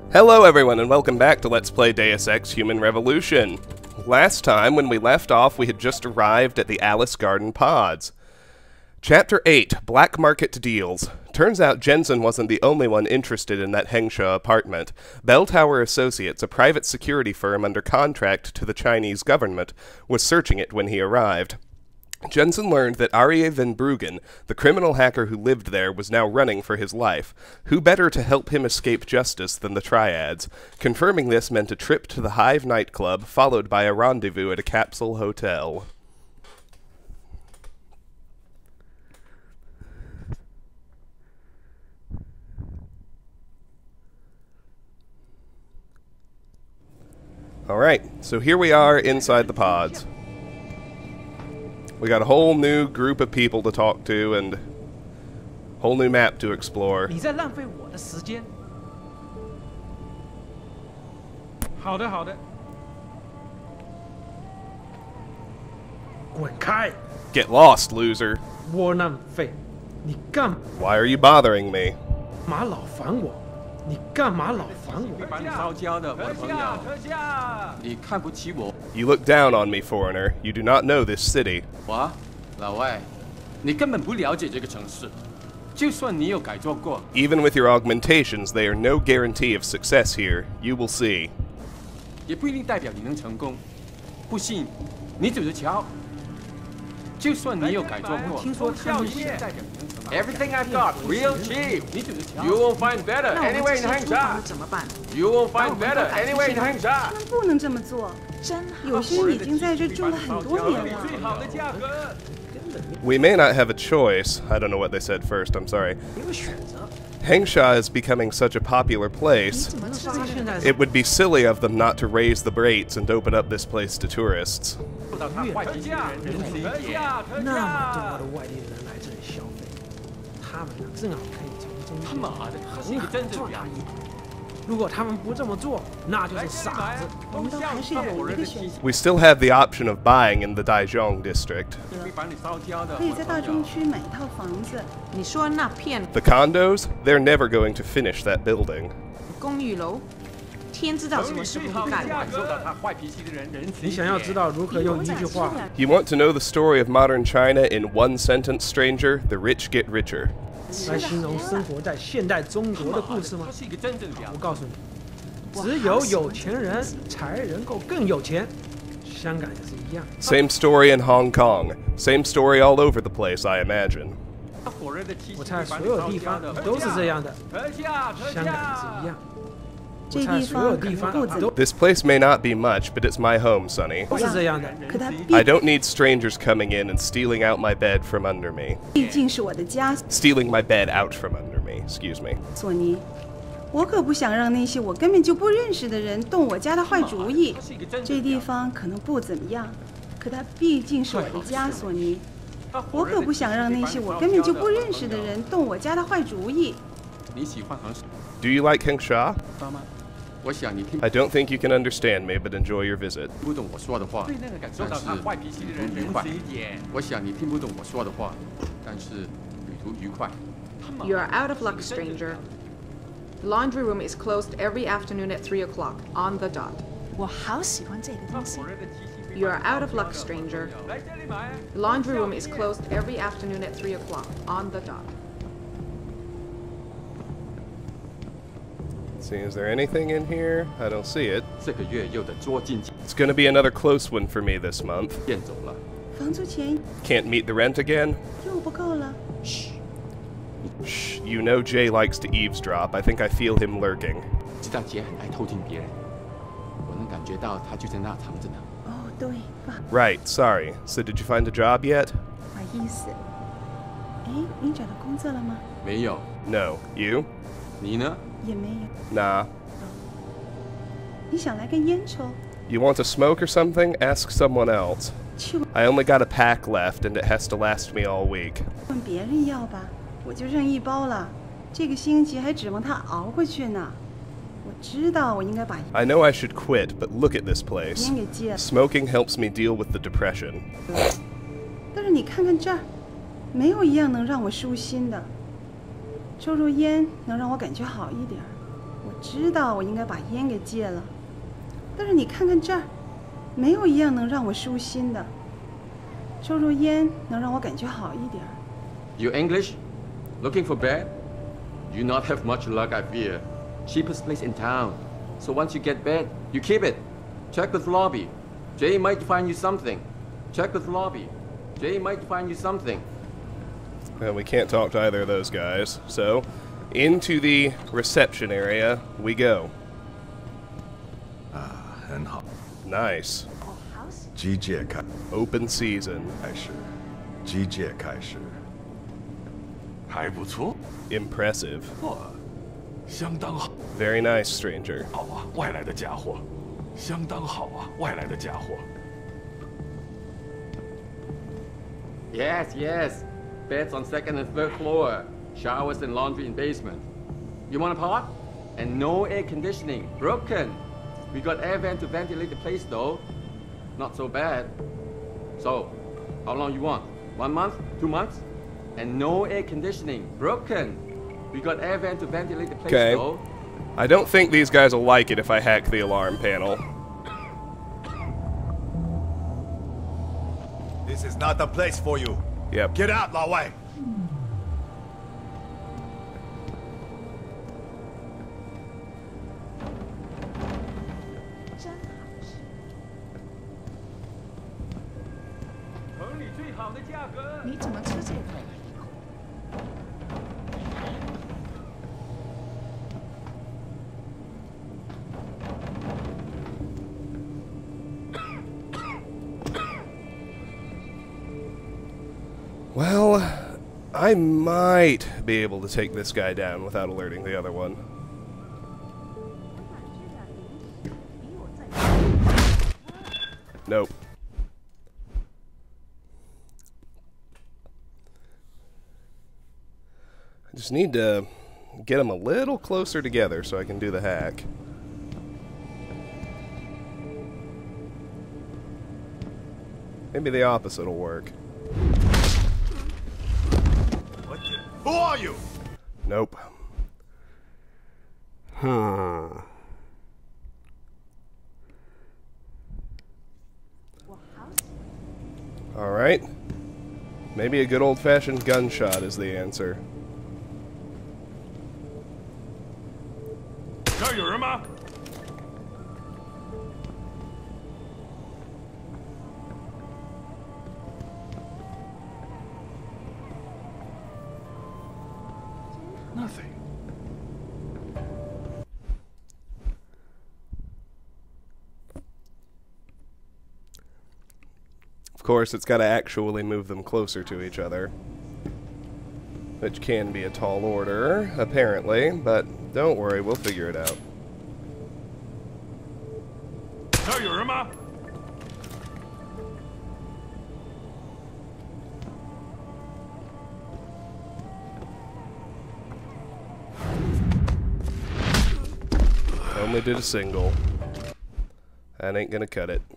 Hello everyone and welcome back to Let's Play Deus Ex Human Revolution. Last time, when we left off, we had just arrived at the Alice Garden Pods. Chapter 8, Black Market Deals. Turns out Jensen wasn't the only one interested in that Hengsha apartment. Belltower Associates, a private security firm under contract to the Chinese government, was searching it when he arrived. Jensen learned that Arie van Bruggen, the criminal hacker who lived there, was now running for his life. Who better to help him escape justice than the Triads? Confirming this meant a trip to the Hive nightclub, followed by a rendezvous at a capsule hotel. Alright, so here we are inside the pods. We got a whole new group of people to talk to and a whole new map to explore. 你在浪费我的时间。好的，好的。滚开！ Get lost, loser. 窝囊废！你干 Why are you bothering me? 嘛老烦我？你干嘛老烦我？ 把你烧焦的，我的朋友。你看不起我。 You look down on me, foreigner. You do not know this city. 我，老外，你根本不了解这个城市。就算你有改做过， Even with your augmentations, they are no guarantee of success here. You will see. 也不一定代表你能成功。不信，你走着瞧。就算你有改做过， 听说他们代表你能成功。Everything I've got, real cheap. 你走着瞧。You won't find better anywhere in Hengsha. 怎么办？ You won't find better anywhere in Hengsha. 他们不能这么做，真好。有些人已经在这住了很多年了。 We may not have a choice. I don't know what they said first, I'm sorry. Hengsha is becoming such a popular place. It would be silly of them not to raise the rates and open up this place to tourists. 那么多的外地人来这里消费，他们呢正好可以从中他妈的很好赚一笔。如果他们不这么做，那就是傻子。 我们都还是有一个选择。 We still have the option of buying in the Daizhong district. 可以在大中区买一套房子。 你说那片 The condos? They're never going to finish that building. 公寓楼，天知道什么时候会盖完。 你想要知道如何用一句话？ You want to know the story of modern China in one sentence, stranger? The rich get richer. 来形容生活在现代中国的故事吗？我告诉你，只有有钱人才能够更有钱。香港也是一样。 Same story in Hong Kong. Same story all over the place, I imagine. 我猜所有地方都是这样的，香港也是一样。 这地方可能不怎么 This place may not be much, but it's my home, Sonny. 都是这样的。 可它 I don't need strangers coming in and stealing out my bed from under me. 毕竟是我的家， Stealing my bed out from under me, excuse me. 索尼。我可不想让那些我根本就不认识的人动我家的坏主意。这地方可能不怎么样，可它毕竟是我的家，索尼。我可不想让那些我根本就不认识的人动我家的坏主意。 Do you like Hengsha? 我想你听 I don't think you can understand me, but enjoy your visit. 不懂我说的话，但是旅途愉快。我想你听不懂我说的话，但是旅途愉快。 You are out of luck, stranger. The laundry room is closed every afternoon at 3 o'clock on the dot. 我好喜欢这个东西。 You are out of luck, stranger. The laundry room is closed every afternoon at 3 o'clock on the dot. Let's see, is there anything in here? I don't see it. 这个月又得捉进 It's gonna be another close one for me this month. 店走了。 房租钱 Can't meet the rent again? 又不够了。 Shh, you know Jay likes to eavesdrop. I think I feel him lurking. 知道杰很爱偷听别人，我能感觉到他就在那藏着呢。 哦，对，不 Right, sorry. So did you find a job yet? 好意思。哎，你找到工作了吗？ 没有， No. You? 你呢？ 也没有。 Nah. 你想来根烟抽？ You want to smoke or something? Ask someone else. 去 I only got a pack left, and it has to last me all week. 问别人要吧，我就剩一包了。这个星期还指望它熬过去呢。我知道我应该把 I know I should quit, but look at this place. 烟给戒了。 Smoking helps me deal with the depression. 但是你看看这儿，没有一样能让我舒心的。抽抽烟能让我感觉好一点。 我知道我应该把烟给戒了，但是你看看这儿，没有一样能让我舒心的。抽抽烟能让我感觉好一点。 You English? Looking for bed? You not have much luck, I fear. Cheapest place in town. So once you get bed, you keep it. Check with lobby. Jay might find you something. Check with lobby. Jay might find you something. And we can't talk to either of those guys, so into the reception area we go. 很好。 Nice. 机械开 Open season. 始，机械开始。还不错， Impressive. 哇，相当好。 Very nice, stranger. 好啊，外来的家伙，相当好啊，外来的家伙。 Yes, yes. Beds on second and third floor. Showers and laundry in basement. You want a pot? And no air conditioning. Broken. We got air vent to ventilate the place though. Not so bad. So, how long you want? 1 month? 2 months? And no air conditioning. Broken. We got air vent to ventilate the place though. I don't think these guys will like it if I hack the alarm panel. This is not the place for you. Yep. Get out, 老外。 城里最好的价格。 你怎么吃这个？ Well, I might be able to take this guy down without alerting the other one. Nope. I just need to get them a little closer together so I can do the hack. Maybe the opposite will work. Who are you? Nope. Huh. Alright. Maybe a good old-fashioned gunshot is the answer. 这儿有人吗？ Nothing. Of course, it's got to actually move them closer to each other. Which can be a tall order, apparently, but don't worry, we'll figure it out. 这儿有人吗？ Only did a single. That ain't gonna cut it.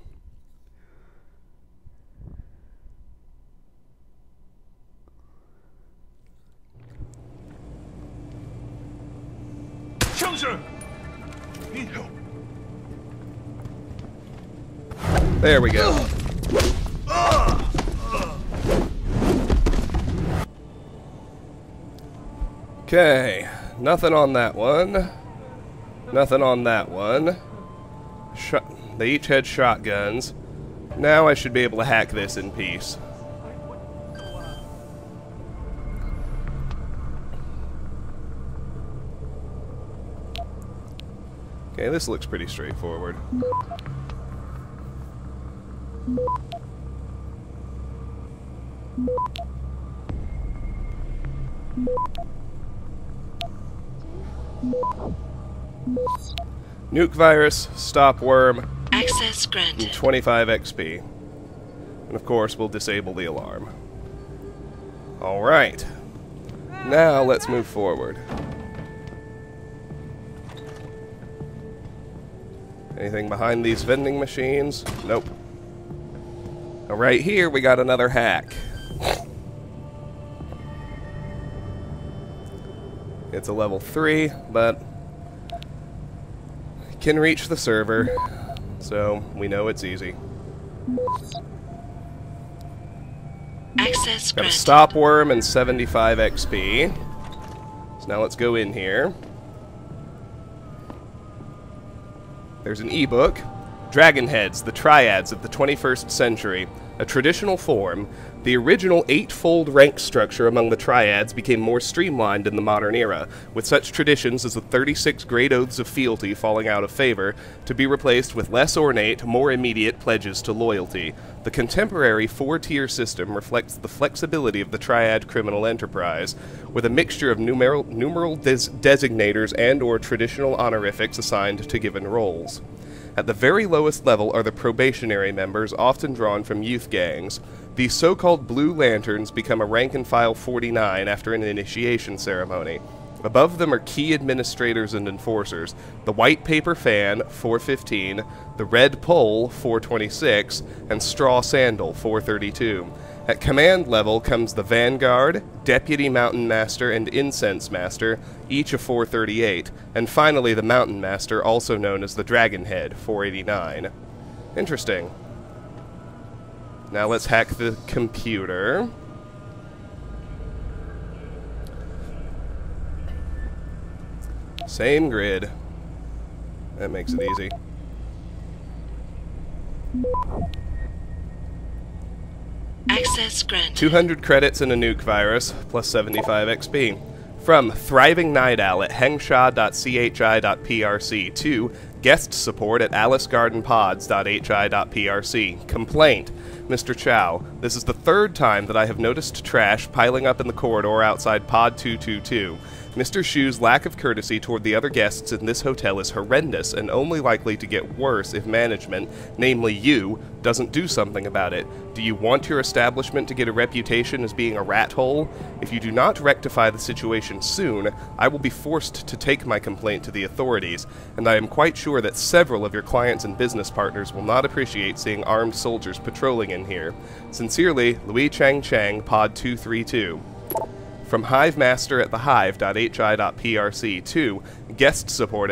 Need help. There we go. Okay, nothing on that one. Nothing on that one. They each had shotguns. Now I should be able to hack this in peace. Okay, this looks pretty straightforward. Nuke virus, stop worm, Access granted. and 25 XP. And of course, we'll disable the alarm. Alright. Now let's move forward. Anything behind these vending machines? Nope. Now right here, we got another hack. It's a level 3, but Can reach the server, so we know it's easy. Access Got a granted. stop worm and 75 XP. So now let's go in here. There's an ebook. Dragon Heads, the Triads of the 21st Century. A traditional form, the original 8-fold rank structure among the Triads became more streamlined in the modern era, with such traditions as the 36 great oaths of fealty falling out of favor, to be replaced with less ornate, more immediate pledges to loyalty. The contemporary 4-tier system reflects the flexibility of the Triad criminal enterprise, with a mixture of numeral designators and/or traditional honorifics assigned to given roles. At the very lowest level are the probationary members, often drawn from youth gangs. These so-called Blue Lanterns become a rank-and-file 49 after an initiation ceremony. Above them are key administrators and enforcers, the White Paper Fan, 415, the Red Pole, 426, and Straw Sandal, 432. At command level comes the Vanguard, Deputy Mountain Master, and Incense Master, each a 438, and finally the Mountain Master, also known as the Dragon Head, 489. Interesting. Now let's hack the computer. Same grid. That makes it easy. Access granted. 200 credits and a nuke virus, plus 75 XP. From Thriving Night Owl at hengsha.chi.prc to guest support at alicegardenpods.hi.prc. Complaint. Mr. Chow, this is the 3rd time that I have noticed trash piling up in the corridor outside Pod 222. Mr. Shu's lack of courtesy toward the other guests in this hotel is horrendous and only likely to get worse if management, namely you, doesn't do something about it. Do you want your establishment to get a reputation as being a rat hole? If you do not rectify the situation soon, I will be forced to take my complaint to the authorities, and I am quite sure that several of your clients and business partners will not appreciate seeing armed soldiers patrolling in here. Sincerely, Louis Chang Chang, Pod 232. From Hivemaster at thehive.hi.prc to guest support at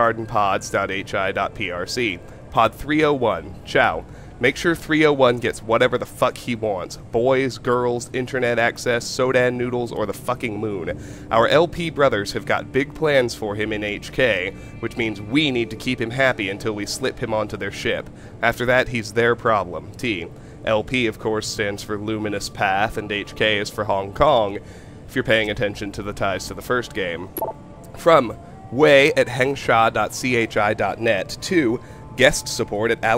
alicegardenpods.hi.prc. Pod 301. Ciao. Make sure 301 gets whatever the fuck he wants. Boys, girls, internet access, Sodan noodles, or the fucking moon. Our LP brothers have got big plans for him in HK, which means we need to keep him happy until we slip him onto their ship. After that, he's their problem. T. LP, of course, stands for Luminous Path, and HK is for Hong Kong, if you're paying attention to the ties to the first game. From Wei at hengsha.chi.net to guest support at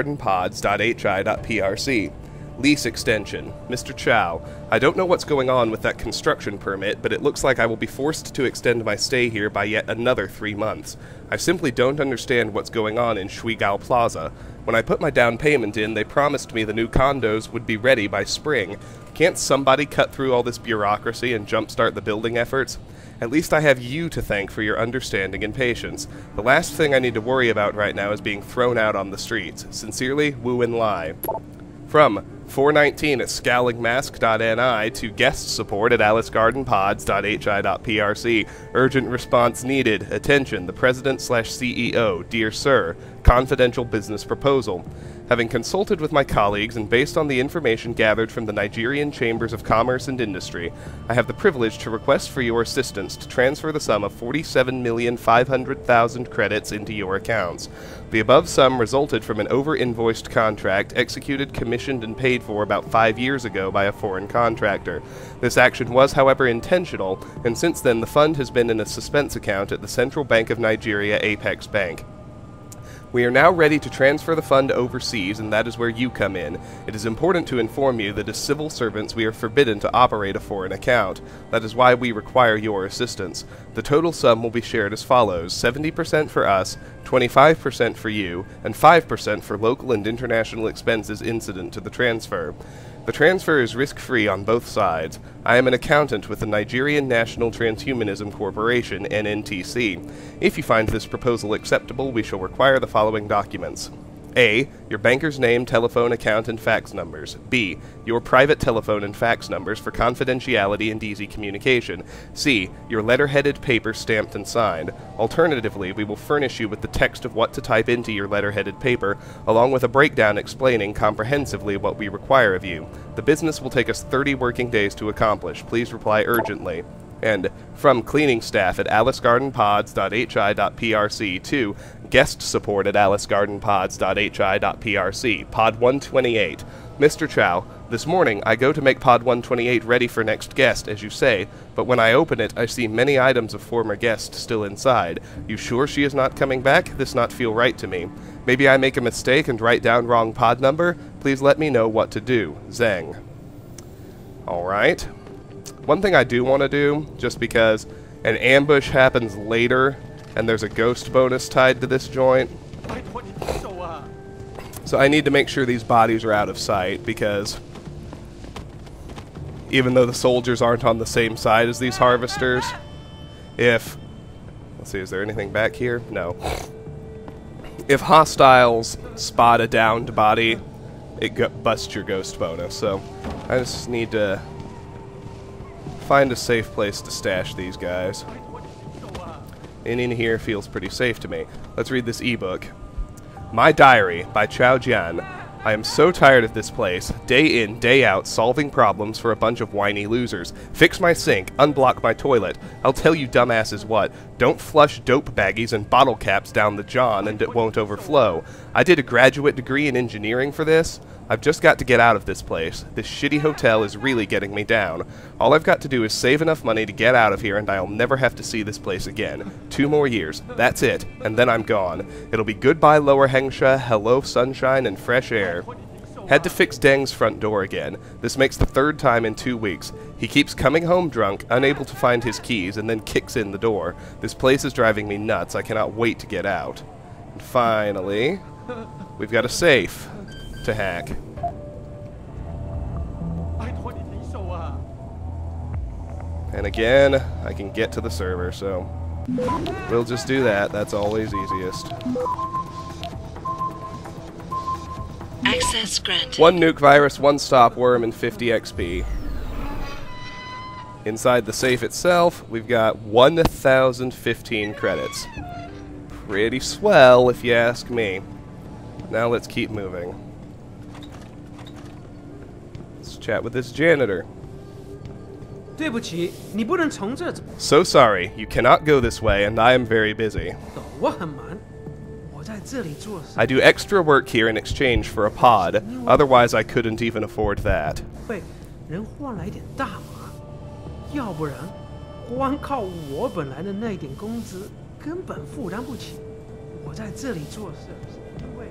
alicegardenpods.hi.prc. Lease extension. Mr. Chow, I don't know what's going on with that construction permit, but it looks like I will be forced to extend my stay here by yet another 3 months. I simply don't understand what's going on in Shuigao Plaza. When I put my down payment in, they promised me the new condos would be ready by spring. Can't somebody cut through all this bureaucracy and jumpstart the building efforts? At least I have you to thank for your understanding and patience. The last thing I need to worry about right now is being thrown out on the streets. Sincerely, Wu and Lai. From 419 at scowlingmask.ni to guest support at alicegardenpods.hi.prc. Urgent response needed. Attention, the President/CEO. Dear Sir, confidential business proposal. Having consulted with my colleagues and based on the information gathered from the Nigerian Chambers of Commerce and Industry, I have the privilege to request for your assistance to transfer the sum of 47,500,000 credits into your accounts. The above sum resulted from an over-invoiced contract executed, commissioned, and paid for about 5 years ago by a foreign contractor. This action was, however, intentional, and since then the fund has been in a suspense account at the Central Bank of Nigeria, Apex Bank. We are now ready to transfer the fund overseas, and that is where you come in. It is important to inform you that as civil servants we are forbidden to operate a foreign account. That is why we require your assistance. The total sum will be shared as follows: 70% for us, 25% for you, and 5% for local and international expenses incident to the transfer. The transfer is risk-free on both sides. I am an accountant with the Nigerian National Transhumanism Corporation, NNTC. If you find this proposal acceptable, we shall require the following documents: A. Your banker's name, telephone, account, and fax numbers. B. Your private telephone and fax numbers for confidentiality and easy communication. C. Your letterheaded paper stamped and signed. Alternatively, we will furnish you with the text of what to type into your letterheaded paper, along with a breakdown explaining comprehensively what we require of you. The business will take us 30 working days to accomplish. Please reply urgently. And from cleaning staff at alicegardenpods.hi.prc to guest support at alicegardenpods.hi.prc, Pod 128. Mr. Chow, this morning I go to make Pod 128 ready for next guest, as you say, but when I open it, I see many items of former guests still inside. You sure she is not coming back? This not feel right to me. Maybe I make a mistake and write down wrong pod number? Please let me know what to do. Zeng. Alright. One thing I do want to do, just because an ambush happens later, and there's a ghost bonus tied to this joint. So I need to make sure these bodies are out of sight, because even though the soldiers aren't on the same side as these harvesters, if... Let's see, is there anything back here? No. If hostiles spot a downed body, it busts your ghost bonus, so I just need to find a safe place to stash these guys. And in here feels pretty safe to me. Let's read this ebook. My Diary by Chao Jian. I am so tired of this place, day in, day out, solving problems for a bunch of whiny losers. Fix my sink, unblock my toilet. I'll tell you dumbasses what. Don't flush dope baggies and bottle caps down the john and it won't overflow. I did a graduate degree in engineering for this. I've just got to get out of this place. This shitty hotel is really getting me down. All I've got to do is save enough money to get out of here and I'll never have to see this place again. 2 more years. That's it. And then I'm gone. It'll be goodbye Lower Hengsha, hello sunshine and fresh air. Had to fix Deng's front door again. This makes the 3rd time in 2 weeks. He keeps coming home drunk, unable to find his keys, and then kicks in the door. This place is driving me nuts. I cannot wait to get out. And finally, we've got a safe to hack. And again, I can get to the server, so we'll just do that. That's always easiest. Access granted. 1 nuke virus, 1 stop worm, and 50 XP. Inside the safe itself, we've got 1,015 credits. Pretty swell, if you ask me. Now let's keep moving. Let's chat with this janitor. 对不起，你不能从这走。 So sorry, you cannot go this way, and I am very busy. 我很忙，我在这里做事。 I do extra work here in exchange for a pod, otherwise I couldn't even afford that. 被人换来点大麻，要不然光靠我本来的那一点工资根本负担不起。我在这里做事是因为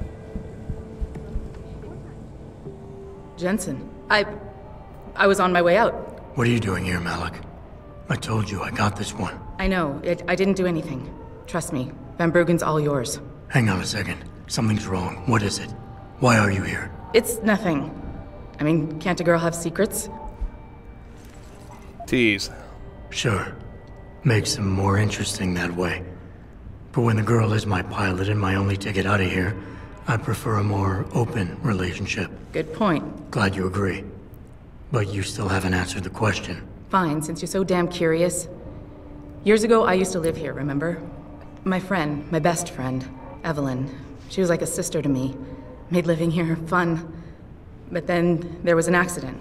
Jensen, I was on my way out. What are you doing here, Malik? I told you I got this one. I know. I didn't do anything. Trust me. Van Bruggen's all yours. Hang on a second. Something's wrong. What is it? Why are you here? It's nothing. I mean, can't a girl have secrets? Tease. Sure. Makes them more interesting that way. But when the girl is my pilot and my only ticket out of here, I prefer a more open relationship. Good point. Glad you agree. But you still haven't answered the question. Fine, since you're so damn curious. Years ago, I used to live here, remember? My friend, my best friend, Evelyn. She was like a sister to me. Made living here fun. But then there was an accident.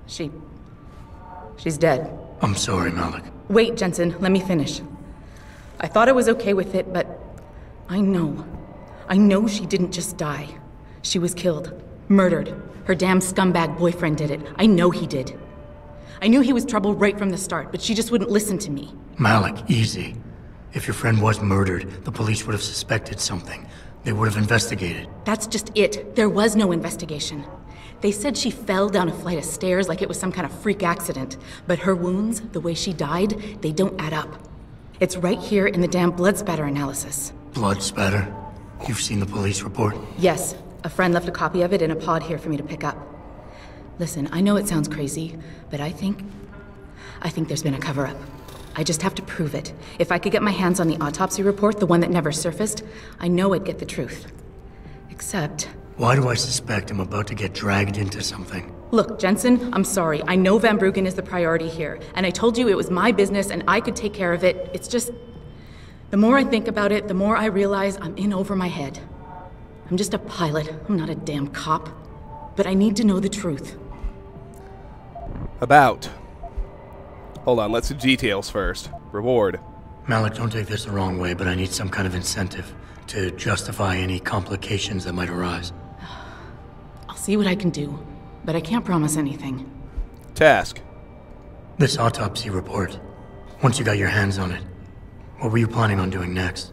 She's dead. I'm sorry, Malik. Wait, Jensen, let me finish. I thought I was okay with it, but I know she didn't just die. She was killed. Murdered. Her damn scumbag boyfriend did it. I know he did. I knew he was trouble right from the start, but she just wouldn't listen to me. Malik, easy. If your friend was murdered, the police would have suspected something. They would have investigated. That's just it. There was no investigation. They said she fell down a flight of stairs like it was some kind of freak accident. But her wounds, the way she died, they don't add up. It's right here in the damn blood spatter analysis. Blood spatter? You've seen the police report? Yes. A friend left a copy of it in a pod here for me to pick up. Listen, I know it sounds crazy, but I think there's been a cover-up. I just have to prove it. If I could get my hands on the autopsy report, the one that never surfaced, I know I'd get the truth. Except... Why do I suspect I'm about to get dragged into something? Look, Jensen, I'm sorry. I know Van Bruggen is the priority here, and I told you it was my business and I could take care of it. It's just... The more I think about it, the more I realize I'm in over my head. I'm just a pilot. I'm not a damn cop. But I need to know the truth. About. Hold on, let's do details first. Reward. Malik, don't take this the wrong way, but I need some kind of incentive to justify any complications that might arise. I'll see what I can do, but I can't promise anything. Task. This autopsy report. Once you got your hands on it, what were you planning on doing next?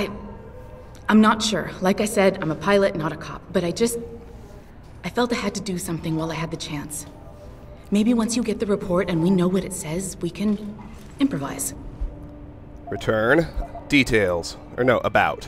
I'm not sure. Like I said, I'm a pilot, not a cop, but I felt I had to do something while I had the chance. Maybe once you get the report and we know what it says, we can improvise. Return. Details. Or no, about.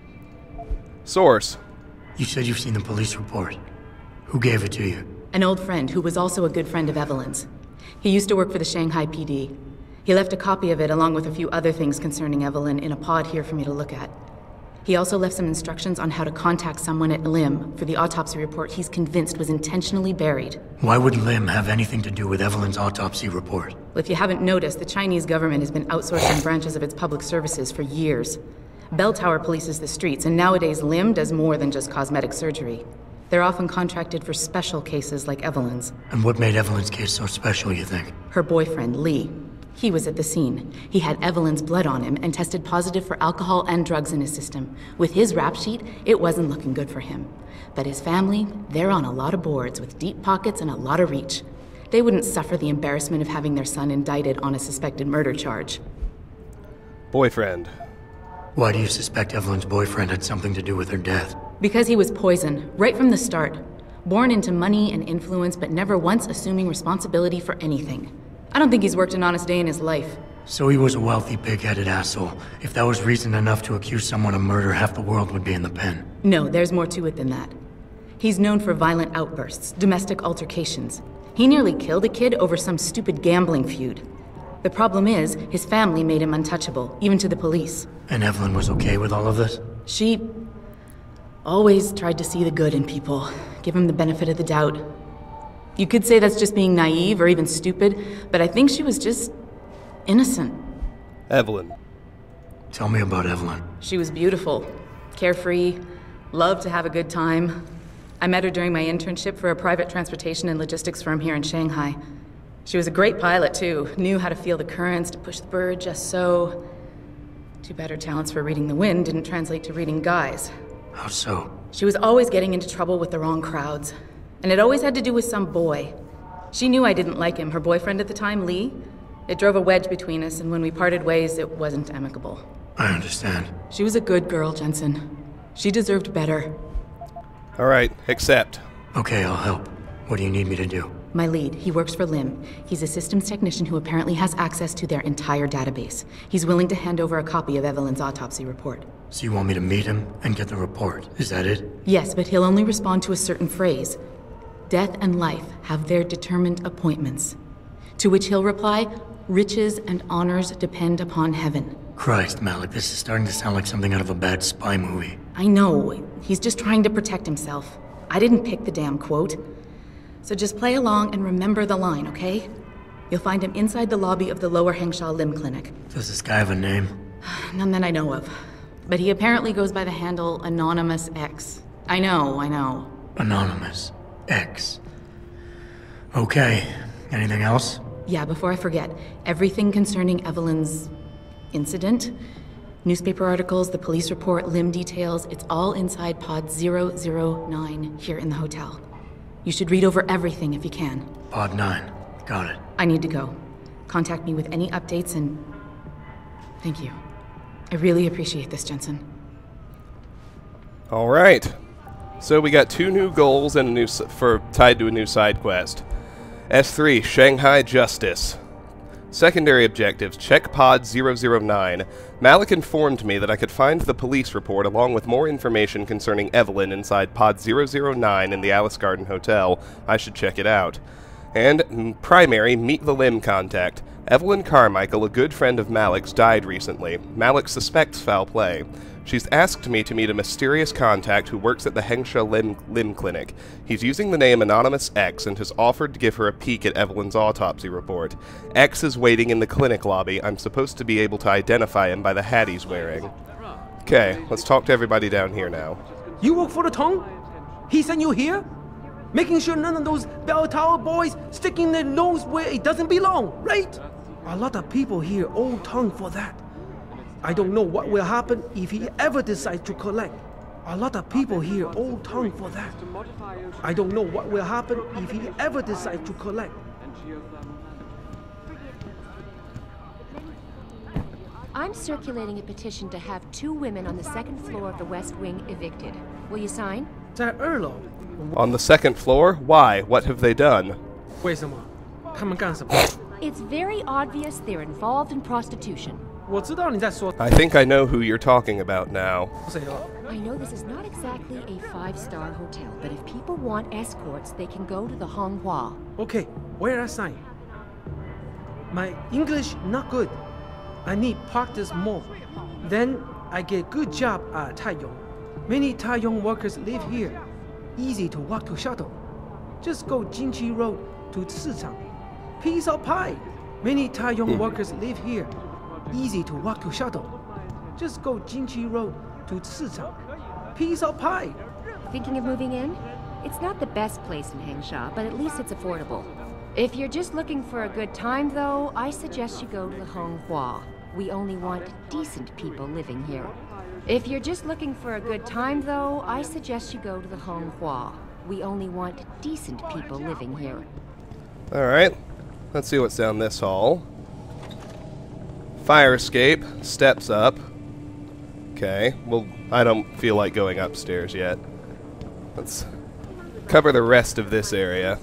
Source. You said you've seen the police report. Who gave it to you? An old friend who was also a good friend of Evelyn's. He used to work for the Shanghai PD. He left a copy of it along with a few other things concerning Evelyn in a pod here for me to look at. He also left some instructions on how to contact someone at LIM for the autopsy report he's convinced was intentionally buried. Why would LIM have anything to do with Evelyn's autopsy report? Well, if you haven't noticed, the Chinese government has been outsourcing branches of its public services for years. Belltower polices the streets, and nowadays LIM does more than just cosmetic surgery. They're often contracted for special cases like Evelyn's. And what made Evelyn's case so special, you think? Her boyfriend, Lee. He was at the scene. He had Evelyn's blood on him and tested positive for alcohol and drugs in his system. With his rap sheet, it wasn't looking good for him. But his family, they're on a lot of boards with deep pockets and a lot of reach. They wouldn't suffer the embarrassment of having their son indicted on a suspected murder charge. Boyfriend. Why do you suspect Evelyn's boyfriend had something to do with her death? Because he was poison, right from the start. Born into money and influence, but never once assuming responsibility for anything. I don't think he's worked an honest day in his life. So he was a wealthy, pig-headed asshole. If that was reason enough to accuse someone of murder, half the world would be in the pen. No, there's more to it than that. He's known for violent outbursts, domestic altercations. He nearly killed a kid over some stupid gambling feud. The problem is, his family made him untouchable, even to the police. And Evelyn was okay with all of this? She always tried to see the good in people, give him the benefit of the doubt. You could say that's just being naive or even stupid, but I think she was just innocent. Evelyn. Tell me about Evelyn. She was beautiful, carefree, loved to have a good time. I met her during my internship for a private transportation and logistics firm here in Shanghai. She was a great pilot, too. Knew how to feel the currents, to push the bird just so. Too bad her talents for reading the wind didn't translate to reading guys. How so? She was always getting into trouble with the wrong crowds. And it always had to do with some boy. She knew I didn't like him. Her boyfriend at the time, Lee. It drove a wedge between us, and when we parted ways, it wasn't amicable. I understand. She was a good girl, Jensen. She deserved better. All right, accept. Okay, I'll help. What do you need me to do? My lead, he works for LIM. He's a systems technician who apparently has access to their entire database. He's willing to hand over a copy of Evelyn's autopsy report. So you want me to meet him and get the report? Is that it? Yes, but he'll only respond to a certain phrase. Death and life have their determined appointments. To which he'll reply, riches and honors depend upon heaven. Christ, Malik, this is starting to sound like something out of a bad spy movie. I know. He's just trying to protect himself. I didn't pick the damn quote. So just play along and remember the line, okay? You'll find him inside the lobby of the Lower Hengsha Limb Clinic. Does this guy have a name? None that I know of. But he apparently goes by the handle Anonymous X. I know. Anonymous X. Okay. Anything else? Yeah, before I forget, everything concerning Evelyn's incident, newspaper articles, the police report, limb details, it's all inside pod 009 here in the hotel. You should read over everything if you can. Pod 9. Got it. I need to go. Contact me with any updates and... Thank you. I really appreciate this, Jensen. All right. So we got 2 new goals and a new tied to a new side quest. S3, Shanghai Justice. Secondary objectives, check pod 009. Malik informed me that I could find the police report along with more information concerning Evelyn inside pod 009 in the Alice Garden Hotel. I should check it out. And primary, meet the limb contact. Evelyn Carmichael, a good friend of Malik's, died recently. Malik suspects foul play. She's asked me to meet a mysterious contact who works at the Hengsha limb clinic. He's using the name Anonymous X and has offered to give her a peek at Evelyn's autopsy report. X is waiting in the clinic lobby. I'm supposed to be able to identify him by the hat he's wearing. Okay, let's talk to everybody down here now. You work for the Tong? He sent you here? Making sure none of those Belltower boys sticking their nose where it doesn't belong, right? A lot of people here owe Tong for that. I don't know what will happen if he ever decides to collect. A lot of people here owe Tong for that. I don't know what will happen if he ever decides to collect. I'm circulating a petition to have 2 women on the 2nd floor of the West Wing evicted. Will you sign? 在2楼. On the 2nd floor? Why? What have they done? 为什么？他们干什么？ It's very obvious they're involved in prostitution. 我知道你在说 I think I know who you're talking about now. 谁了。 I know this is not exactly a 5-star hotel, but if people want escorts, they can go to the Honghua. Okay, where I sign? My English not good. I need practice more. Then I get good job at Taiyong. Many Taiyong workers live here. Easy to walk to shuttle. Just go Jinqi Road to Sichang. Piece of pie. Many Taiyong workers live here. Easy to walk to shuttle. Just go Jinqi Road to Sichang. Piece of pie. Thinking of moving in? It's not the best place in Hengsha, but at least it's affordable. If you're just looking for a good time, though, I suggest you go to the Honghua. We only want decent people living here. If you're just looking for a good time, though, I suggest you go to the Honghua. We only want decent people living here. Alright, let's see what's down this hall. Fire escape, steps up. Okay, well, I don't feel like going upstairs yet. Let's cover the rest of this area.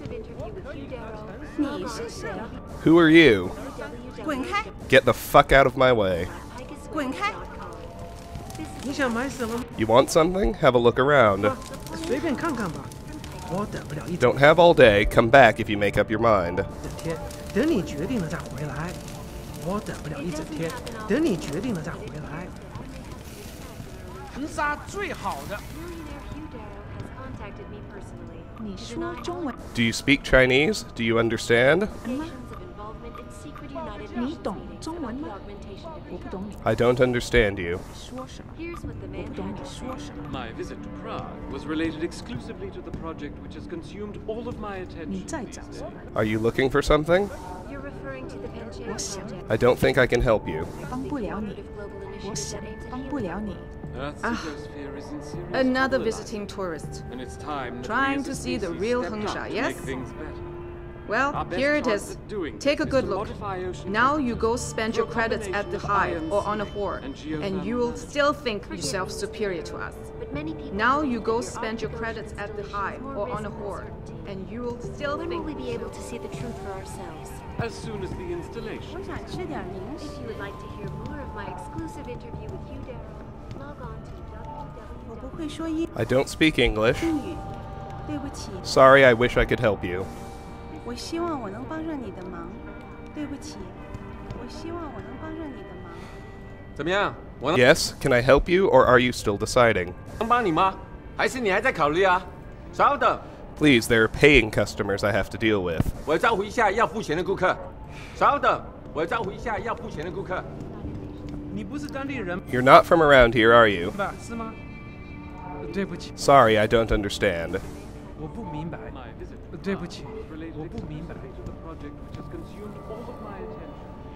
Who are you? Get the fuck out of my way. 滚开！ 你想买什么？ You want something? Have a look around. 随便看看吧。我等不了一 Don't have all day. Come back if you make up your mind. 整天，等你决定了再回来。我等不了一整天，等你决定了再回来。人杀最好的。 你说中文 Do you speak Chinese? Do you understand? 吗？你懂中文吗？我不懂你 I don't understand you. 说什么，我不懂你说什么。 My visit to Prague was related exclusively to the project which has consumed all of my 你 attention. 在找什么？ Are you looking for something? 我想 I don't think I can help you. 帮不了你，我想帮不了你。 Earth's ecosphere is in serious Another trouble, visiting tourist. and it's time that Trying we as to a see the species real stepped Hengsha, up to yes? make things better. Well, Our best here it chance is. at doing Take a this good is to look. modify ocean Now you currents go spend your through a credits at the combination of hive ions or on a whore, and and you'll geothermal still think yourself superior to us. Now you go spend your credits at the hive or on a whore, and you'll still When think will we be able to see the truth for ourselves? as soon as the installation. 我想吃点零食。 If you would like to hear more of my exclusive interview with you, Daryl, log on to 我不会说英 I don't speak English. 语，对不起。 Sorry, I wish I could help you. 我希望我能帮上你的忙，对不起。我希望我能帮上你的忙。 怎么样？我能 Yes, can I help you, or are you still deciding? 帮你吗？还是你还在考虑啊？稍等， Please, there are paying customers I have to deal with. 我要招呼一下要付钱的顾客。稍等，我要招呼一下要付钱的顾客。 你不是当地人 You're not from around here, are you? 吧？是吗？对不起， Sorry, I don't understand. 我不明白。 My visit to 对不起 Prague was，related 我不明白。 exclusively to the project which has consumed all of my attention.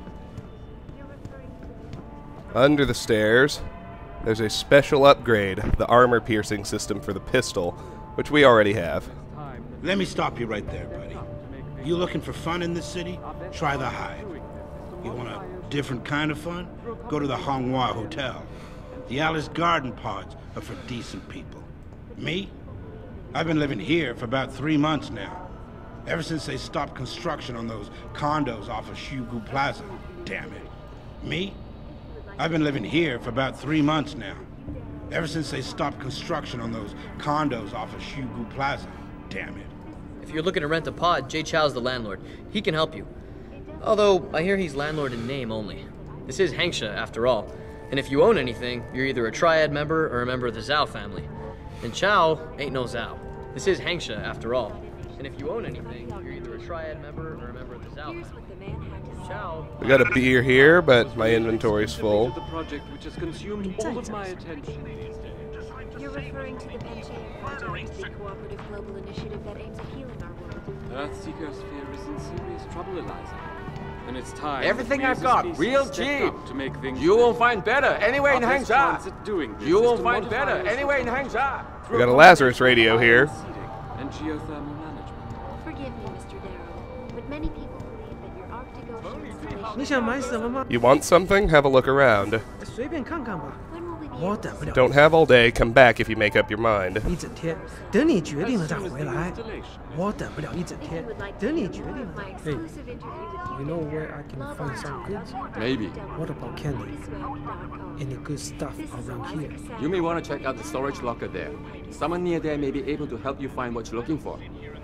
Under the stairs, there's a special upgrade, the armor-piercing system for the pistol, which we already have. Let me stop you right there, buddy. You looking for fun in this city? Try the Hive. You want a different kind of fun? Go to the Honghua Hotel. The Alice Garden pods are for decent people. Me? I've been living here for about 3 months now. Ever since they stopped construction on those condos off of Shugu Plaza. Damn it. Me? I've been living here for about 3 months now. Ever since they stopped construction on those condos off of Shugu Plaza. Damn it. If you're looking to rent a pod, Jay Chow's the landlord. He can help you. Although, I hear he's landlord in name only. This is Hengsha, after all. And if you own anything, you're either a Triad member or a member of the Zhao family. And Chow ain't no Zhao. This is Hengsha, after all. And if you own anything, you're either a Triad member or a member of the Zhao family. Chow... We got a beer here, but my inventory's full. The project which has consumed all of my attention. You're referring to the Belltower project, the cooperative global initiative that aims at healing our world. Earth's ecosphere is in serious trouble, Eliza. And it's time. Everything I've got, real cheap. To make things you won't find better anywhere in Hengsha. You won't find better anywhere in Hengsha. We got a Lazarus radio here. And geothermal management. Forgive me, Mr. Darrow, but many people believe that your Arctic Ocean installation... 你想买什么吗？ You want something? Have a look around. 随便看看吧。我等不了。 Don't have all day. Come back if you make up your mind. 一整天，等你决定了再回来。我等不了一整天，等你决定了。Hey, you know where I can find some goods? Maybe. What about candy? Any good stuff around here? You may want to check out the storage locker there. Someone near there may be able to help you find what you're looking for.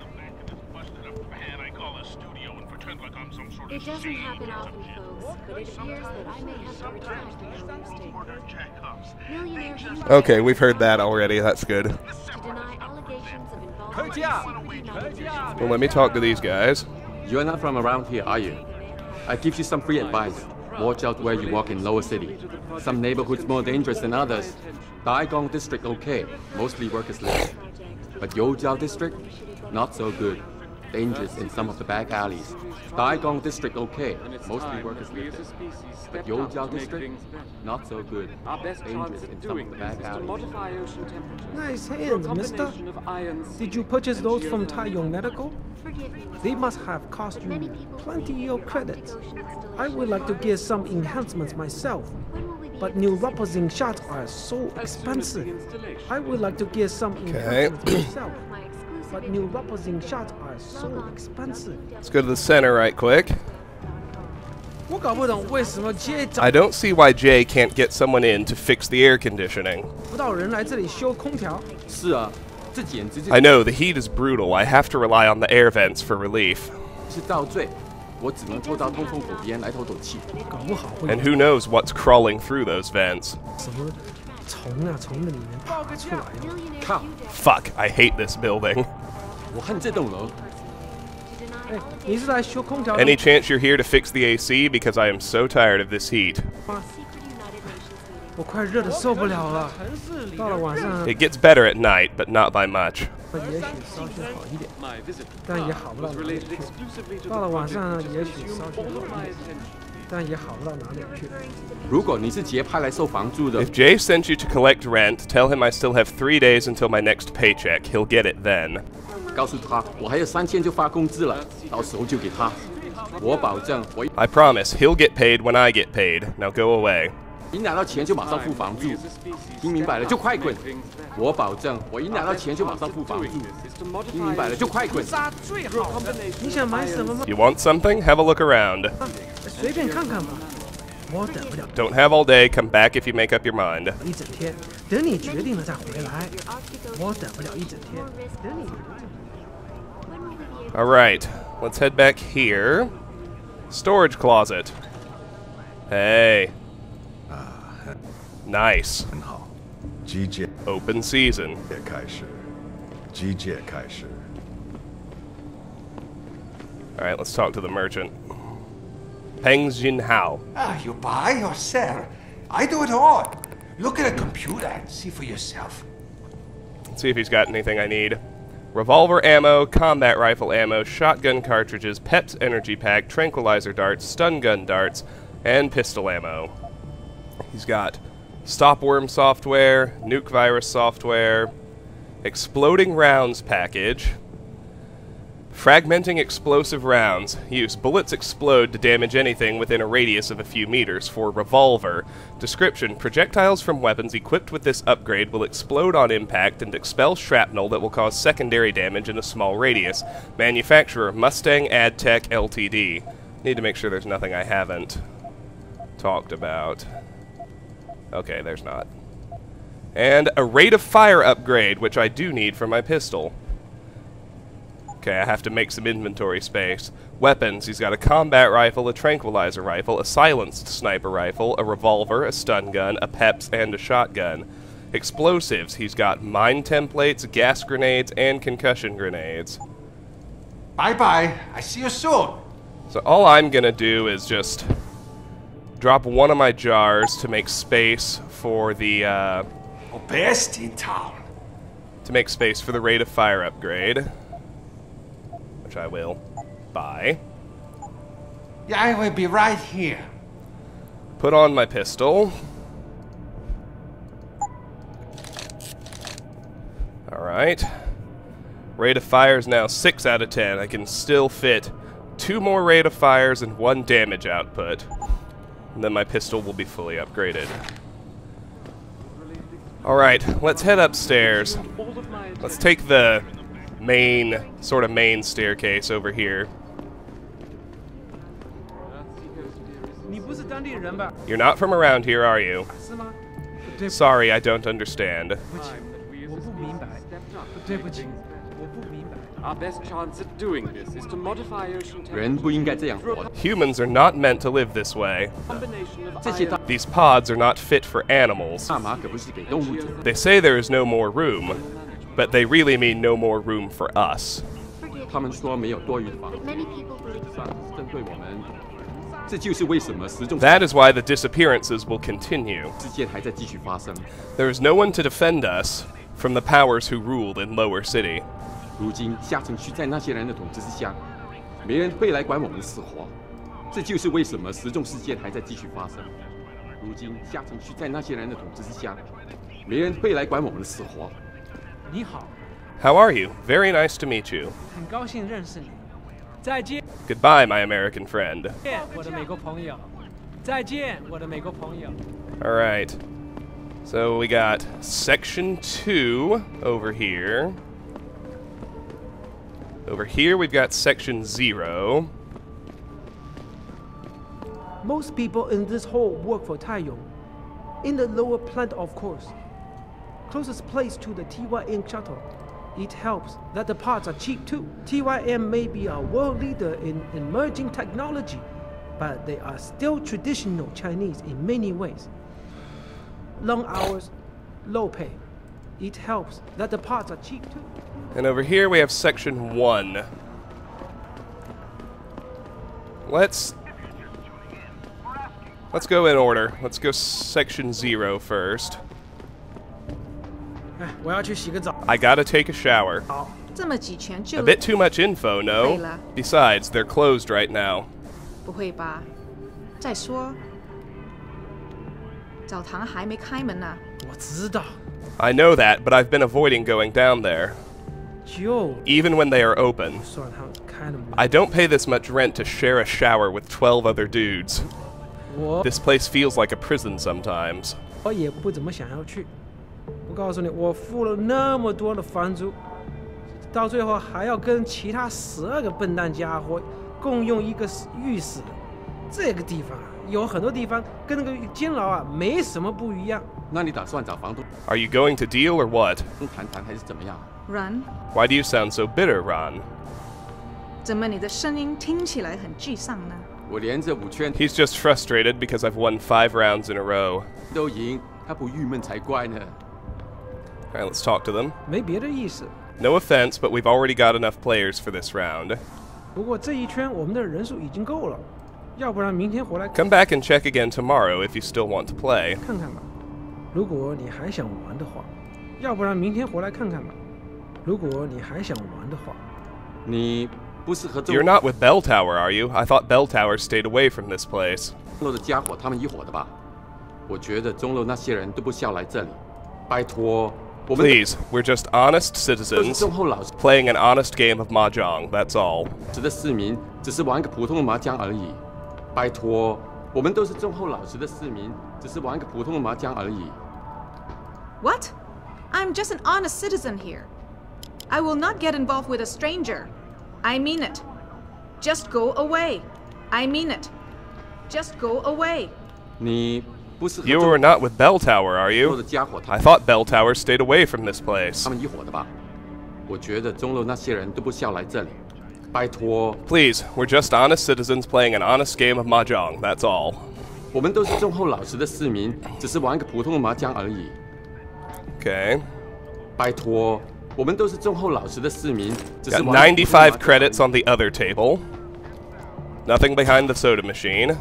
It doesn't happen often, folks, but it appears that I may have to retract the earlier statement. Millionaire Hengsha... Okay, we've heard that already. That's good. ...to deny allegations of involvement in secret... Well, let me talk to these guys. You're not from around here, are you? I give you some free advice. Watch out where you walk in Lower City. Some neighborhoods more dangerous than others. Daigong District okay, mostly workers live. But Youjiao District, not so good. Dangerous in some of the back alleys. Daigong District okay, mostly workers live there. But Youjiao District, not so good. Dangerous in some of the back alleys. Nice hands, mister. Did you purchase those from Taiyong Medical? They must have cost you plenty of credits. I would like to get some enhancements myself, but neuropozing shots are so expensive. I would like to get some enhancements myself, but neuropozing shots are so expensive. Let's go to the center right quick. 我搞不懂为什么 Jay 找 I don't see why Jay can't get someone in to fix the air conditioning. 不到人来这里修空调。 是啊，这简直就 I know, the heat is brutal. I have to rely on the air vents for relief. 是遭罪。我只能拖到通风口边来透透气。 搞不好会 And who knows what's crawling through those vents. 什么虫啊，从那里面爬出来了。 靠 Fuck, I hate this building. 我恨这栋楼。 哎，你是来修空调的？ Any chance you're here to fix the AC? Because I am so tired of this heat. 我快热得受不了了。到了晚上， It gets better at night, but not by much. 也许稍许好一点，但也好不到哪里去。到了晚上，也许稍许好一点，但也好不到哪里去。 如果你是杰派来收房租的 If Jay sent you to collect rent, tell him I still have 3 days until my next paycheck. He'll get it then. 告诉他我还有3天就发工资了，到时候就给他。我保证，我 I promise, he'll get paid when I get paid. Now go away. 一拿到钱就马上付房租，听明白了就快滚！我保证，我一拿到钱就马上付房租，听明白了就快滚！ 最好的，你想买什么吗？ You want something? Have a look around. 随便看看吧。我等不了。 Don't have all day. Come back if you make up your mind. 一整天，等你决定了再回来。我等不了一整天，等你。 All right, let's head back here. Storage closet. Hey. Nice. 很好，机械 Open season. 开始，机械开始。 All right, let's talk to the merchant. Peng Jinhao. Ah, you buy or sell? I do it all. Look at a computer and see for yourself. Let's see if he's got anything I need. Revolver ammo, combat rifle ammo, shotgun cartridges, Pep's energy pack, tranquilizer darts, stun gun darts, and pistol ammo. He's got stopworm software, nuke virus software, exploding rounds package, fragmenting explosive rounds. Use bullets explode to damage anything within a radius of a few meters for revolver. Description: projectiles from weapons equipped with this upgrade will explode on impact and expel shrapnel that will cause secondary damage in a small radius. Manufacturer: Mustang AdTech Ltd. Need to make sure there's nothing I haven't talked about. Okay, there's not. And a rate of fire upgrade, which I do need for my pistol. Okay, I have to make some inventory space. Weapons, he's got a combat rifle, a tranquilizer rifle, a silenced sniper rifle, a revolver, a stun gun, a PEPS, and a shotgun. Explosives, he's got mine templates, gas grenades, and concussion grenades. Bye-bye. I see you soon. So all I'm gonna do is just drop one of my jars to make space for the, Best in town. to make space for the rate of fire upgrade. Which I will buy. Yeah, I will be right here. Put on my pistol. Alright. Rate of fire is now 6 out of 10. I can still fit 2 more rate of fires and 1 damage output. And then my pistol will be fully upgraded. Alright, let's head upstairs. Let's take the sort of main staircase over here. You're not from around here, are you? Sorry, I don't understand. Our best chance at doing this is to modify ocean temperature. Humans are not meant to live this way. These pods are not fit for animals. They say there is no more room, but they really mean no more room for us. That is why the disappearances will continue. There is no one to defend us from the powers who ruled in Lower City. How are you? Very nice to meet you. Goodbye, my American friend. Alright. So we got Section 2 over here. Over here we've got Section 0. Most people in this hall work for Taiyong. In the lower plant, of course. Closest place to the TYM shuttle. It helps that the parts are cheap too. TYM may be a world leader in emerging technology, but they are still traditional Chinese in many ways. Long hours, low pay. It helps that the parts are cheap too. And over here we have Section 1. Let's go in order. Let's go Section 0 first. I gotta take a shower. A bit too much info, no? Besides, they're closed right now. I know that, but I've been avoiding going down there. Even when they are open. I don't pay this much rent to share a shower with 12 other dudes. This place feels like a prison sometimes. 我告诉你，我付了那么多的房租，到最后还要跟其他12个笨蛋家伙共用一个浴室。这个地方有很多地方跟那个监牢啊没什么不一样。 那你打算找房东 Are you going to deal or what? 谈谈还是怎么样 Ron? Why do you sound so bitter, Ron? 怎么你的声音听起来很沮丧呢？ 我连着5圈 He's just frustrated because I've won 5 rounds in a row. 都赢，他不郁闷才怪呢。 Alright, let's talk to them. 没别的意思。 No offense, but we've already got enough players for this round. 不过这一圈我们的人数已经够了，要不然明天回来 Come back and check again tomorrow if you still want to play. 看看吧。如果你还想玩的话，要不然明天回来看看吧。如果你还想玩的话， 你不是和 You're not with Belltower, are you? I thought Belltower stayed away from this place. 中楼的家伙他们一伙的吧？我觉得中楼那些人都不需要来这里。拜托。 Please, we're just honest citizens playing an honest game of mahjong, that's all. 值的市民只是玩个普通的麻将而已。拜托，我们都是忠厚老实的市民，只是玩个普通的麻将而已。 What? I'm just an honest citizen here. I will not get involved with a stranger. I mean it. Just go away. I mean it. Just go away. 你。 You are not with Belltower, are you? I thought Belltower stayed away from this place. 我觉得钟楼那些人都不需要来这里。拜托。 Please, we're just honest citizens playing an honest game of mahjong. That's all. 我们都是忠厚老实的市民，只是玩个普通的麻将而已。 Okay. 拜托，我们都是忠厚老实的市民，只是 Got 玩个普通的麻将而已。 95 credits on the other table. Nothing behind the soda machine.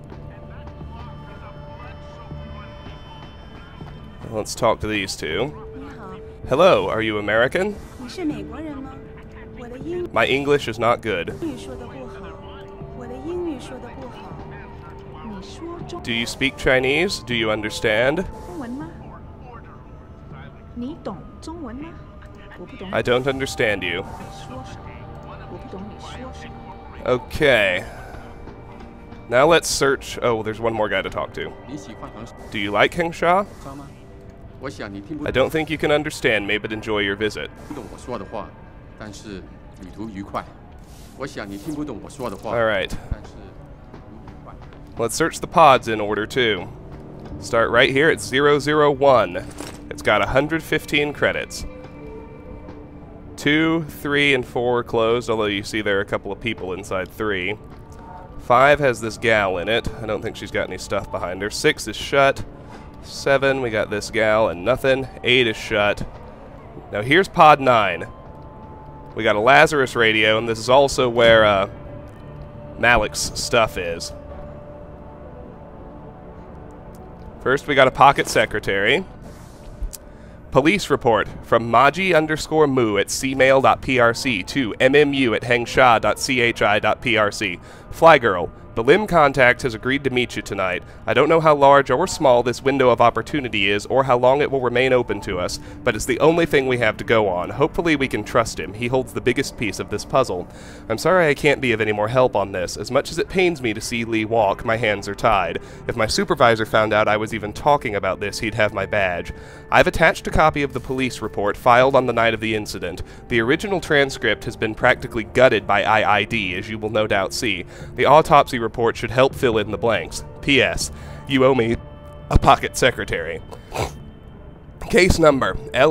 Let's talk to these two. Hello, are you American? 你是美国人吗？我的英 My English is not good. 语说的不好，我的英语说的不好。你说中 Do you speak Chinese? Do you understand? 中文吗？你懂中文吗？我不懂。 I don't understand you. 说什么？我不懂你说什么。 Okay. Now let's search. Oh, there's one more guy to talk to. 你喜欢横 Do you like Hengsha? 沙吗？我想你听不 I don't think you can understand me, but enjoy your visit. 懂我说的话，但是旅途愉快。我想你听不懂我说的话。 All right. 但是旅途愉快。 Let's search the pods in order, too. Start right here at 001. It's got 115 credits. 2, 3, and 4 are closed, although you see there are a couple of people inside 3. 5 has this gal in it. I don't think she's got any stuff behind her. 6 is shut. 7, we got this gal and nothing. 8 is shut. Now here's pod 9. We got a Lazarus radio, and this is also where Malik's stuff is. First, we got a pocket secretary. Police report from Maji_Moo at cmail.prc to mmu at hengsha.chi.prc. Flygirl, the Lim contact has agreed to meet you tonight. I don't know how large or small this window of opportunity is or how long it will remain open to us, but it's the only thing we have to go on. Hopefully we can trust him. He holds the biggest piece of this puzzle. I'm sorry I can't be of any more help on this. As much as it pains me to see Lee walk, my hands are tied. If my supervisor found out I was even talking about this, he'd have my badge. I've attached a copy of the police report filed on the night of the incident. The original transcript has been practically gutted by IID, as you will no doubt see. The autopsy report should help fill in the blanks. P.S. You owe me a pocket secretary. Case number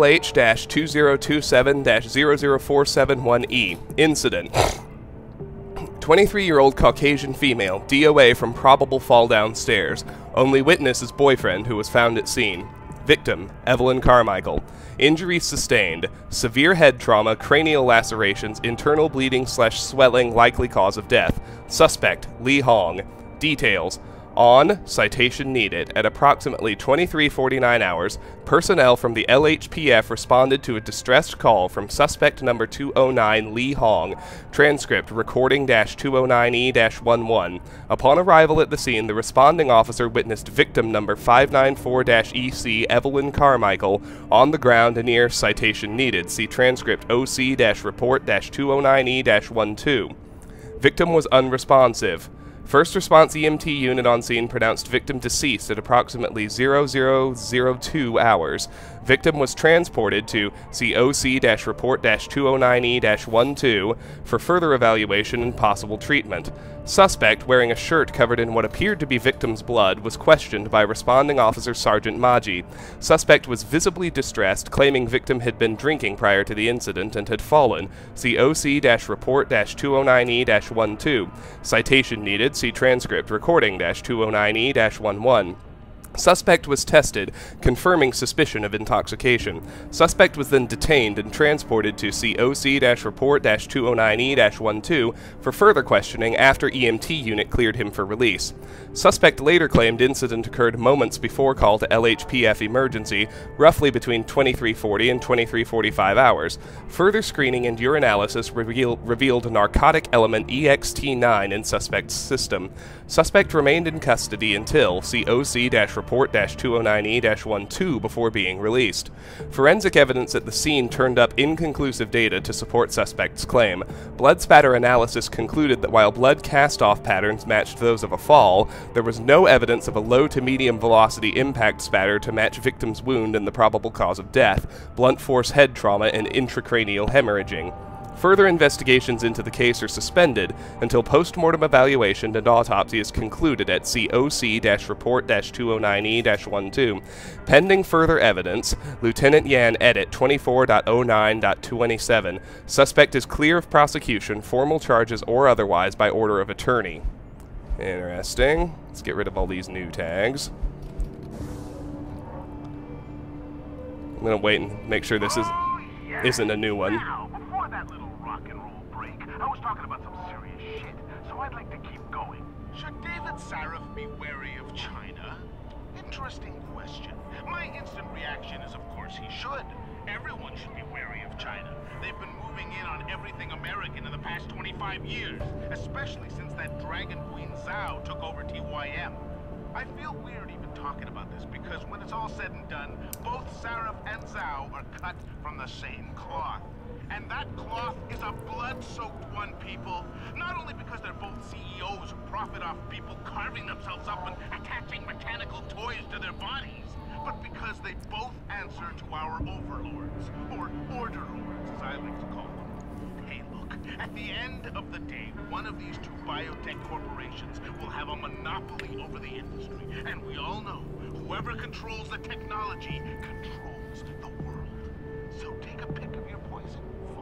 LH-2027-00471E. Incident. 23-year-old Caucasian female, DOA from probable fall downstairs. Only witness is boyfriend who was found at scene. Victim, Evelyn Carmichael. Injuries sustained. Severe head trauma, cranial lacerations, internal bleeding/swelling, likely cause of death. Suspect, Lee Hong. Details. On, citation needed, at approximately 23:49 hours, personnel from the LHPF responded to a distressed call from suspect number 209 Lee Hong, transcript recording-209E-11. Upon arrival at the scene, the responding officer witnessed victim number 594-EC Evelyn Carmichael on the ground near citation needed. See transcript OC-report-209E-12. Victim was unresponsive. First response EMT unit on scene pronounced victim deceased at approximately 0002 hours. Victim was transported to COC-report-209E-12 for further evaluation and possible treatment. Suspect, wearing a shirt covered in what appeared to be victim's blood, was questioned by responding officer Sergeant Maji. Suspect was visibly distressed, claiming victim had been drinking prior to the incident and had fallen. See OC-report-209E-12. Citation needed. See transcript recording-209E-11. Suspect was tested, confirming suspicion of intoxication. Suspect was then detained and transported to COC-report-209E-12 for further questioning after EMT unit cleared him for release. Suspect later claimed incident occurred moments before call to LHPF emergency, roughly between 23:40 and 23:45 hours. Further screening and urinalysis revealed narcotic element EXT9 in suspect's system. Suspect remained in custody until COC-report-209E-12 before being released. Forensic evidence at the scene turned up inconclusive data to support suspect's claim. Blood spatter analysis concluded that while blood cast-off patterns matched those of a fall, there was no evidence of a low to medium velocity impact spatter to match victim's wound and the probable cause of death, blunt force head trauma and intracranial hemorrhaging. Further investigations into the case are suspended until post-mortem evaluation and autopsy is concluded at COC-Report-209E-12. Pending further evidence, Lieutenant Yan edit 24.09.27. Suspect is clear of prosecution, formal charges, or otherwise by order of attorney. Interesting. Let's get rid of all these new tags. I'm gonna wait and make sure this isn't a new one. Now, before that little rock and roll break, I was talking about some serious shit, so I'd like to keep going. Should David Sarif be wary of China? Interesting question. My instant reaction is, of course, he should. Everyone should be wary of China. They've been moving in on everything American in the past 25 years, especially since that Dragon Queen Zhao took over TYM. I feel weird even talking about this because when it's all said and done, both Sarif and Zhao are cut from the same cloth. And that cloth is a blood-soaked one, people. Not only because they're both CEOs who profit off people carving themselves up and attaching mechanical toys to their bodies, but because they both answer to our overlords, or order lords, as I like to call them. Hey, look, at the end of the day, one of these two biotech corporations will have a monopoly over the industry. And we all know, whoever controls the technology controls the world. So take a pick of your poison.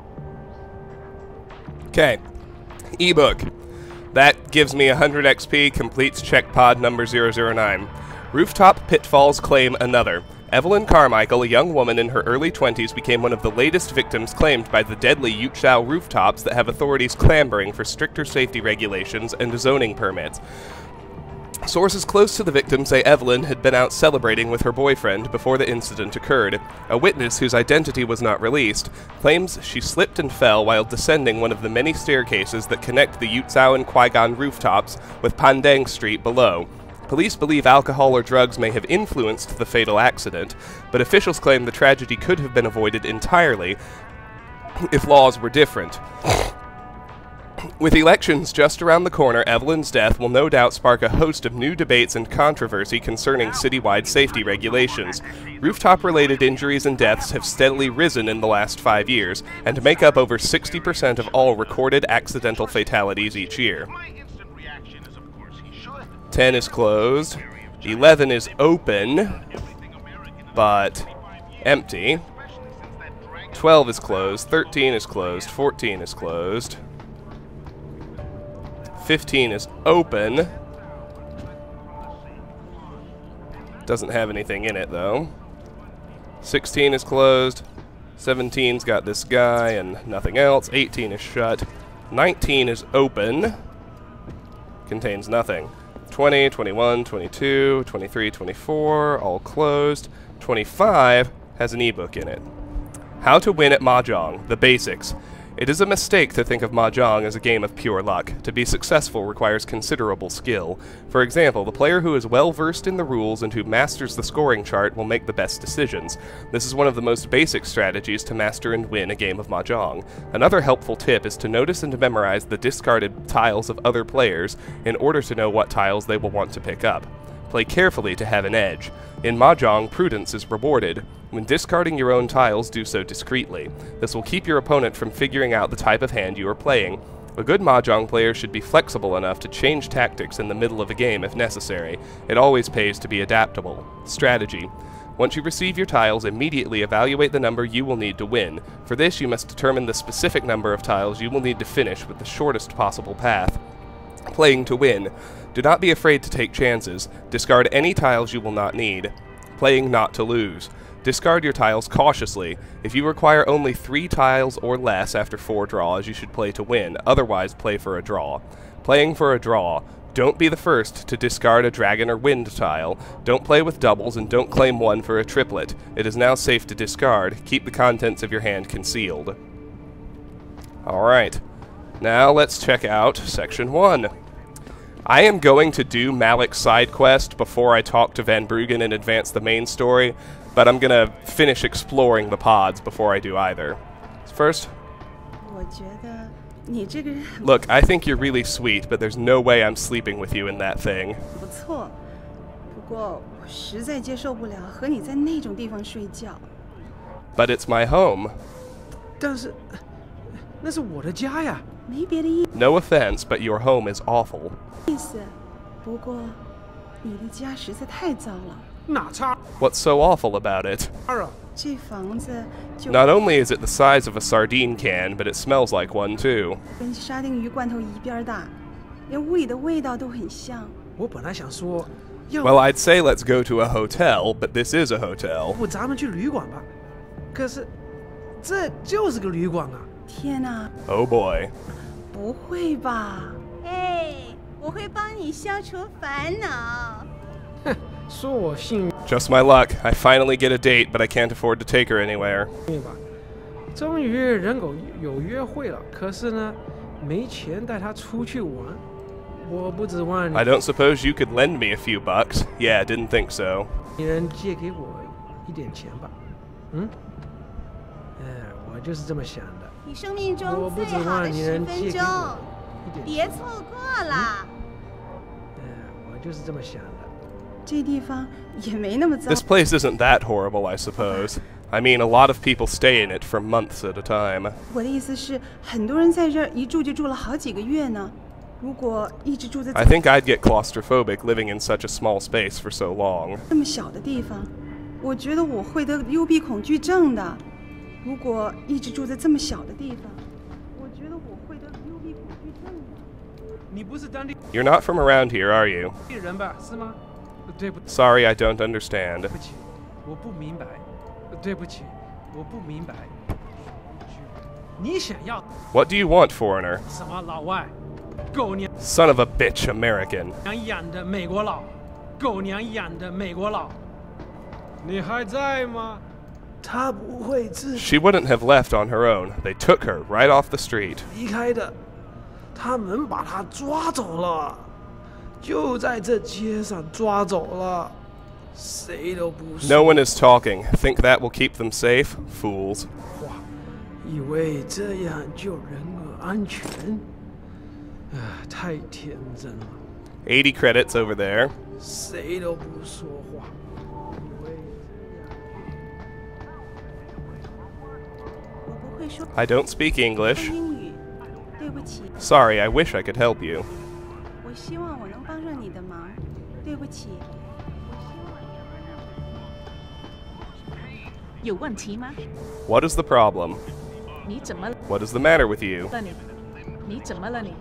Okay. Ebook. That gives me 100 XP, completes check pod number 009. Rooftop pitfalls claim another. Evelyn Carmichael, a young woman in her early 20s, became one of the latest victims claimed by the deadly Yutshao rooftops that have authorities clamoring for stricter safety regulations and zoning permits. Sources close to the victim say Evelyn had been out celebrating with her boyfriend before the incident occurred. A witness, whose identity was not released, claims she slipped and fell while descending one of the many staircases that connect the Yutshao and Qui-Gon rooftops with Pandang Street below. Police believe alcohol or drugs may have influenced the fatal accident, but officials claim the tragedy could have been avoided entirely if laws were different. With elections just around the corner, Evelyn's death will no doubt spark a host of new debates and controversy concerning citywide safety regulations. Rooftop-related injuries and deaths have steadily risen in the last 5 years, and make up over 60% of all recorded accidental fatalities each year. 10 is closed, 11 is open, but empty, 12 is closed, 13 is closed, 14 is closed, 15 is open. Doesn't have anything in it, though. 16 is closed. 17's got this guy and nothing else. 18 is shut. 19 is open. Contains nothing. 20, 21, 22, 23, 24, all closed. 25 has an ebook in it. How to win at Mahjong, the basics. It is a mistake to think of Mahjong as a game of pure luck. To be successful requires considerable skill. For example, the player who is well versed in the rules and who masters the scoring chart will make the best decisions. This is one of the most basic strategies to master and win a game of Mahjong. Another helpful tip is to notice and memorize the discarded tiles of other players in order to know what tiles they will want to pick up. Play carefully to have an edge. In Mahjong, prudence is rewarded. When discarding your own tiles, do so discreetly. This will keep your opponent from figuring out the type of hand you are playing. A good Mahjong player should be flexible enough to change tactics in the middle of a game if necessary. It always pays to be adaptable. Strategy. Once you receive your tiles, immediately evaluate the number you will need to win. For this, you must determine the specific number of tiles you will need to finish with the shortest possible path. Playing to win. Do not be afraid to take chances. Discard any tiles you will not need. Playing not to lose. Discard your tiles cautiously. If you require only 3 tiles or less after 4 draws, you should play to win. Otherwise, play for a draw. Playing for a draw. Don't be the first to discard a dragon or wind tile. Don't play with doubles and don't claim one for a triplet. It is now safe to discard. Keep the contents of your hand concealed. Alright. Now let's check out Section 1. I am going to do Malik's side quest before I talk to Van Bruggen and advance the main story, but I'm gonna finish exploring the pods before I do either. First, look, I think you're really sweet, but there's no way I'm sleeping with you in that thing. But it's my home. 那是我的家呀。 没别的意 No offense, but your home is awful. 思，不过你的家实在太脏了。 哪差 What's so awful about it? 啊？ 这房子就 Not only is it the size of a sardine can, but it smells like one too. 跟沙丁鱼罐头一边大，连屋里的味道都很像。 我本来想说，要 Well, I'd say let's go to a hotel, but this is a hotel. 不咱们去旅馆吧？可是这就是个旅馆啊！ 天哪， Oh boy. 不会吧？哎，我会帮你消除烦恼。 哼，说我幸运 Just my luck. I finally get a date, but I can't afford to take her anywhere. 吧，终于人狗有约会了。可是呢，没钱带她出去玩。我不指望 I don't suppose you could lend me a few bucks. Yeah, didn't think so. 你能借给我一点钱吧？嗯？我就是这么想的。 你生命我中最不指好的10 望你能分钟借给我，一点别错过了。 我就是这么想的。 这地方也没那么脏 This。place isn't that horrible, I suppose. I mean, a lot of people stay in it for months at a time. 我的意思是，很多人在这儿一住就住了好几个月呢。如果一直住在 I think I'd get claustrophobic living in such a small space for so long. 这么小的地方，我觉得我会得幽闭恐惧症的。如果一直住在这么小的地方，我觉得我会得幽闭恐惧症的。 你不是当地 You're not from around here, are you? 人吧？是吗？对不起， Sorry, I don't understand. 我不明白。对不起，我不明白。你想要 What do you want, foreigner? 什么老外？狗娘 Son of a bitch, American. 养的美国佬，狗娘养的美国佬。你还在吗？他不会自己 She wouldn't have left on her own. They took her right off the street. 离开的，他们把他抓走了，就在这街上抓走了，谁都不说。 No one is talking. Think that will keep them safe? Fools. 以为这样就人儿安全，太天真了。 80 credits over there. 谁都不说话。 我不会说 I don't speak English. 英语，对不起。 Sorry, I wish I could help you. 我希望我能帮上你的忙，对不起。 有问题吗？ What is the problem? 你怎么了 What is the matter with you? 你？你怎么了你？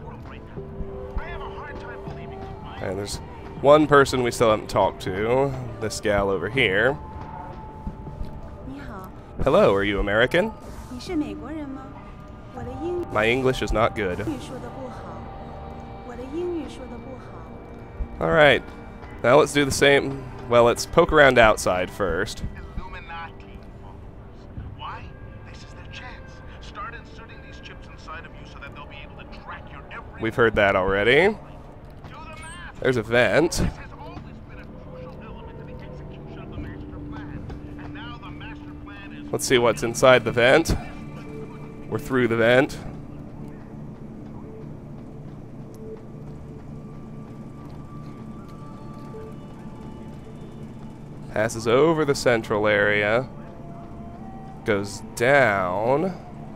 And there's one person we still haven't talked to. This gal over here. 你好， Hello, are you American? 你是美国人吗？我的英 My English is not good. 语说的不好，我的英语说的不好。 Alright, now let's do the same. Well, let's poke around outside first. Why? This is their chance. Start inserting these chips inside of you so that they'll be able to track your every... We've heard that already. There's a vent. Let's see what's inside the vent. We're through the vent. Passes over the central area. Goes down.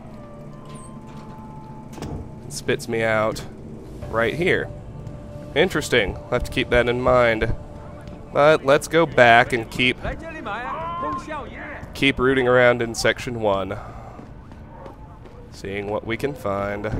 Spits me out right here. Interesting. I'll have to keep that in mind. But let's go back and keep rooting around in section 1. Seeing what we can find.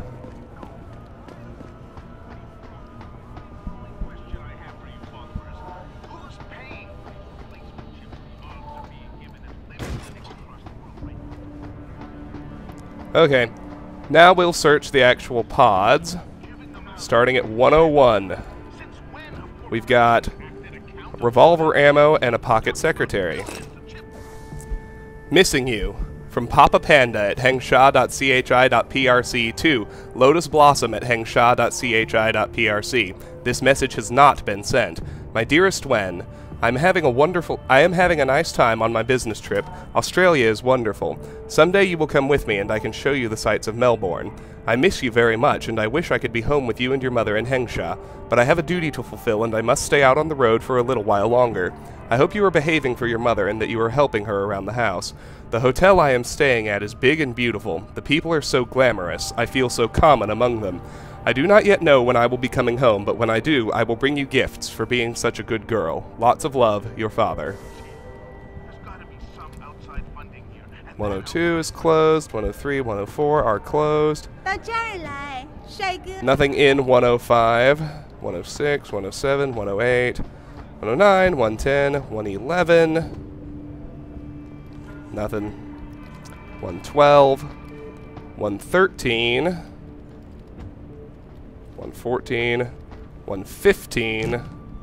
Okay, now we'll search the actual pods, starting at 101. We've got revolver ammo and a pocket secretary. Missing you. From Papa Panda at hengsha.chi.prc to Lotus Blossom at hengsha.chi.prc. This message has not been sent. My dearest Wen, I am having a nice time on my business trip. Australia is wonderful. Someday you will come with me and I can show you the sights of Melbourne. I miss you very much and I wish I could be home with you and your mother in Hengsha, but I have a duty to fulfill and I must stay out on the road for a little while longer. I hope you are behaving for your mother and that you are helping her around the house. The hotel I am staying at is big and beautiful. The people are so glamorous. I feel so common among them. I do not yet know when I will be coming home, but when I do, I will bring you gifts for being such a good girl. Lots of love, your father. 102 is closed. 103, 104 are closed. Nothing in 105. 106, 107, 108, 109, 110, 111. Nothing. 112. 113. 114. 115.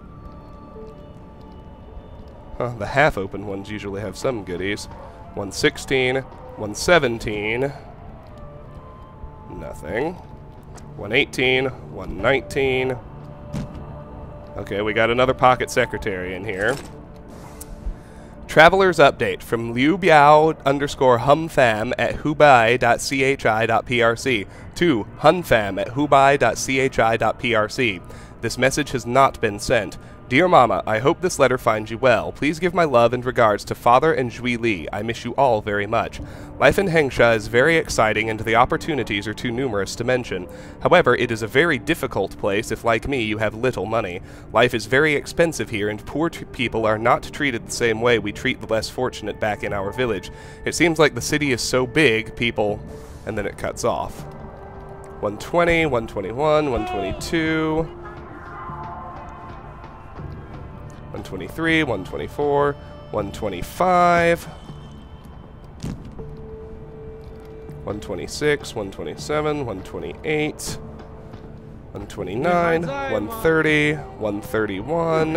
The half-open ones usually have some goodies. 116, 117, nothing. 118, 119. Okay, we got another pocket secretary in here. Traveler's update from liubiao_humfam at hubei.chi.prc to hunfam at hubei.chi.prc. This message has not been sent. Dear Mama, I hope this letter finds you well. Please give my love and regards to Father and Zhui Li. I miss you all very much. Life in Hengsha is very exciting and the opportunities are too numerous to mention. However, it is a very difficult place if, like me, you have little money. Life is very expensive here and poor people are not treated the same way we treat the less fortunate back in our village. It seems like the city is so big, people... And then it cuts off. 120, 121, 122... 123, 124, 125, 126, 127, 128, 129, 130, 131,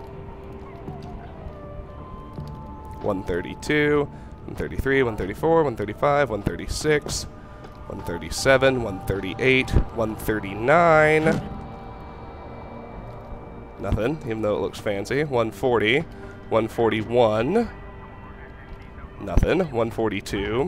132, 133, 134, 135, 136, 137, 138, 139... Nothing, even though it looks fancy. 140, 141, nothing. 142,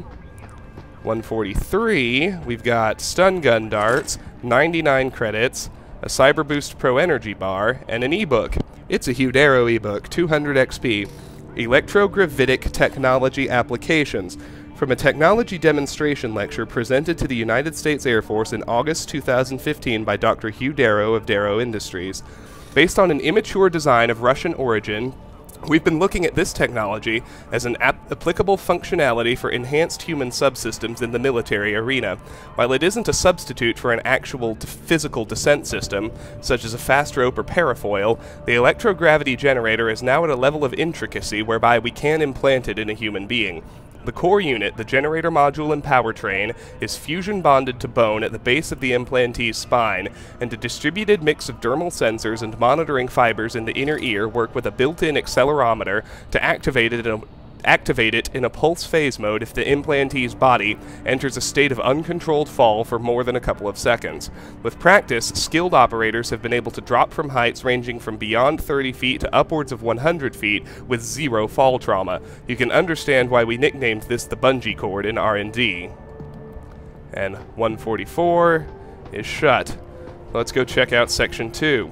143. We've got stun gun darts, 99 credits, a Cyber Boost Pro Energy bar, and an ebook. It's a Hudero ebook, 200 XP. Electrogravitic Technology Applications, from a technology demonstration lecture presented to the United States Air Force in August 2015 by Dr. Hugh Darrow of Darrow Industries. Based on an immature design of Russian origin, we've been looking at this technology as an applicable functionality for enhanced human subsystems in the military arena. While it isn't a substitute for an actual physical descent system, such as a fast rope or parafoil, the electrogravity generator is now at a level of intricacy whereby we can implant it in a human being. The core unit, the generator module and powertrain, is fusion bonded to bone at the base of the implantee's spine, and a distributed mix of dermal sensors and monitoring fibers in the inner ear work with a built-in accelerometer to activate it in a pulse phase mode if the implantee's body enters a state of uncontrolled fall for more than a couple of seconds. With practice, skilled operators have been able to drop from heights ranging from beyond 30 feet to upwards of 100 feet with zero fall trauma. You can understand why we nicknamed this the bungee cord in R&D. And 144 is shut. Let's go check out Section 2.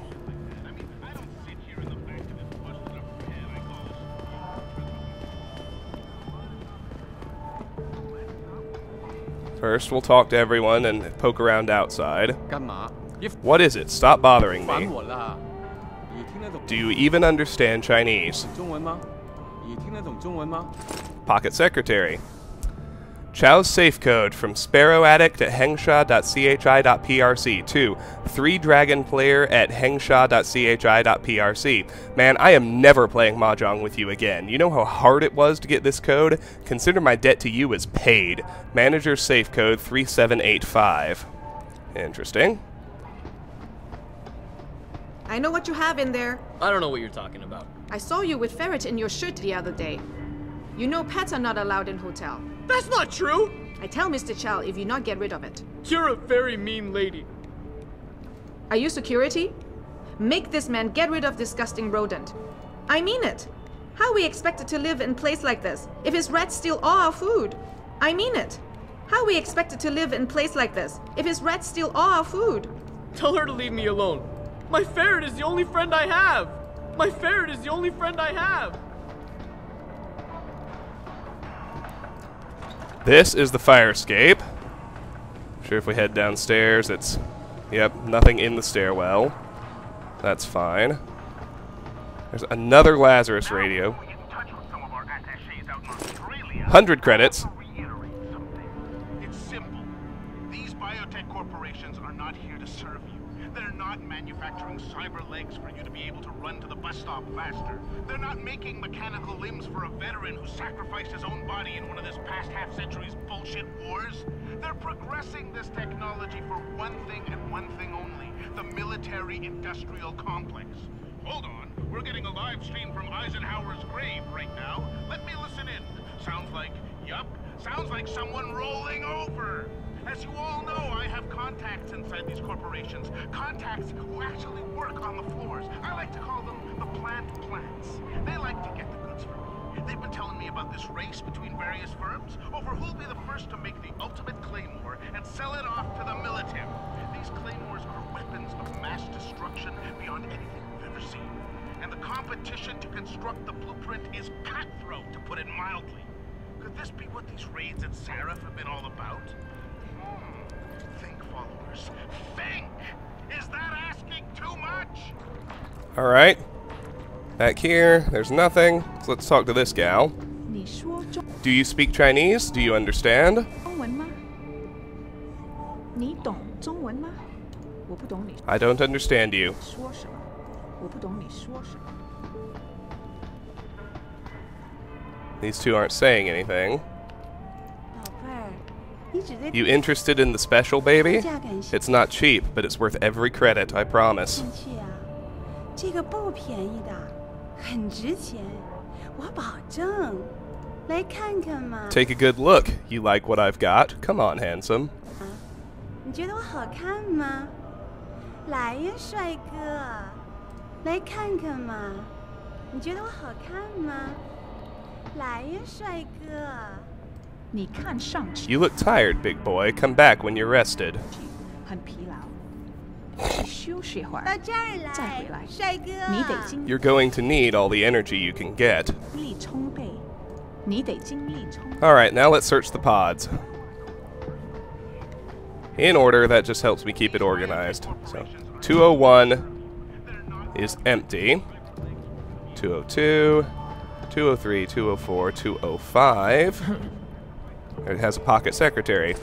First, we'll talk to everyone and poke around outside. What is it? Stop bothering me. Do you even understand Chinese? Pocket Secretary. Chow's safe code from Sparrow Addict at hengsha.chi.prc to 3dragon player at hengsha.chi.prc. Man, I am never playing Mahjong with you again. You know how hard it was to get this code? Consider my debt to you as paid. Manager's safe code 3785. Interesting. I know what you have in there. I don't know what you're talking about. I saw you with ferret in your shirt the other day. You know pets are not allowed in hotel. That's not true! I tell Mr. Chow if you not get rid of it. You're a very mean lady. Are you security? Make this man get rid of disgusting rodent. I mean it. How we expected to live in a place like this if his rats steal all our food? I mean it. How we expected to live in a place like this if his rats steal all our food? Tell her to leave me alone. My ferret is the only friend I have. My ferret is the only friend I have! This is the fire escape. Sure, if we head downstairs, it's... Yep, nothing in the stairwell. That's fine. There's another Lazarus radio. 100 credits. It's simple. These biotech corporations are not here to serve you. They're not manufacturing cyber legs for you to be able to run to the bus stop faster. They're not making mechanical limbs for a veteran who sacrificed his own body in one of this past half-century's bullshit wars. They're progressing this technology for one thing and one thing only, the military-industrial complex. Hold on, we're getting a live stream from Eisenhower's grave right now. Let me listen in. Sounds like someone rolling over. As you all know, I have contacts inside these corporations. Contacts who actually work on the floors. I like to call them the plants. They like to get the goods from me. They've been telling me about this race between various firms over who'll be the first to make the ultimate claymore and sell it off to the military. These claymores are weapons of mass destruction beyond anything we've ever seen. And the competition to construct the blueprint is cutthroat, to put it mildly. Could this be what these raids at Sarif have been all about? Think, followers. Think! Is that asking too much? Alright. Back here, there's nothing. So let's talk to this gal. Do you speak Chinese? Do you understand? I don't understand you. These two aren't saying anything. You interested in the special, baby? It's not cheap, but it's worth every credit, I promise. Take a good look. You like what I've got? Come on, handsome. You look tired, big boy. Come back when you're rested. You're going to need all the energy you can get. Alright, now let's search the pods. In order, that just helps me keep it organized. So, 201 is empty. 202, 203, 204, 205. It has a pocket secretary.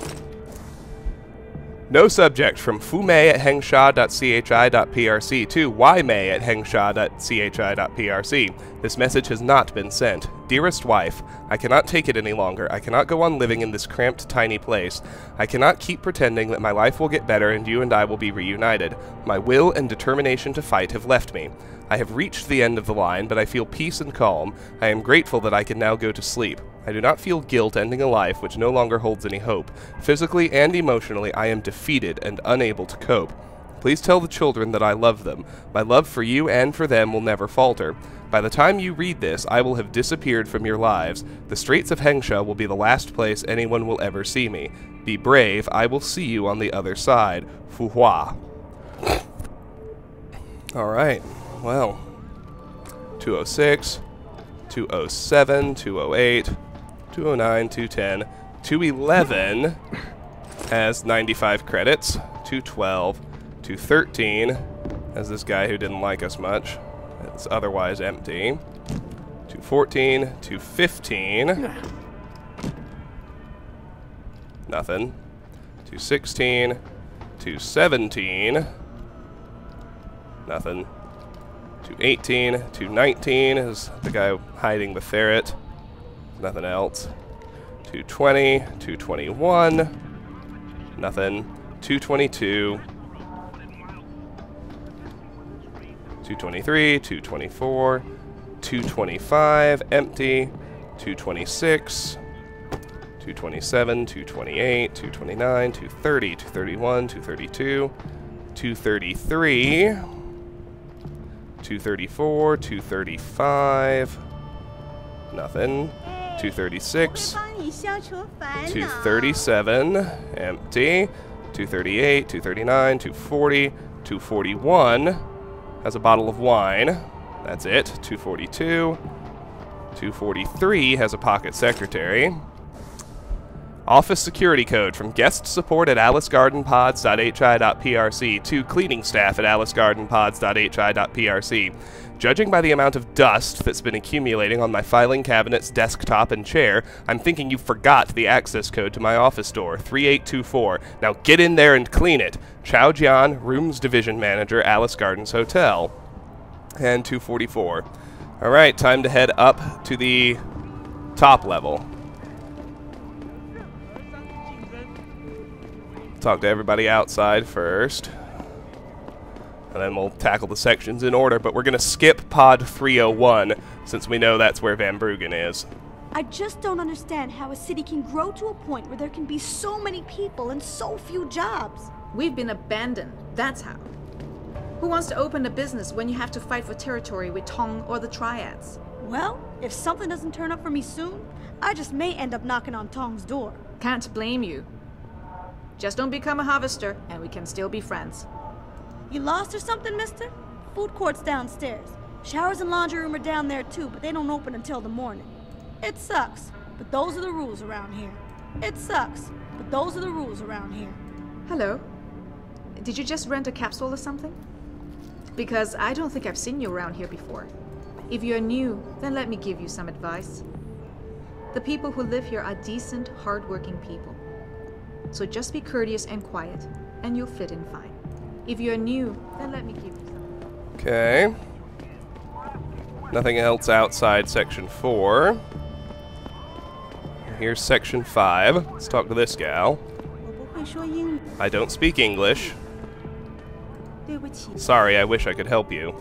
No subject from fumei at hengsha.chi.prc to ymei at hengsha.chi.prc. This message has not been sent. Dearest wife, I cannot take it any longer. I cannot go on living in this cramped, tiny place. I cannot keep pretending that my life will get better and you and I will be reunited. My will and determination to fight have left me. I have reached the end of the line, but I feel peace and calm. I am grateful that I can now go to sleep. I do not feel guilt ending a life which no longer holds any hope. Physically and emotionally, I am defeated and unable to cope. Please tell the children that I love them. My love for you and for them will never falter. By the time you read this, I will have disappeared from your lives. The Straits of Hengsha will be the last place anyone will ever see me. Be brave, I will see you on the other side. Fu Hua. Alright, well. 206, 207, 208, 209, 210, 211 has 95 credits, 212, 213 has this guy who didn't like us much. It's otherwise empty. 214, 215. Nothing. 216, 217. Nothing. 218, 219 is the guy hiding the ferret. Nothing else. 220, 221. Nothing. 222. 223, 224, 225, empty, 226, 227, 228, 229, 230, 231, 232, 233, 234, 235, nothing, 236, 237, empty, 238, 239, 240, 241, has a bottle of wine. That's it. 242. 243 has a pocket secretary. Office security code from guest support at alicegardenpods.hi.prc to cleaning staff at alicegardenpods.hi.prc. Judging by the amount of dust that's been accumulating on my filing cabinets, desktop, and chair, I'm thinking you forgot the access code to my office door, 3824. Now get in there and clean it. Chow Jian, Rooms Division Manager, Alice Gardens Hotel. And 244. Alright, time to head up to the top level. Talk to everybody outside first. And then we'll tackle the sections in order, but we're going to skip Pod 301, since we know that's where Van Bruggen is. I just don't understand how a city can grow to a point where there can be so many people and so few jobs. We've been abandoned, that's how. Who wants to open a business when you have to fight for territory with Tong or the Triads? Well, if something doesn't turn up for me soon, I just may end up knocking on Tong's door. Can't blame you. Just don't become a harvester, and we can still be friends. You lost or something, mister? Food court's downstairs. Showers and laundry room are down there too, but they don't open until the morning. It sucks, but those are the rules around here. It sucks, but those are the rules around here. Hello. Did you just rent a capsule or something? Because I don't think I've seen you around here before. If you're new, then let me give you some advice. The people who live here are decent, hard-working people. So just be courteous and quiet, and you'll fit in fine. If you're new, then let me give you some. Okay. Nothing else outside Section 4. Here's Section 5. Let's talk to this gal. I don't speak English. Sorry, I wish I could help you.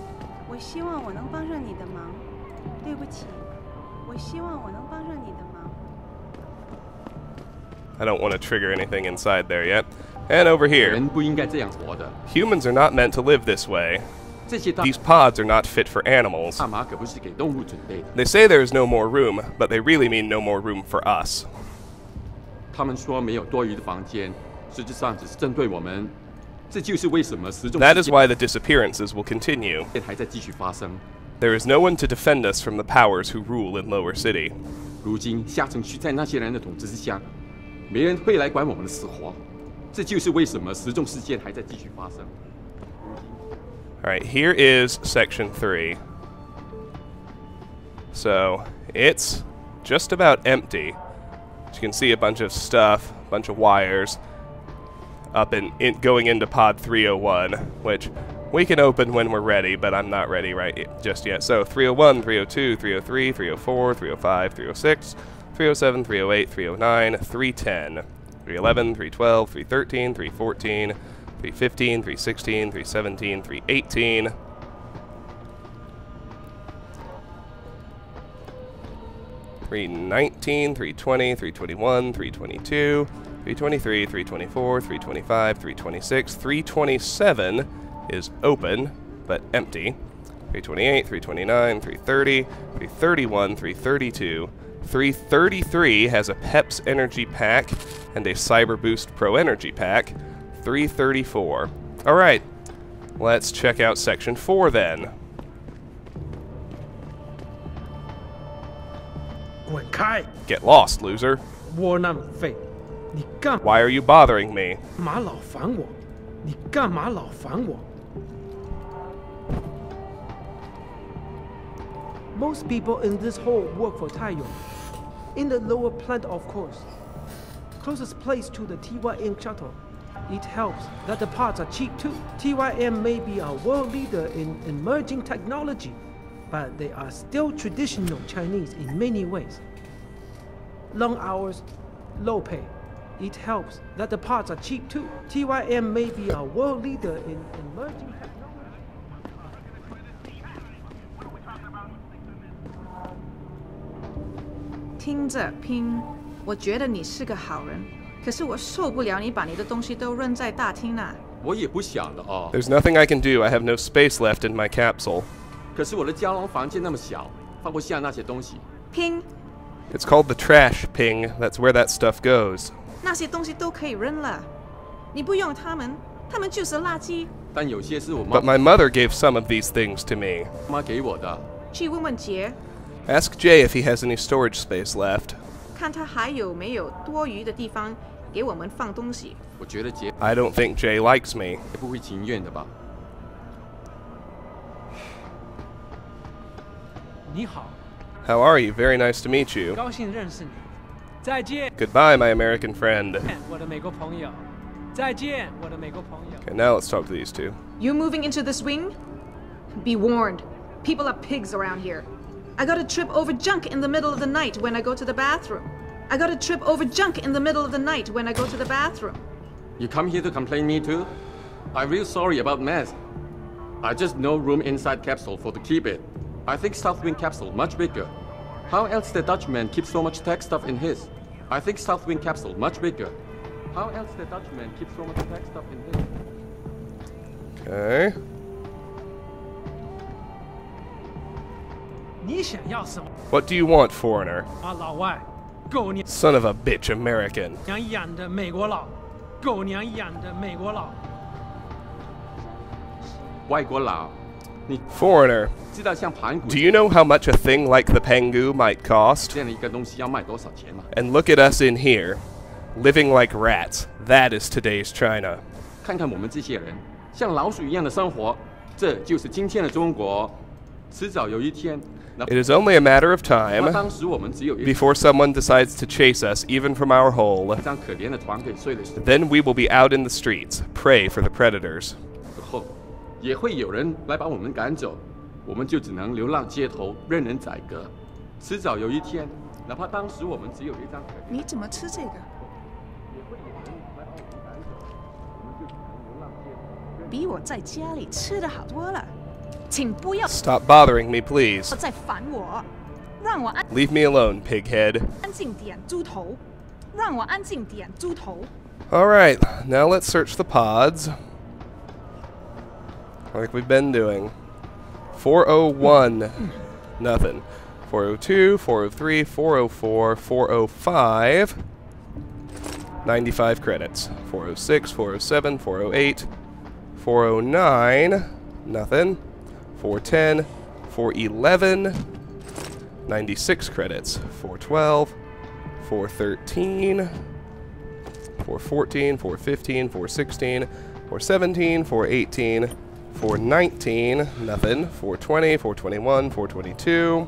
I don't want to trigger anything inside there yet. And over here. Humans are not meant to live this way. These pods are not fit for animals. They say there is no more room, but they really mean no more room for us. That is why the disappearances will continue. There is no one to defend us from the powers who rule in Lower City. Alright, here is Section 3. So, it's just about empty. As you can see, a bunch of stuff, a bunch of wires, up going into Pod 301, which we can open when we're ready, but I'm not ready just yet. So, 301, 302, 303, 304, 305, 306, 307, 308, 309, 310, 311, 312, 313, 314, 315, 316, 317, 318. $319, $320, $321, $322, $323, $324, $325, $326, $327 is open but empty. $328, $329, $330, $331, $332. $333 has a PEPS Energy Pack and a Cyber Boost Pro Energy Pack. $334. Alright, let's check out Section 4 then. Get lost, loser. Why are you bothering me? Most people in this hall work for Taiyong. In the lower plant, of course. Closest place to the TYM shuttle. It helps that the parts are cheap too. TYM may be a world leader in emerging technology, but they are still traditional Chinese in many ways. Long hours, low pay. It helps that the parts are cheap too. TYM may be a world leader in emerging technology. 听着，拼，我觉得你是个好人，可是我受不了你把你的东西都扔在大厅那。 我也不想的哦。 There's nothing I can do. I have no space left in my capsule. 可是我的胶囊房间那么小，放不下那些东西。 拼。 It's called the trash, Ping. That's where that stuff goes. 那些东西都可以扔了，你不用它们，它们就是垃圾。 But my mother gave some of these things to me. 妈给我的。 去问问杰， Ask Jay if he has any storage space left. 看他还有没有多余的地方给我们放东西。 我觉得杰 I don't think Jay likes me. 也不会情愿的吧？ 你好， How are you? Very nice to meet you. 高兴认识你。再见， Goodbye, my American friend. 我的美国朋友。再见，我的美国朋友。 Okay, now let's talk to these two. You moving into this wing? Be warned. People are pigs around here. I gotta trip over junk in the middle of the night when I go to the bathroom. I gotta trip over junk in the middle of the night when I go to the bathroom. You come here to complain me too? I'm real sorry about mess. I just no room inside capsule for to keep it. I think South Wing capsule much bigger. How else the Dutchman keep so much tech stuff in his? I think South Wing capsule much bigger. How else the Dutchman keep so much tech stuff in his? Okay. 你想要什么？ What do you want, foreigner? 啊，老外，狗娘 Son of a bitch American. 一样的美国佬，狗娘一样的美国佬。 外国佬，你 Foreigner, 知道像盘古 do you know how much a thing like the Pengu might cost? 这样的一个东西要卖多少钱吗？ And look at us in here, living like rats. That is today's China. 看看我们这些人，像老鼠一样的生活，这就是今天的中国。迟早有一天， It is only a matter of time 当时我们只有一 before someone decides to chase us, even from our hole. 张可怜的团给睡了时 Then we will be out in the streets, prey for the predators. 候，也会有人来把我们赶走，我们就只能流浪街头，任人宰割。迟早有一天，哪怕当时我们只有一张可怜， 你怎么吃这个？比我在家里吃的好多了，请不要 Stop bothering me, please. 再烦我，让我安 Leave me alone, pighead. 静点，猪头，让我安静点，猪头。 Alright, now let's search the pods. Like we've been doing. 401. Nothing. 402, 403, 404, 405. 95 credits. 406, 407, 408, 409. Nothing. 410, 411. 96 credits. 412, 413. 414, 415, 416, 417, 418, 419, nothing, 420, 421, 422,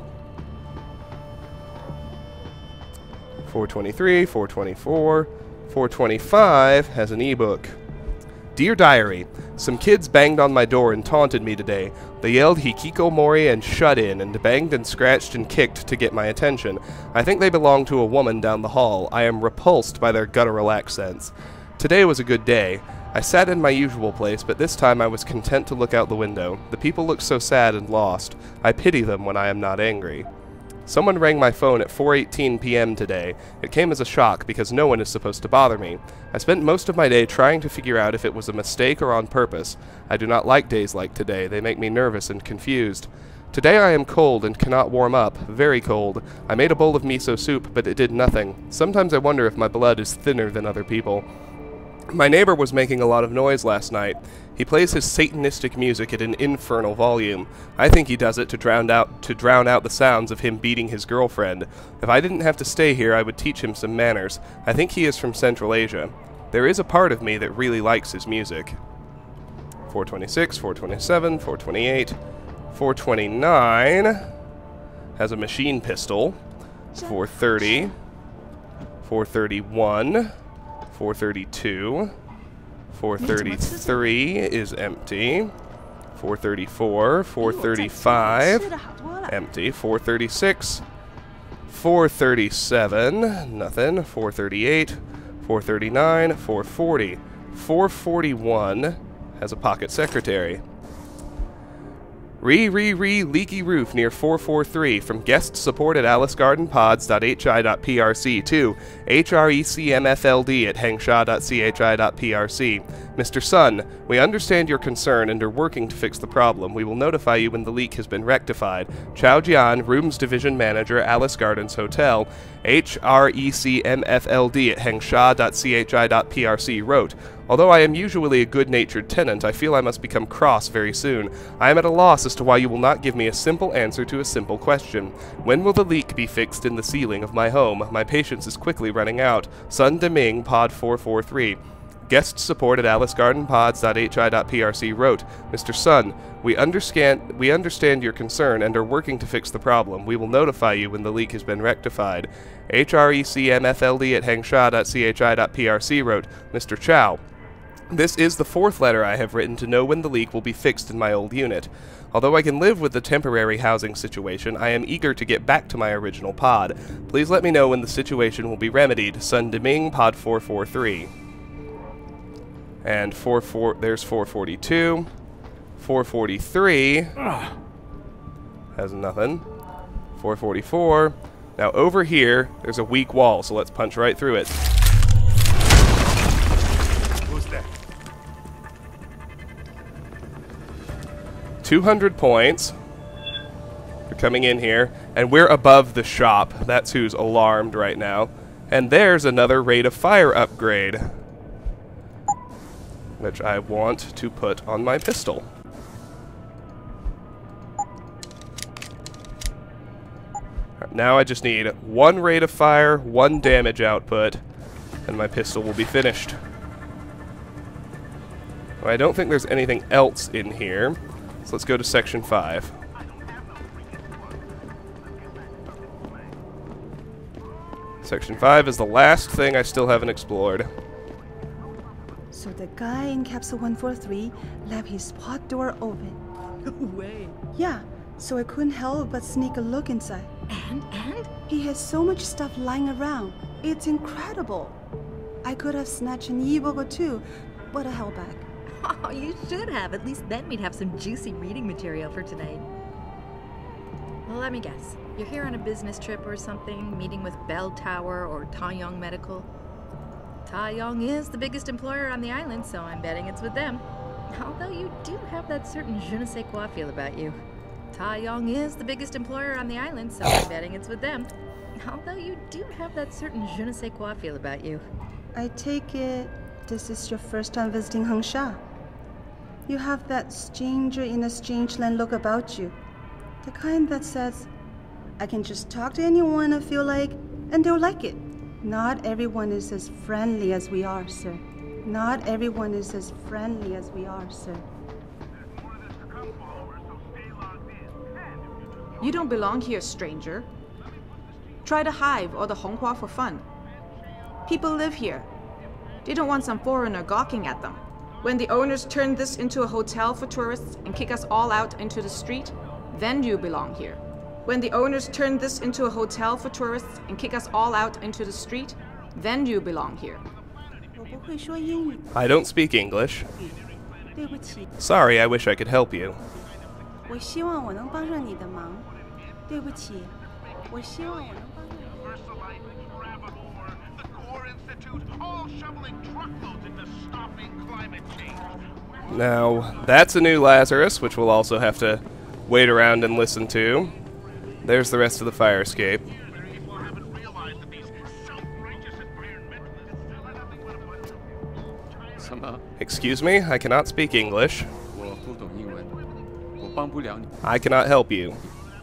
423, 424, 425 has an ebook. Dear Diary, some kids banged on my door and taunted me today. They yelled hikikomori and shut in and banged and scratched and kicked to get my attention. I think they belong to a woman down the hall. I am repulsed by their guttural accents. Today was a good day. I sat in my usual place, but this time I was content to look out the window. The people looked so sad and lost. I pity them when I am not angry. Someone rang my phone at 4:18 p.m. today. It came as a shock because no one is supposed to bother me. I spent most of my day trying to figure out if it was a mistake or on purpose. I do not like days like today. They make me nervous and confused. Today I am cold and cannot warm up. Very cold. I made a bowl of miso soup, but it did nothing. Sometimes I wonder if my blood is thinner than other people. My neighbor was making a lot of noise last night. He plays his satanistic music at an infernal volume. I think he does it to drown out the sounds of him beating his girlfriend. If I didn't have to stay here, I would teach him some manners. I think he is from Central Asia. There is a part of me that really likes his music. 426, 427, 428, 429 has a machine pistol. 430, 431, 432, 433 is empty. 434, 435, empty. 436, 437, nothing. 438, 439, 440. 441 has a pocket secretary. Leaky roof near 443 from guest support at alicegardenpods.hi.prc to hrecmfld at hengsha.chi.prc. Mr. Sun, we understand your concern and are working to fix the problem. We will notify you when the leak has been rectified. Chao Jian, Rooms Division Manager, Alice Gardens Hotel, hrecmfld at hengsha.chi.prc wrote, Although I am usually a good-natured tenant, I feel I must become cross very soon. I am at a loss as to why you will not give me a simple answer to a simple question. When will the leak be fixed in the ceiling of my home? My patience is quickly running out. Sun Deming, Pod 443. Guest support at alicegardenpods.hi.prc wrote, Mr. Sun, we understand your concern and are working to fix the problem. We will notify you when the leak has been rectified. HRECMFLD at hengsha.chi.prc wrote, Mr. Chow, this is the 4th letter I have written to know when the leak will be fixed in my old unit. Although I can live with the temporary housing situation, I am eager to get back to my original pod. Please let me know when the situation will be remedied. Sun Deming, Pod 443. And there's 442. 443 has nothing. 444. Now over here, there's a weak wall, so let's punch right through it. Who's that? 200 points for coming in here, and we're above the shop. That's who's alarmed right now. And there's another rate of fire upgrade, which I want to put on my pistol. Now I just need 1 rate of fire, 1 damage output, and my pistol will be finished. Well, I don't think there's anything else in here, so let's go to Section 5. Section 5 is the last thing I still haven't explored. So the guy in Capsule 143 left his pod door open. No way. Yeah, so I couldn't help but sneak a look inside. And? He has so much stuff lying around. It's incredible. I could have snatched an e-book or 2, but I held back. Oh, you should have. At least then we'd have some juicy reading material for tonight. Well, let me guess. You're here on a business trip or something, meeting with Belltower or Taeyong Medical. Taeyong is the biggest employer on the island, so I'm betting it's with them. Although you do have that certain je ne sais quoi feel about you. Taeyong is the biggest employer on the island, so I'm betting it's with them. Although you do have that certain je ne sais quoi feel about you. I take it this is your first time visiting Hengsha. You have that stranger in a strange land look about you. The kind that says, I can just talk to anyone I feel like, and they'll like it. Not everyone is as friendly as we are, sir. Not everyone is as friendly as we are, sir. You don't belong here, stranger. Try the Hive or the Honghua for fun. People live here. They don't want some foreigner gawking at them. When the owners turn this into a hotel for tourists and kick us all out into the street, then you belong here. When the owners turn this into a hotel for tourists and kick us all out into the street, then you belong here. I don't speak English. Sorry, I wish I could help you. Now, that's a new Lazarus, which we'll also have to wait around and listen to. There's the rest of the fire escape. Excuse me, I cannot speak English. I cannot help you.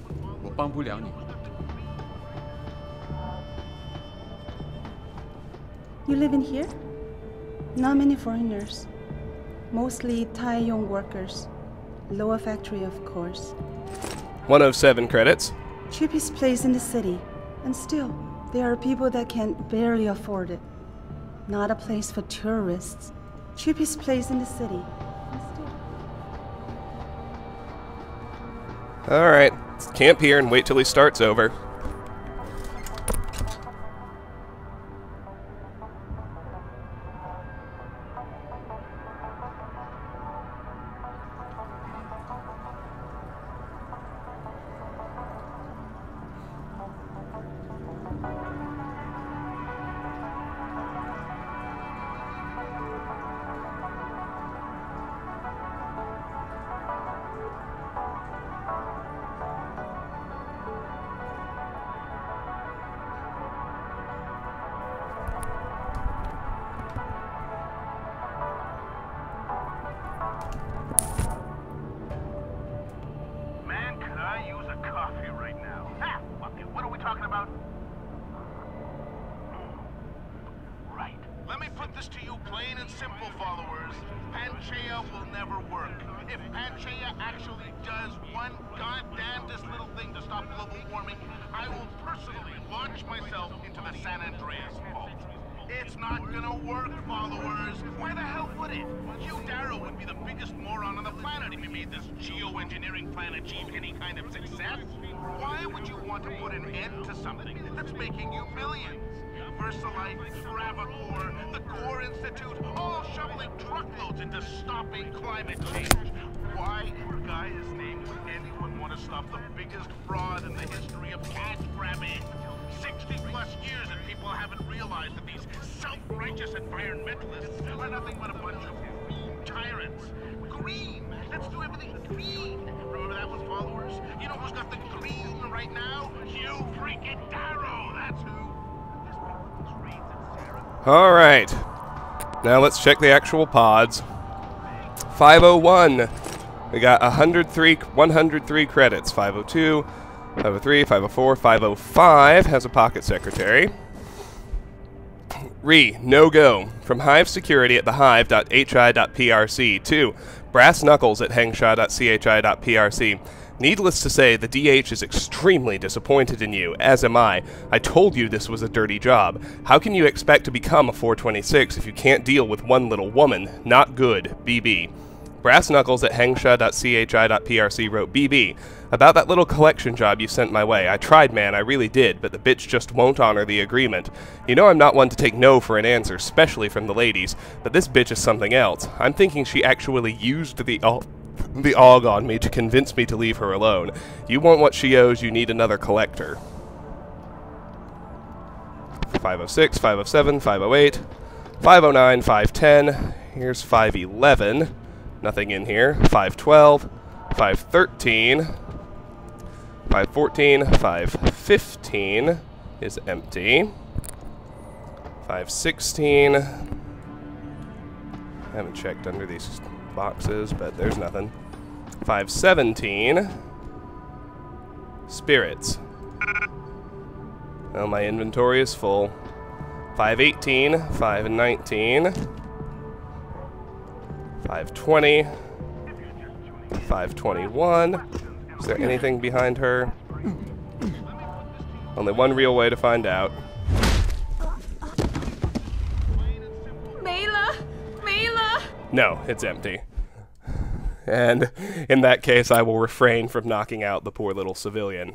You live in here? Not many foreigners. Mostly Taeyong workers. Lower factory, of course. 107 credits. Cheapest place in the city. And still, there are people that can barely afford it. Not a place for tourists. Cheapest place in the city. Alright, let's camp here and wait till he starts over. this to you plain and simple, followers. Panchaea will never work. If Panchaea actually does one goddamnedest little thing to stop global warming, I will personally launch myself into the San Andreas Fault. It's not gonna work, followers. Why the hell would it? Hugh Darrow would be the biggest moron on the planet if he made this geoengineering plan achieve any kind of success. Why would you want to put an end to something that's making you millions? VersaLife, Travacore, the Core Institute, all shoveling truckloads into stopping climate change. Why, in Gaia's name, would anyone want to stop the biggest fraud in the history of cash grabbing? 60-plus years and people haven't realized that these self-righteous environmentalists are nothing but a bunch of green tyrants. Green! Let's do everything green! Remember that one, followers? You know who's got the green right now? Hugh freaking Darrow! That's who! Alright. Now let's check the actual pods. 501. We got 103 credits. 502, 503, 504, 505 has a pocket secretary. No go. From Hive Security at thehive.hi.prc to Brass Knuckles at hengsha.chi.prc. Needless to say, the DH is extremely disappointed in you, as am I. I told you this was a dirty job. How can you expect to become a 426 if you can't deal with one little woman? Not good. BB. Brass Knuckles at hengsha.chi.prc wrote, BB, about that little collection job you sent my way. I tried, man, I really did, but the bitch just won't honor the agreement. You know I'm not one to take no for an answer, especially from the ladies, but this bitch is something else. I'm thinking she actually used the AUG on me to convince me to leave her alone. You want what she owes, you need another collector. 506, 507, 508, 509, 510. Here's 511. Nothing in here. 512, 513, 514, 515 is empty. 516. I haven't checked under these boxes, but there's nothing. 517. Spirits. Well, my inventory is full. 518, 519, 520, 521. Is there anything behind her? Only one real way to find out. Mela! No, it's empty. And in that case, I will refrain from knocking out the poor little civilian.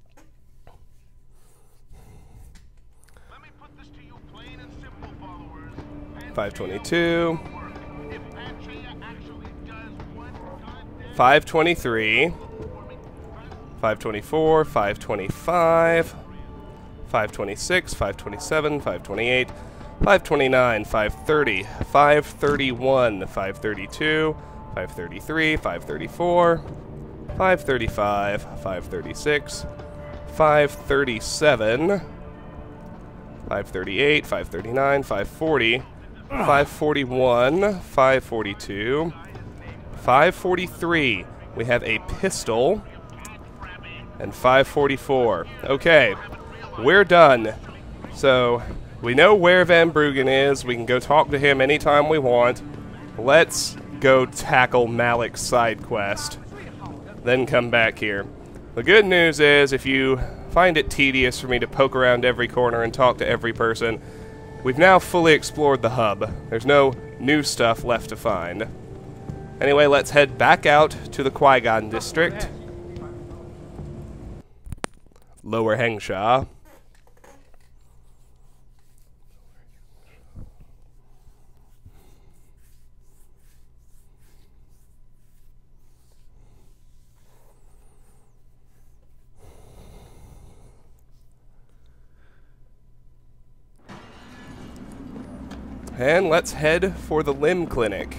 Let me put this to you plain and simple, followers. 522. 523. 524, 525, 526, 527, 528, 529, 530, 531, 532, 533, 534, 535, 536, 537, 538, 539, 540, 541, 542, 543. We have a pistol. And 544. Okay, we're done. So, we know where Van Bruggen is. We can go talk to him anytime we want. Let's go tackle Malik's side quest. Then come back here. The good news is, if you find it tedious for me to poke around every corner and talk to every person, we've now fully explored the hub. There's no new stuff left to find. Anyway, let's head back out to the Qui-Gon district. Lower Hengsha. And let's head for the limb clinic.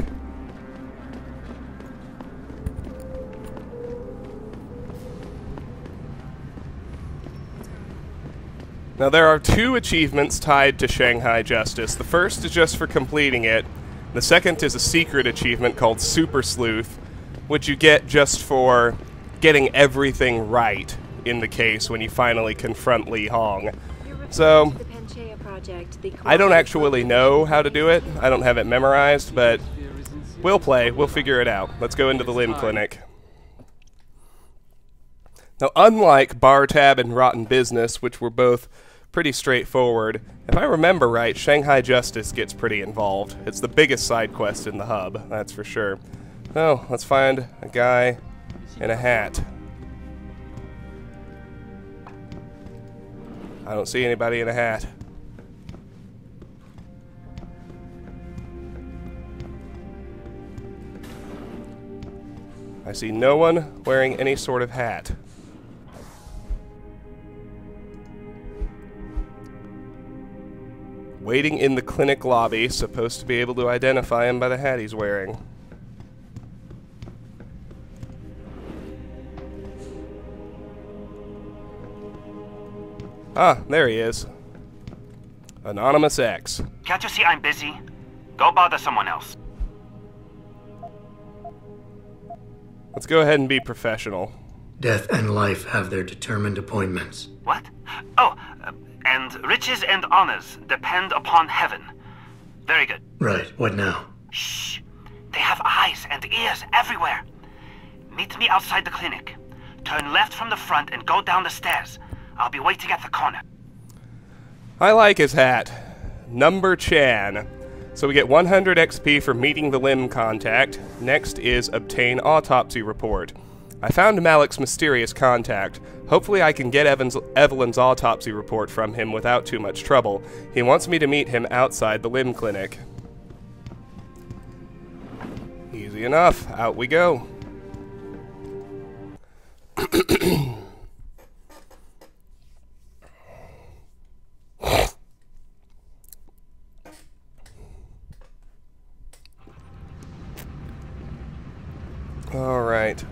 Now, there are 2 achievements tied to Shanghai Justice. The first is just for completing it. The second is a secret achievement called Super Sleuth, which you get just for getting everything right in the case when you finally confront Li Hong. So, project, the I don't actually know how to do it. I don't have it memorized, but we'll play. We'll figure it out. Let's go into the limb clinic. Now, unlike Bar Tab and Rotten Business, which were both pretty straightforward, if I remember right, Shanghai Justice gets pretty involved. It's the biggest side quest in the hub, that's for sure. Oh, let's find a guy in a hat. I don't see anybody in a hat. I see no one wearing any sort of hat. Waiting in the clinic lobby, supposed to be able to identify him by the hat he's wearing. Ah, there he is. Anonymous X. Can't you see I'm busy? Go bother someone else. Let's go ahead and be professional. Death and life have their determined appointments. What? Oh, and riches and honors depend upon heaven. Very good. Right, what now? Shh. They have eyes and ears everywhere. Meet me outside the clinic. Turn left from the front and go down the stairs. I'll be waiting at the corner. I like his hat. Number Chan. So we get 100 XP for meeting the limb contact. Next is obtain autopsy report. I found Malik's mysterious contact. Hopefully I can get Evelyn's autopsy report from him without too much trouble. He wants me to meet him outside the limb clinic. Easy enough. Out we go. All right.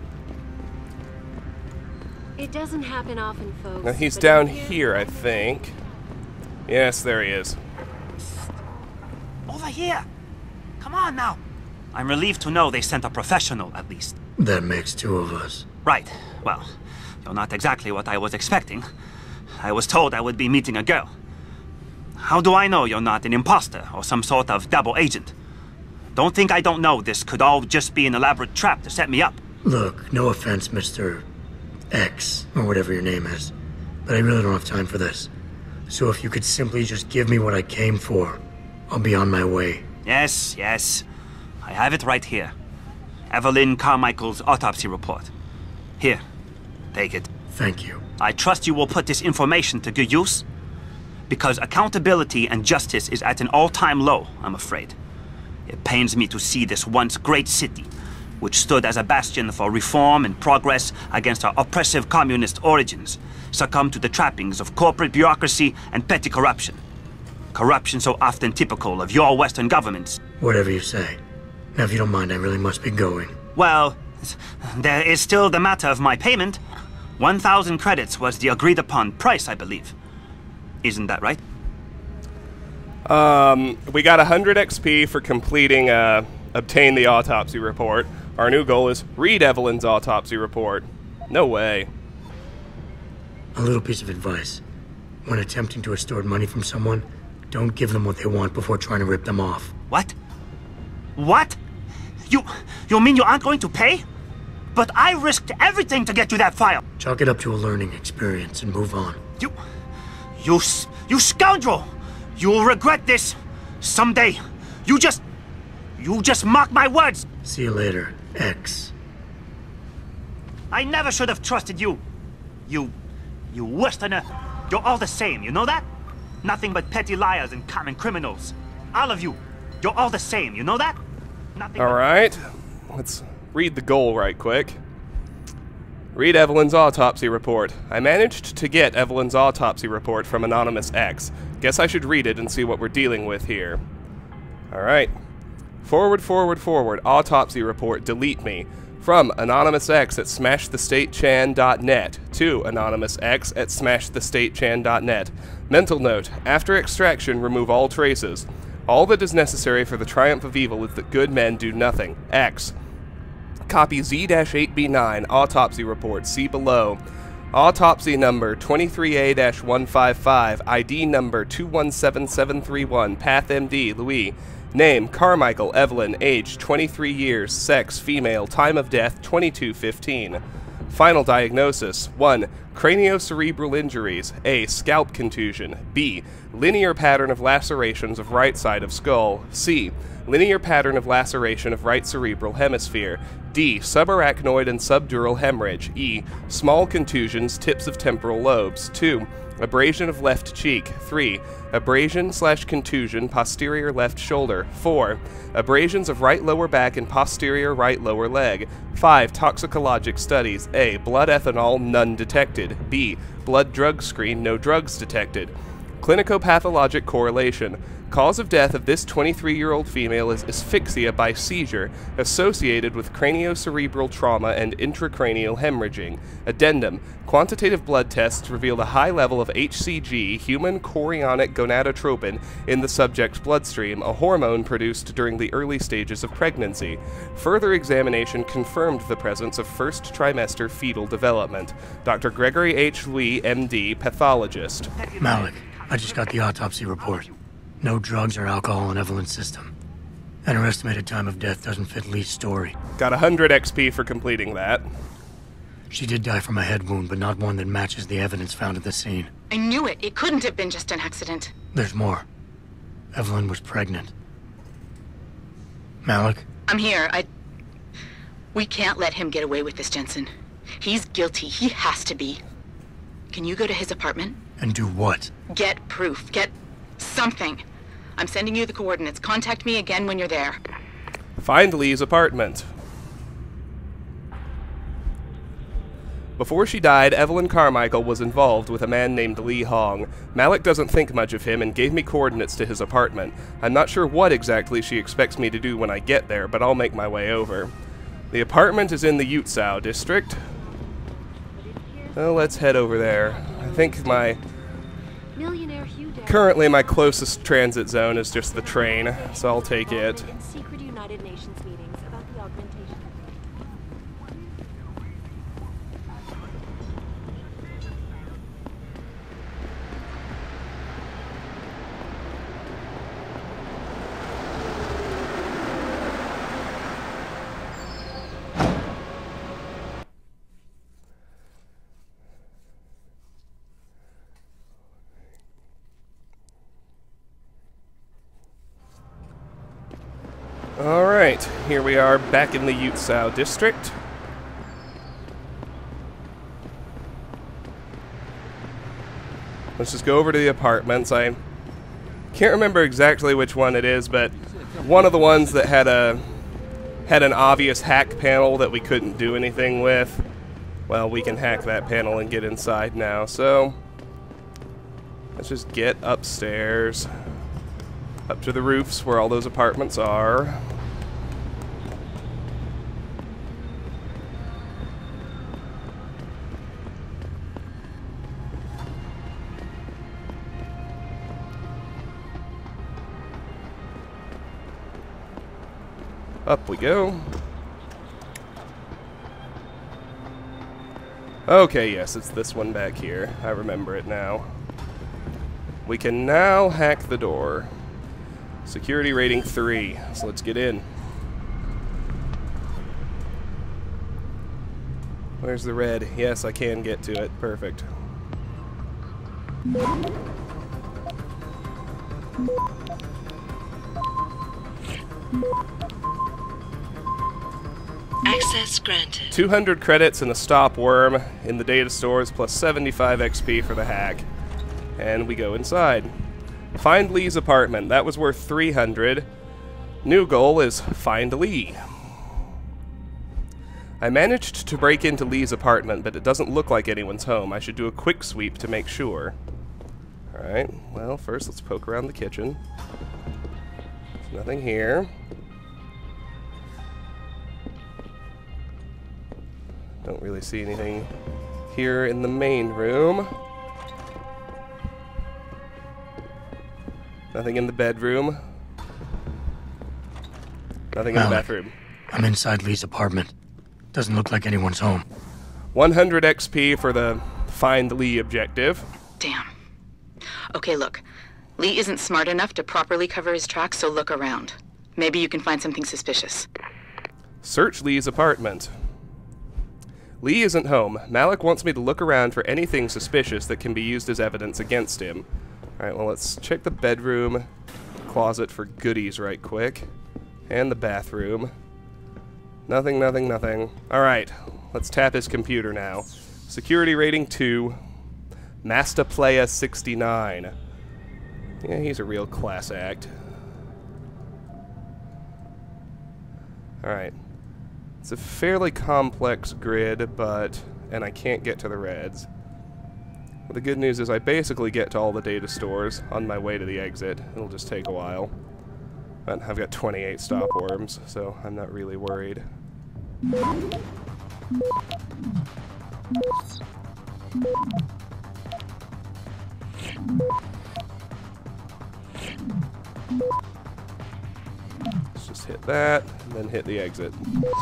It doesn't happen often, folks. Now he's down here, I think. Yes, there he is. Over here! Come on now! I'm relieved to know they sent a professional, at least. That makes two of us. Right. Well, you're not exactly what I was expecting. I was told I would be meeting a girl. How do I know you're not an imposter or some sort of double agent? Don't think I don't know this could all just be an elaborate trap to set me up. Look, no offense, Mr. X, or whatever your name is, but I really don't have time for this. So if you could simply just give me what I came for, I'll be on my way. Yes, yes. I have it right here. Evelyn Carmichael's autopsy report. Here, take it. Thank you. I trust you will put this information to good use, because accountability and justice is at an all-time low, I'm afraid. It pains me to see this once great city, which stood as a bastion for reform and progress against our oppressive communist origins, succumb to the trappings of corporate bureaucracy and petty corruption. Corruption so often typical of your Western governments. Whatever you say. Now, if you don't mind, I really must be going. Well, there is still the matter of my payment. 1,000 credits was the agreed-upon price, I believe. Isn't that right? We got 100 XP for completing, obtain the autopsy report. Our new goal is read Evelyn's autopsy report. No way. A little piece of advice. When attempting to extort money from someone, don't give them what they want before trying to rip them off. What? What? You mean you aren't going to pay? But I risked everything to get you that file. Chalk it up to a learning experience and move on. You scoundrel! You will regret this someday. You just mock my words. See you later, X. I never should have trusted you. You Westerner. You're all the same, you know that? Nothing but petty liars and common criminals. All of you. You're all the same, you know that? Nothing. All right. Let's read the goal right quick. Read Evelyn's autopsy report. I managed to get Evelyn's autopsy report from Anonymous X. Guess I should read it and see what we're dealing with here. Alright. Forward, forward, forward. Autopsy report. Delete me. From Anonymous X at smashthestatechan.net to Anonymous X at smashthestatechan.net. Mental note. After extraction, remove all traces. All that is necessary for the triumph of evil is that good men do nothing. X. Copy Z-8B9 autopsy report. See below. Autopsy number 23A-155, ID number 217731, PathMD, Louis. Name, Carmichael Evelyn, age 23 years, sex, female, time of death, 22:15. Final diagnosis, 1. Craniocerebral injuries, A. Scalp contusion, B. Linear pattern of lacerations of right side of skull, C. Linear pattern of laceration of right cerebral hemisphere, D. Subarachnoid and subdural hemorrhage, E. Small contusions, tips of temporal lobes, 2. Abrasion of left cheek, 3. Abrasion/contusion, posterior left shoulder, 4. Abrasions of right lower back and posterior right lower leg, 5. Toxicologic studies, A. Blood ethanol, none detected, B. Blood drug screen, no drugs detected. Clinicopathologic correlation. Cause of death of this 23-year-old female is asphyxia by seizure, associated with craniocerebral trauma and intracranial hemorrhaging. Addendum. Quantitative blood tests revealed a high level of HCG, human chorionic gonadotropin, in the subject's bloodstream, a hormone produced during the early stages of pregnancy. Further examination confirmed the presence of first trimester fetal development. Dr. Gregory H. Lee, MD, pathologist. Malik, I just got the autopsy report. No drugs or alcohol in Evelyn's system. And her estimated time of death doesn't fit Lee's story. Got 100 XP for completing that. She did die from a head wound, but not one that matches the evidence found at the scene. I knew it. It couldn't have been just an accident. There's more. Evelyn was pregnant. Malik? I'm here. We can't let him get away with this, Jensen. He's guilty. He has to be. Can you go to his apartment? And do what? Get proof. Get something. I'm sending you the coordinates. Contact me again when you're there. Find Lee's apartment. Before she died, Evelyn Carmichael was involved with a man named Lee Hong. Malik doesn't think much of him and gave me coordinates to his apartment. I'm not sure what exactly she expects me to do when I get there, but I'll make my way over. The apartment is in the Yutsao district. Well, let's head over there. I think currently my closest transit zone is just the train, so I'll take it. Secret United Nations meetings about the augmentation. Alright, here we are back in the Yutsao district. Let's just go over to the apartments. I can't remember exactly which one it is, but one of the ones that had an obvious hack panel that we couldn't do anything with. Well, we can hack that panel and get inside now, so let's just get upstairs. Up to the roofs where all those apartments are. Up we go. Okay, yes, it's this one back here. I remember it now. We can now hack the door. Security rating 3, so let's get in. Where's the red? Yes, I can get to it. Perfect. Access granted. 200 credits and a stop worm in the data stores, plus 75 XP for the hack. And we go inside. Find Lee's apartment. That was worth 300. New goal is find Lee. I managed to break into Lee's apartment, but it doesn't look like anyone's home. I should do a quick sweep to make sure. Alright, well, first let's poke around the kitchen. There's nothing here. Don't really see anything here in the main room. Nothing in the bedroom. Nothing in the bathroom. I'm inside Lee's apartment. Doesn't look like anyone's home. 100 XP for the find Lee objective. Damn. Okay, look. Lee isn't smart enough to properly cover his tracks, so look around. Maybe you can find something suspicious. Search Lee's apartment. Lee isn't home. Malik wants me to look around for anything suspicious that can be used as evidence against him. Alright, well, let's check the bedroom, closet for goodies right quick, and the bathroom. Nothing, nothing, nothing. Alright, let's tap his computer now. Security rating 2. Masta Playa 69. Yeah, he's a real class act. Alright. It's a fairly complex grid, and I can't get to the reds. But the good news is I basically get to all the data stores on my way to the exit. It'll just take a while. But I've got 28 stop worms, so I'm not really worried. Let's just hit that, and then hit the exit.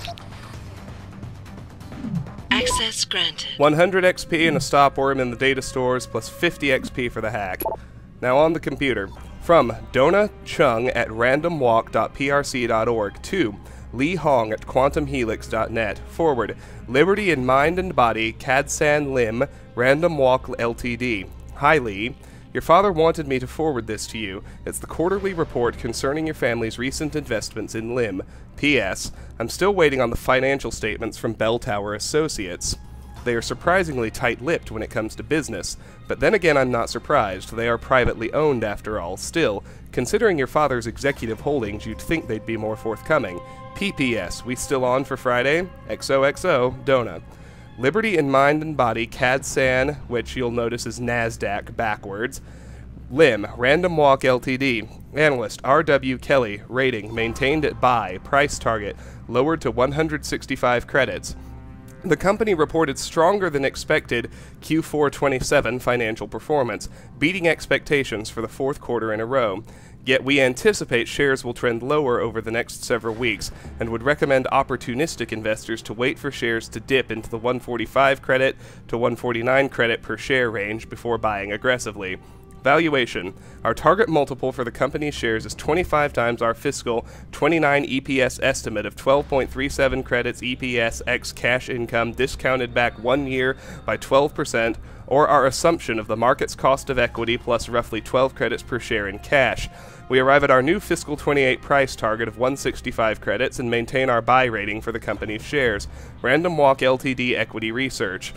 Access granted. 100 XP and a stop worm in the data stores, plus 50 XP for the hack. Now on the computer. From Donna Chung at randomwalk.prc.org to Lee Hong at quantumhelix.net. Forward. Liberty in Mind and Body, Kadsan Lim, Random Walk Ltd. Hi Lee. Your father wanted me to forward this to you. It's the quarterly report concerning your family's recent investments in Lim. P.S. I'm still waiting on the financial statements from Belltower Associates. They are surprisingly tight-lipped when it comes to business, but then again I'm not surprised. They are privately owned after all. Still, considering your father's executive holdings, you'd think they'd be more forthcoming. P.P.S. We still on for Friday? XOXO, Donna. Liberty in Mind and Body, Kadsan, which you'll notice is NASDAQ backwards. Lim, Random Walk Ltd. Analyst, R.W. Kelly. Rating, maintained at buy. Price target, lowered to 165 credits. The company reported stronger than expected Q4 27 financial performance, beating expectations for the fourth quarter in a row. Yet we anticipate shares will trend lower over the next several weeks, and would recommend opportunistic investors to wait for shares to dip into the 145 credit to 149 credit per share range before buying aggressively. Valuation. Our target multiple for the company's shares is 25 times our fiscal 29 EPS estimate of 12.37 credits EPS x cash income discounted back 1 year by 12%, or our assumption of the market's cost of equity plus roughly 12 credits per share in cash. We arrive at our new fiscal 28 price target of 165 credits and maintain our buy rating for the company's shares. Random Walk Ltd. Equity Research.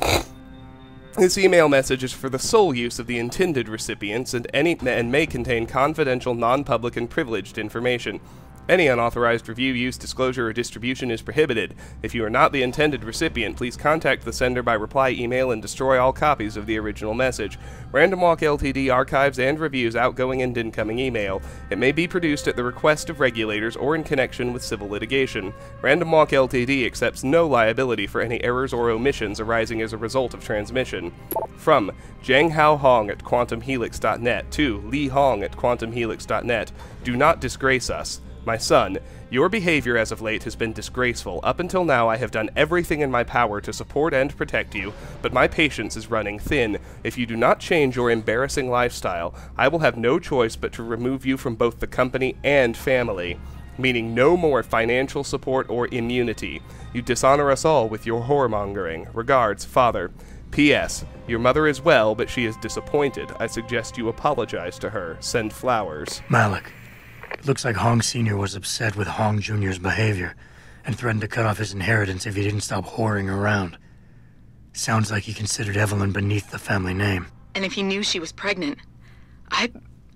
This email message is for the sole use of the intended recipients and may contain confidential, non-public, and privileged information. Any unauthorized review, use, disclosure, or distribution is prohibited. If you are not the intended recipient, please contact the sender by reply email and destroy all copies of the original message. Random Walk Ltd. archives and reviews outgoing and incoming email. It may be produced at the request of regulators or in connection with civil litigation. Random Walk Ltd. accepts no liability for any errors or omissions arising as a result of transmission. From Jiang Hao Hong at quantumhelix.net to Lee Hong at quantumhelix.net. Do not disgrace us. My son, your behavior as of late has been disgraceful. Up until now, I have done everything in my power to support and protect you, but my patience is running thin. If you do not change your embarrassing lifestyle, I will have no choice but to remove you from both the company and family, meaning no more financial support or immunity. You dishonor us all with your whoremongering. Regards, Father. P.S. Your mother is well, but she is disappointed. I suggest you apologize to her. Send flowers. Malik. It looks like Hong Sr. was upset with Hong Jr.'s behavior and threatened to cut off his inheritance if he didn't stop whoring around. Sounds like he considered Evelyn beneath the family name. And if he knew she was pregnant, I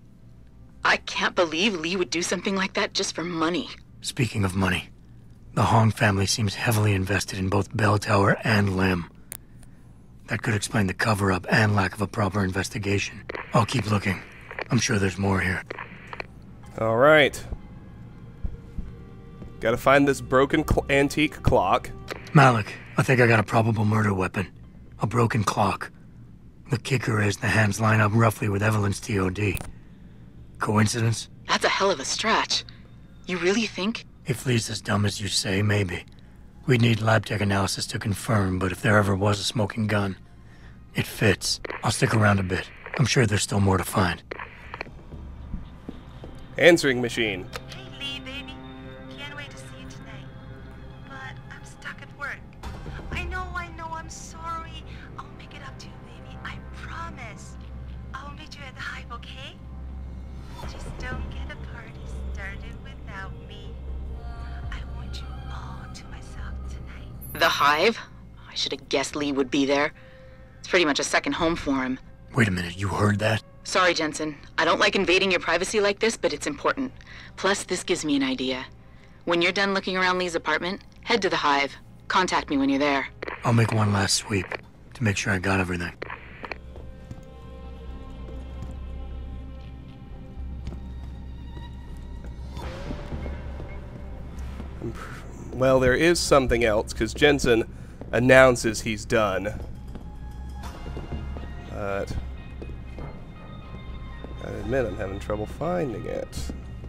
can't believe Lee would do something like that just for money. Speaking of money, the Hong family seems heavily invested in both Belltower and Lim. That could explain the cover-up and lack of a proper investigation. I'll keep looking. I'm sure there's more here. Alright. Gotta find this broken antique clock. Malik, I think I got a probable murder weapon. A broken clock. The kicker is the hands line up roughly with Evelyn's TOD. Coincidence? That's a hell of a stretch. You really think? If Lee's as dumb as you say, maybe. We'd need lab tech analysis to confirm, but if there ever was a smoking gun, It fits. I'll stick around a bit. I'm sure there's still more to find. Answering machine. Hey, Lee, baby. Can't wait to see you tonight. But I'm stuck at work. I know, I'm sorry. I'll make it up to you, baby. I promise. I'll meet you at the Hive, okay? Just don't get a party started without me. I want you all to myself tonight. The Hive? I should have guessed Lee would be there. It's pretty much a second home for him. Wait a minute, you heard that? Sorry, Jensen. I don't like invading your privacy like this, but it's important. Plus, this gives me an idea. When you're done looking around Lee's apartment, head to the Hive. Contact me when you're there. I'll make one last sweep to make sure I got everything. Well, there is something else, because Jensen announces he's done. But I admit I'm having trouble finding it.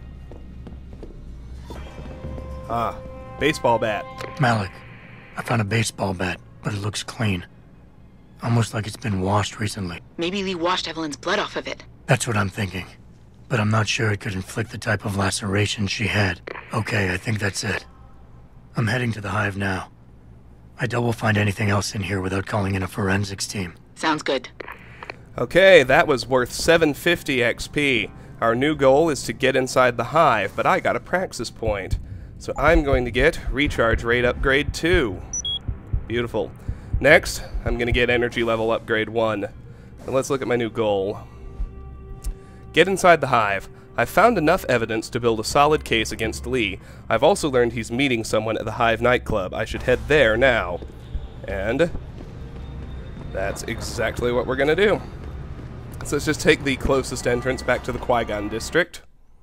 Ah, baseball bat. Malik, I found a baseball bat, but it looks clean. Almost like it's been washed recently. Maybe Lee washed Evelyn's blood off of it. That's what I'm thinking. But I'm not sure it could inflict the type of laceration she had. Okay, I think that's it. I'm heading to the Hive now. I doubt we'll find anything else in here without calling in a forensics team. Sounds good. Okay, that was worth 750 XP. Our new goal is to get inside the Hive, but I got a praxis point. So I'm going to get recharge rate upgrade 2. Beautiful. Next, I'm going to get energy level upgrade 1. And let's look at my new goal. Get inside the Hive. I've found enough evidence to build a solid case against Lee. I've also learned he's meeting someone at the Hive nightclub. I should head there now. And that's exactly what we're going to do. So let's just take the closest entrance back to the Qui-Gon district.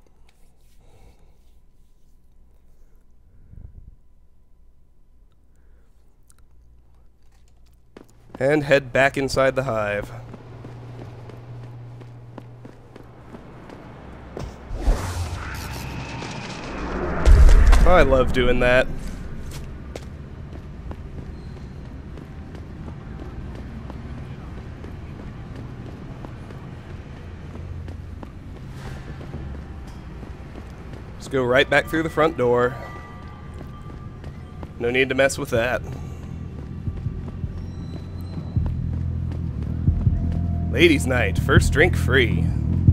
And head back inside the Hive. Oh, I love doing that. Just go right back through the front door. No need to mess with that. Ladies' night, first drink free.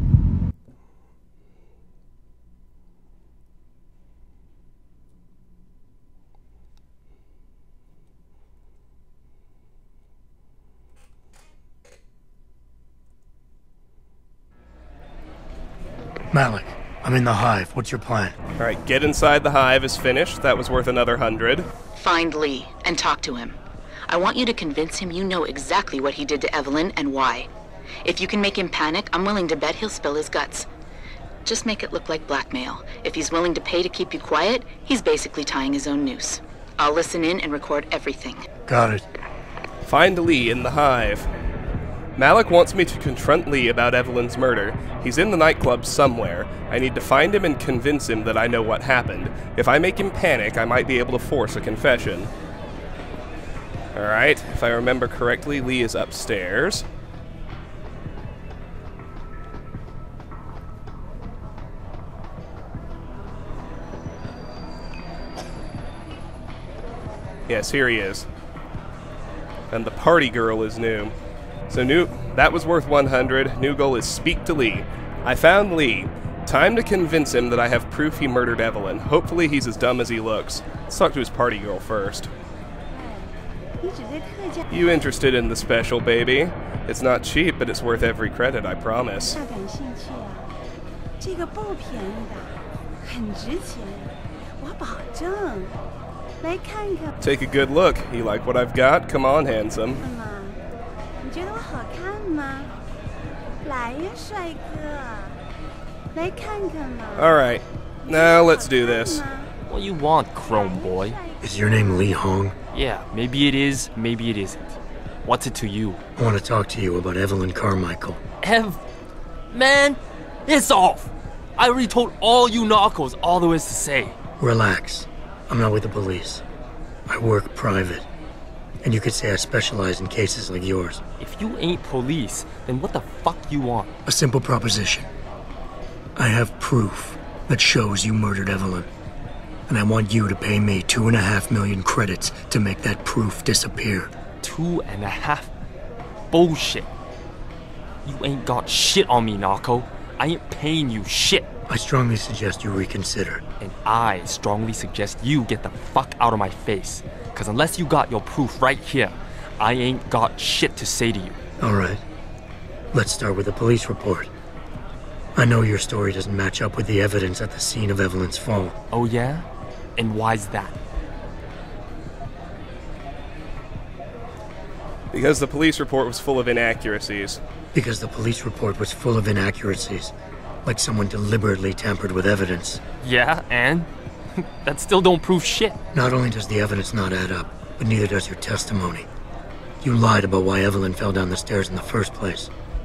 Malik, I'm in the Hive. What's your plan? Alright, get inside the Hive is finished. That was worth another 100. Find Lee and talk to him. I want you to convince him you know exactly what he did to Evelyn and why. If you can make him panic, I'm willing to bet he'll spill his guts. Just make it look like blackmail. If he's willing to pay to keep you quiet, he's basically tying his own noose. I'll listen in and record everything. Got it. Find Lee in the Hive. Malik wants me to confront Lee about Evelyn's murder. He's in the nightclub somewhere. I need to find him and convince him that I know what happened. If I make him panic, I might be able to force a confession. Alright, if I remember correctly, Lee is upstairs. Yes, here he is. And the party girl is new. So that was worth 100. New goal is speak to Lee. I found Lee. Time to convince him that I have proof he murdered Evelyn. Hopefully he's as dumb as he looks. Let's talk to his party girl first. You interested in the special, baby? It's not cheap, but it's worth every credit, I promise. Take a good look. You like what I've got? Come on, handsome. Alright, now let's do this. What you want, Chrome Boy? Is your name Lee Hong? Yeah, maybe it is, maybe it isn't. What's it to you? I want to talk to you about Evelyn Carmichael. Man, it's off! I already told all you narcos all there is to say. Relax. I'm not with the police. I work private. And you could say I specialize in cases like yours. If you ain't police, then what the fuck you want? A simple proposition. I have proof that shows you murdered Evelyn. And I want you to pay me 2.5 million credits to make that proof disappear. 2.5? Bullshit. You ain't got shit on me, narco. I ain't paying you shit. I strongly suggest you reconsider. And I strongly suggest you get the fuck out of my face. Cause unless you got your proof right here, I ain't got shit to say to you. Alright. Let's start with the police report. I know your story doesn't match up with the evidence at the scene of Evelyn's fall. Oh yeah? And why's that? Because the police report was full of inaccuracies. Because the police report was full of inaccuracies. Like someone deliberately tampered with evidence. Yeah, and? That still don't prove shit. Not only does the evidence not add up, but neither does your testimony. You lied about why Evelyn fell down the stairs in the first place.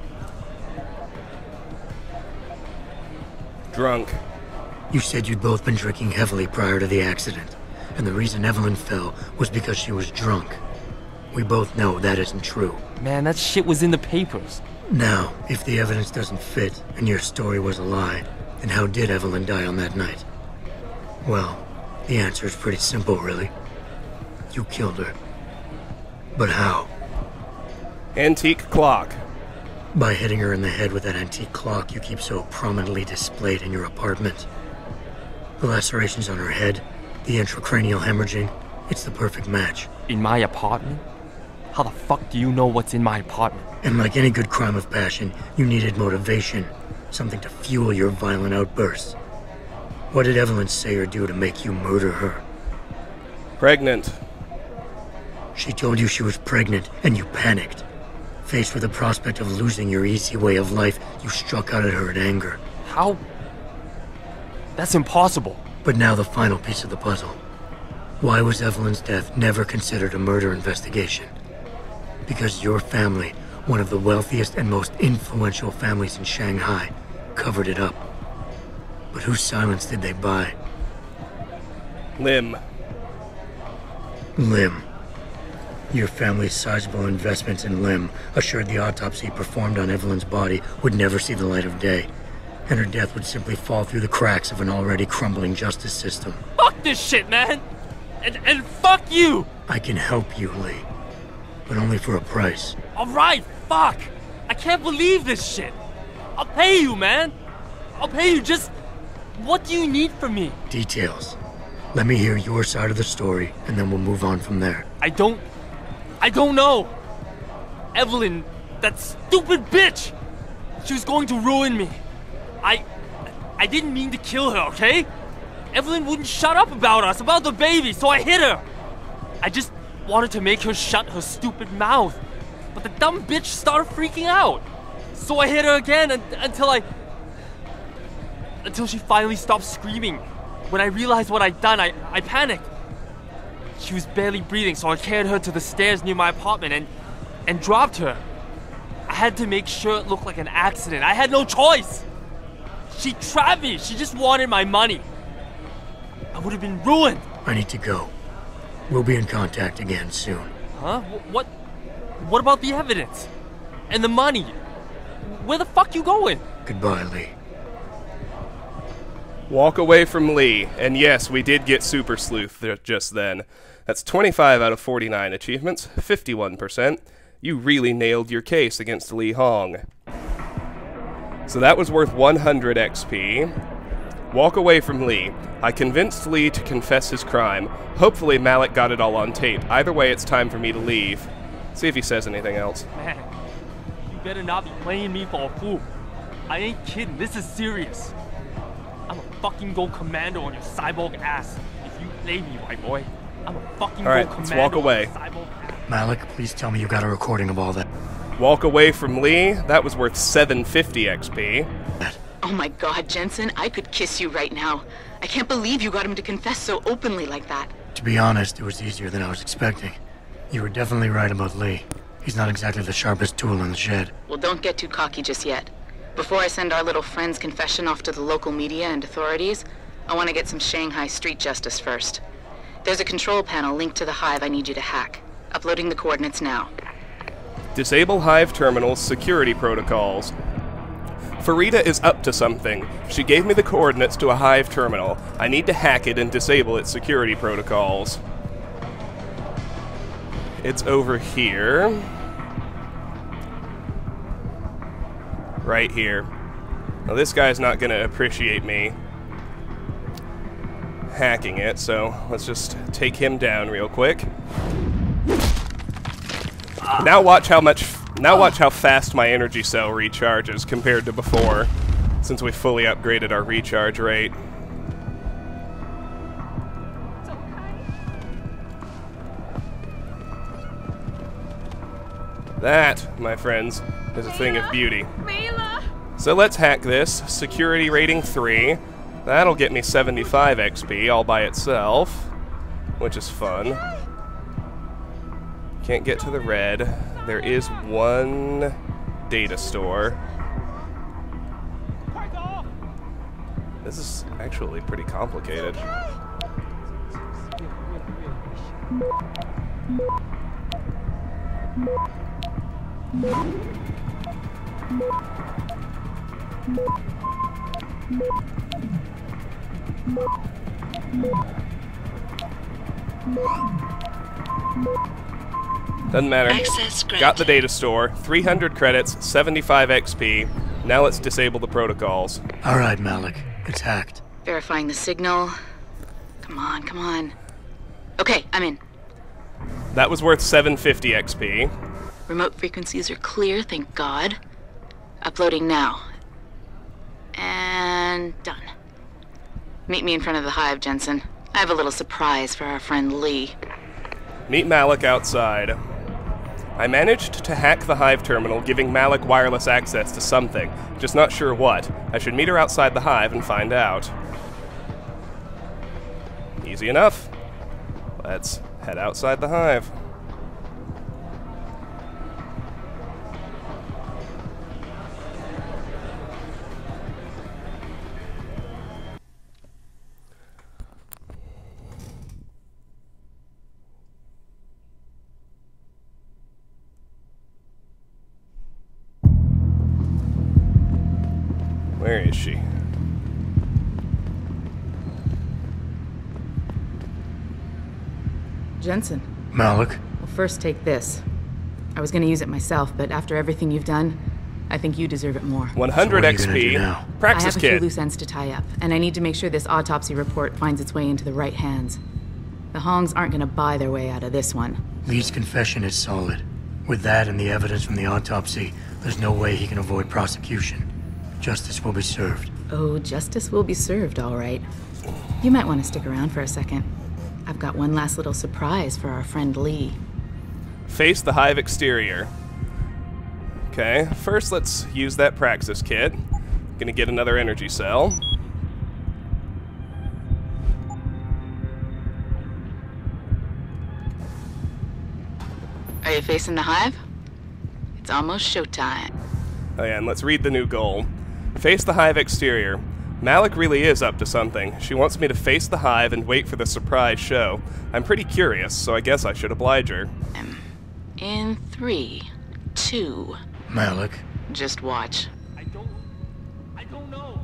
Drunk. You said you'd both been drinking heavily prior to the accident, and the reason Evelyn fell was because she was drunk. We both know that isn't true. Man, that shit was in the papers. Now, if the evidence doesn't fit, and your story was a lie, then how did Evelyn die on that night? Well, the answer is pretty simple, really. You killed her. But how? Antique clock. By hitting her in the head with that antique clock you keep so prominently displayed in your apartment. The lacerations on her head, the intracranial hemorrhaging, it's the perfect match. In my apartment? How the fuck do you know what's in my apartment? And like any good crime of passion, you needed motivation, something to fuel your violent outbursts. What did Evelyn say or do to make you murder her? Pregnant. She told you she was pregnant, and you panicked. Faced with the prospect of losing your easy way of life, you struck out at her in anger. How? That's impossible. But now the final piece of the puzzle. Why was Evelyn's death never considered a murder investigation? Because your family, one of the wealthiest and most influential families in Shanghai, covered it up. But whose silence did they buy? Lim. Lim. Your family's sizable investments in Lim assured the autopsy performed on Evelyn's body would never see the light of day, and her death would simply fall through the cracks of an already crumbling justice system. Fuck this shit, man! And fuck you! I can help you, Lee. But only for a price. Alright, fuck! I can't believe this shit! I'll pay you, man! I'll pay you, just... What do you need from me? Details. Let me hear your side of the story, and then we'll move on from there. I don't know! Evelyn, that stupid bitch! She was going to ruin me. I didn't mean to kill her, okay? Evelyn wouldn't shut up about us, about the baby, so I hit her. I just wanted to make her shut her stupid mouth. But the dumb bitch started freaking out. So I hit her again until she finally stopped screaming. When I realized what I'd done, I panicked. She was barely breathing, so I carried her to the stairs near my apartment and dropped her. I had to make sure it looked like an accident. I had no choice. She trapped me. She just wanted my money. I would have been ruined. I need to go. We'll be in contact again soon. Huh? What about the evidence? And the money? Where the fuck you going? Goodbye, Lee. Walk away from Lee. And yes, we did get Super Sleuth just then. That's 25 out of 49 achievements, 51%. You really nailed your case against Lee Hong. So that was worth 100 XP. Walk away from Lee. I convinced Lee to confess his crime. Hopefully Malik got it all on tape. Either way, it's time for me to leave. See if he says anything else. Man, you better not be playing me for a fool. I ain't kidding, this is serious. I'm a fucking go commando on your cyborg ass. If you play me, white boy, I'm a fucking go commando. Let's walk away. Malik, please tell me you got a recording of all that. Walk away from Lee. That was worth 750 XP. Oh my god, Jensen, I could kiss you right now. I can't believe you got him to confess so openly like that. To be honest, it was easier than I was expecting. You were definitely right about Lee. He's not exactly the sharpest tool in the shed. Well, don't get too cocky just yet. Before I send our little friend's confession off to the local media and authorities, I want to get some Shanghai street justice first. There's a control panel linked to the hive I need you to hack. Uploading the coordinates now. Disable Hive Terminal's security protocols. Farida is up to something. She gave me the coordinates to a Hive terminal. I need to hack it and disable its security protocols. It's over here. Right here. Now this guy's not going to appreciate me hacking it, so let's just take him down real quick. Now watch how fast my energy cell recharges compared to before, since we fully upgraded our recharge rate. That, my friends, is a thing of beauty. So let's hack this. Security rating 3. That'll get me 75 XP all by itself, which is fun. Can't get to the red. There is one data store. This is actually pretty complicated. Doesn't matter. Got the data store, 300 credits, 75 XP. Now let's disable the protocols. All right, Malik. It's hacked. Verifying the signal. Come on, come on. Okay, I'm in. That was worth 750 XP. Remote frequencies are clear, thank God. Uploading now. And done. Meet me in front of the Hive, Jensen. I have a little surprise for our friend Lee. Meet Malik outside. I managed to hack the Hive terminal, giving Malik wireless access to something. Just not sure what. I should meet her outside the Hive and find out. Easy enough. Let's head outside the Hive. Where is she? Jensen. Malik? Well, first take this. I was gonna use it myself, but after everything you've done, I think you deserve it more. 100 XP. Praxis I have a kit. few loose ends to tie up, and I need to make sure this autopsy report finds its way into the right hands. The Hongs aren't gonna buy their way out of this one. Lee's confession is solid. With that and the evidence from the autopsy, there's no way he can avoid prosecution. Justice will be served. Oh, justice will be served, all right. You might want to stick around for a second. I've got one last little surprise for our friend Lee. Face the Hive exterior. Okay, first let's use that Praxis kit. Gonna get another energy cell. Are you facing the Hive? It's almost showtime. Oh yeah, and let's read the new goal. Face the Hive exterior. Malik really is up to something. She wants me to face the Hive and wait for the surprise show. I'm pretty curious, so I guess I should oblige her. In 3, 2... Malik. Just watch. I don't know.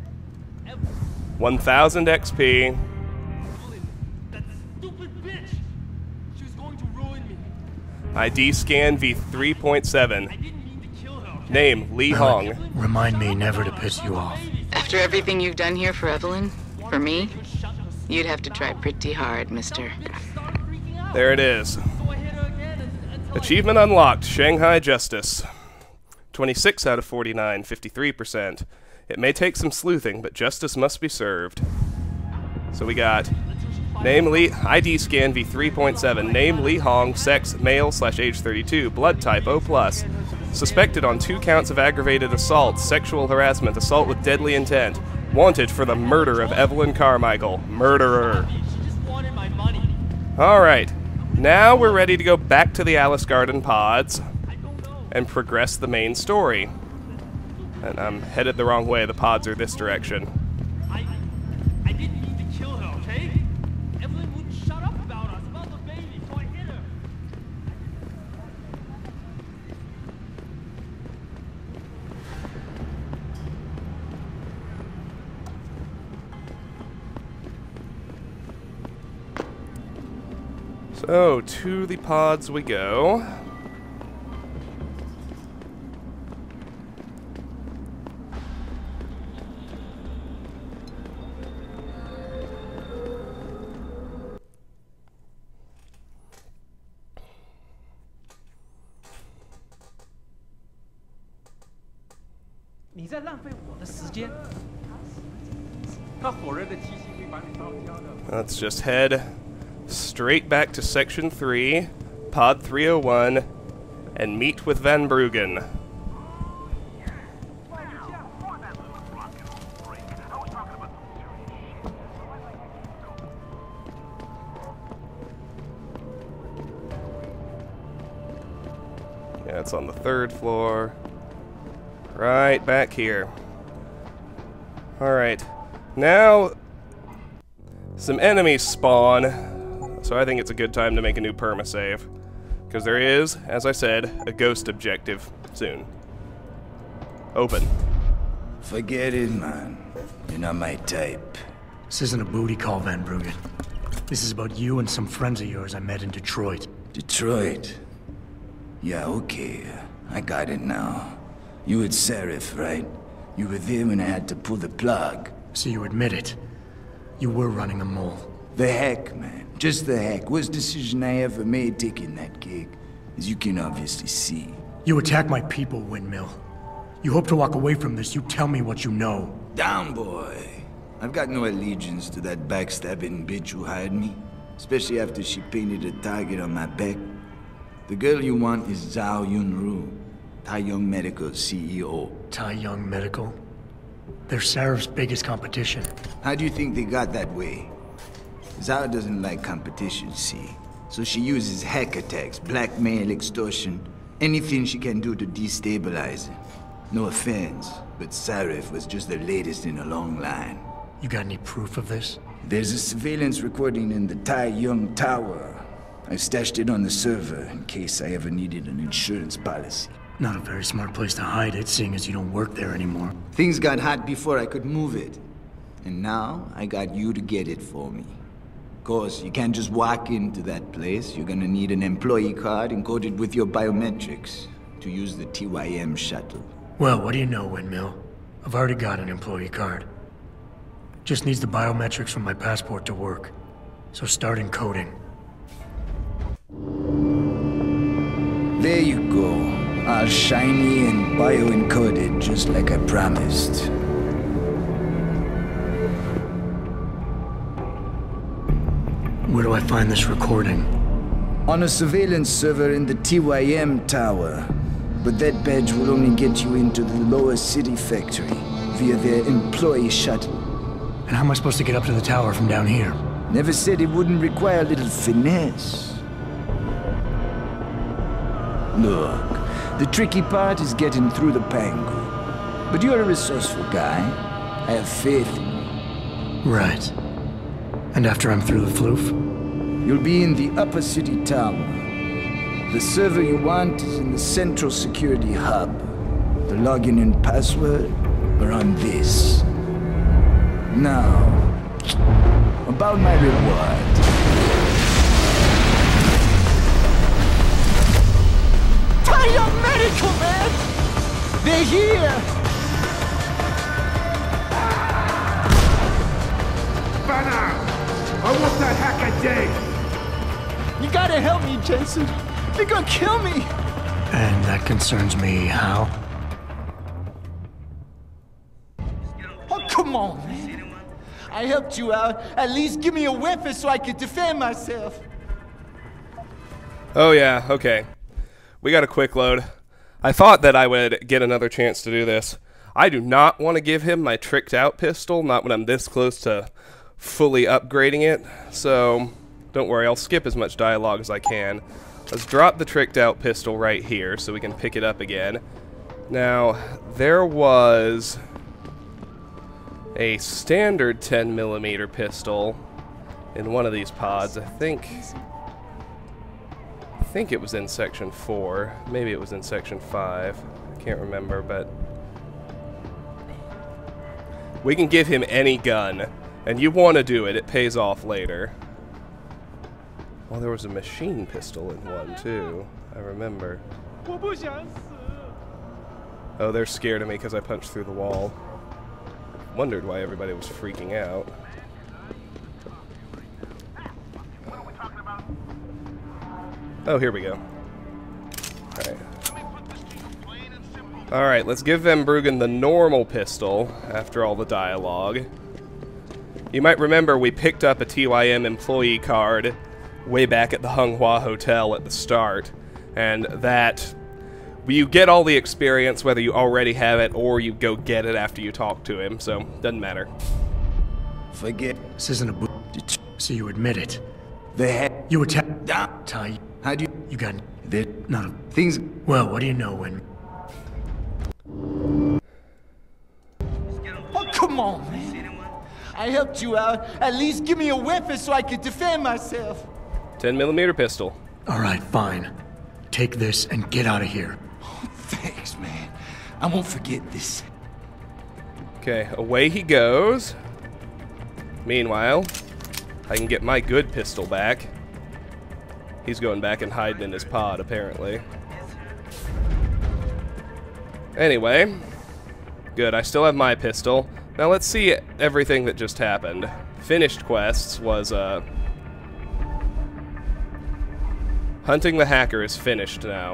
1000 XP. That stupid bitch. She was going to ruin me. ID scan V3.7. Name, Lee Malik, Hong. Remind me never to piss you off. After everything you've done here for Evelyn, for me, you'd have to try pretty hard, mister. There it is. Achievement unlocked, Shanghai Justice. 26 out of 49, 53%. It may take some sleuthing, but justice must be served. So we got name Lee, ID scan V3.7, name Lee Hong, sex male / age 32, blood type O+. Suspected on 2 counts of aggravated assault, sexual harassment, assault with deadly intent. Wanted for the murder of Evelyn Carmichael. Murderer. Alright, now we're ready to go back to the Alice Garden pods and progress the main story. And I'm headed the wrong way, the pods are this direction. I didn't mean to kill her, okay? Evelyn wouldn't shut up about us, about the baby, so I hit her. So, to the pods we go. Let's just head straight back to Section 3, Pod 301, and meet with Van Bruggen. Yeah, it's on the 3rd floor. Right back here. Alright. Now, some enemies spawn, so I think it's a good time to make a new permasave. Because there is, as I said, a ghost objective soon. Open. Forget it, man. You're not my type. This isn't a booty call, Van Bruggen. This is about you and some friends of yours I met in Detroit. Detroit? Yeah, okay. I got it now. You with Seraph, right? You were there when I had to pull the plug. So you admit it. You were running a mole. The heck, man. Just the heck. Worst decision I ever made taking that gig. As you can obviously see. You attack my people, Windmill. You hope to walk away from this. You tell me what you know. Down, boy. I've got no allegiance to that backstabbing bitch who hired me. Especially after she painted a target on my back. The girl you want is Zhao Yunru, Taiyong Medical's CEO. Taiyong Medical? They're Seraph's biggest competition. How do you think they got that way? Zhao doesn't like competition, see? So she uses hack attacks, blackmail, extortion, anything she can do to destabilize him. No offense, but Seraph was just the latest in a long line. You got any proof of this? There's a surveillance recording in the Taiyong Tower. I stashed it on the server in case I ever needed an insurance policy. Not a very smart place to hide it, seeing as you don't work there anymore. Things got hot before I could move it. And now, I got you to get it for me. Of course, you can't just walk into that place. You're gonna need an employee card encoded with your biometrics to use the TYM shuttle. Well, what do you know, Windmill? I've already got an employee card. Just needs the biometrics from my passport to work. So start encoding. There you go. All shiny and bio-encoded, just like I promised. Where do I find this recording? On a surveillance server in the TYM Tower. But that badge will only get you into the lower city factory via their employee shuttle. And how am I supposed to get up to the tower from down here? Never said it wouldn't require a little finesse. Look, the tricky part is getting through the Pangu. But you're a resourceful guy. I have faith in you. Right. And after I'm through the floof? You'll be in the upper city tower. The server you want is in the central security hub. The login and password are on this. Now, about my reward. Taiyong Medical, man! They're here! Banner! I want that hack a day! You gotta help me, Jensen. They're gonna kill me! And that concerns me how? Oh, come on, man. I helped you out. At least give me a weapon so I can defend myself. Oh yeah, okay. We got a quick load. I thought that I would get another chance to do this. I do not want to give him my tricked out pistol, not when I'm this close to fully upgrading it. So, don't worry, I'll skip as much dialogue as I can. Let's drop the tricked out pistol right here so we can pick it up again. Now, there was a standard 10mm pistol in one of these pods. I think it was in Section 4. Maybe it was in Section 5. I can't remember, but we can give him any gun. And you want to do it. It pays off later. Well, there was a machine pistol in one, too. I remember. Oh, they're scared of me because I punched through the wall. Wondered why everybody was freaking out. Oh, here we go. Alright. Alright, let's give Van Bruggen the normal pistol after all the dialogue. You might remember we picked up a TYM employee card way back at the Henghua Hotel at the start, and that you get all the experience whether you already have it or you go get it after you talk to him, so doesn't matter. Forget. This isn't a so you admit it. They had You attacked Ty. How do You got that? none of Things. Well, what do you know when? Oh, come on, man. I helped you out. At least give me a weapon so I can defend myself. 10mm pistol. All right, fine. Take this and get out of here. Oh, thanks, man. I won't forget this. Okay, away he goes. Meanwhile, I can get my good pistol back. He's going back and hiding in his pod, apparently. Anyway, good, I still have my pistol. Now let's see everything that just happened. Finished quests was, hunting the hacker is finished now.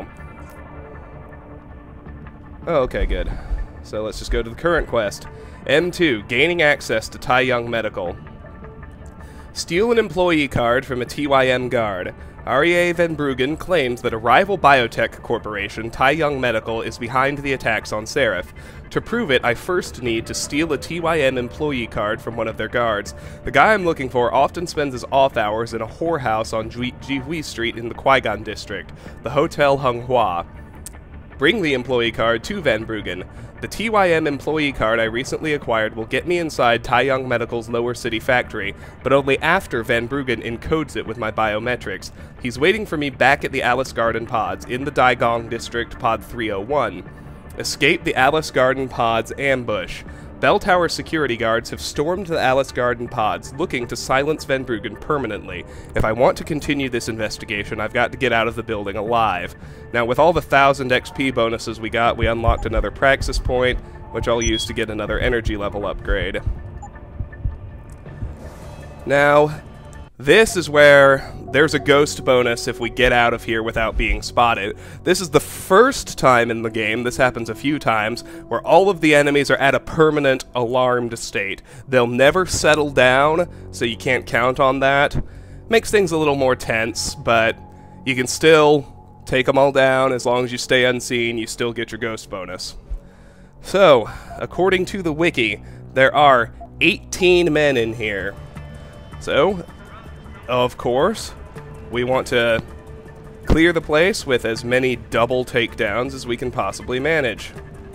Oh, okay, good. So let's just go to the current quest. M2, gaining access to Taiyang Medical. Steal an employee card from a TYM guard. Arie Van Bruggen claims that a rival biotech corporation, Taiyang Medical, is behind the attacks on Seraph. To prove it, I first need to steal a TYM employee card from one of their guards. The guy I'm looking for often spends his off hours in a whorehouse on Jihui Street in the Qui-Gon district, the Hotel Henghua. Bring the employee card to Van Bruggen. The TYM employee card I recently acquired will get me inside Taiyang Medical's Lower City factory, but only after Van Bruggen encodes it with my biometrics. He's waiting for me back at the Alice Garden pods in the Daigong district, pod 301. Escape the Alice Garden pods ambush. Belltower security guards have stormed the Alice Garden pods, looking to silence Van Bruggen permanently. If I want to continue this investigation, I've got to get out of the building alive. Now, with all the 1,000 XP bonuses we got, we unlocked another Praxis point, which I'll use to get another energy level upgrade. Now, this is where there's a ghost bonus if we get out of here without being spotted. This is the first time in the game, this happens a few times, where all of the enemies are at a permanent alarmed state. They'll never settle down, so you can't count on that. Makes things a little more tense, but you can still take them all down. As long as you stay unseen, you still get your ghost bonus. So, according to the wiki, there are 18 men in here. So, of course, we want to clear the place with as many double takedowns as we can possibly manage.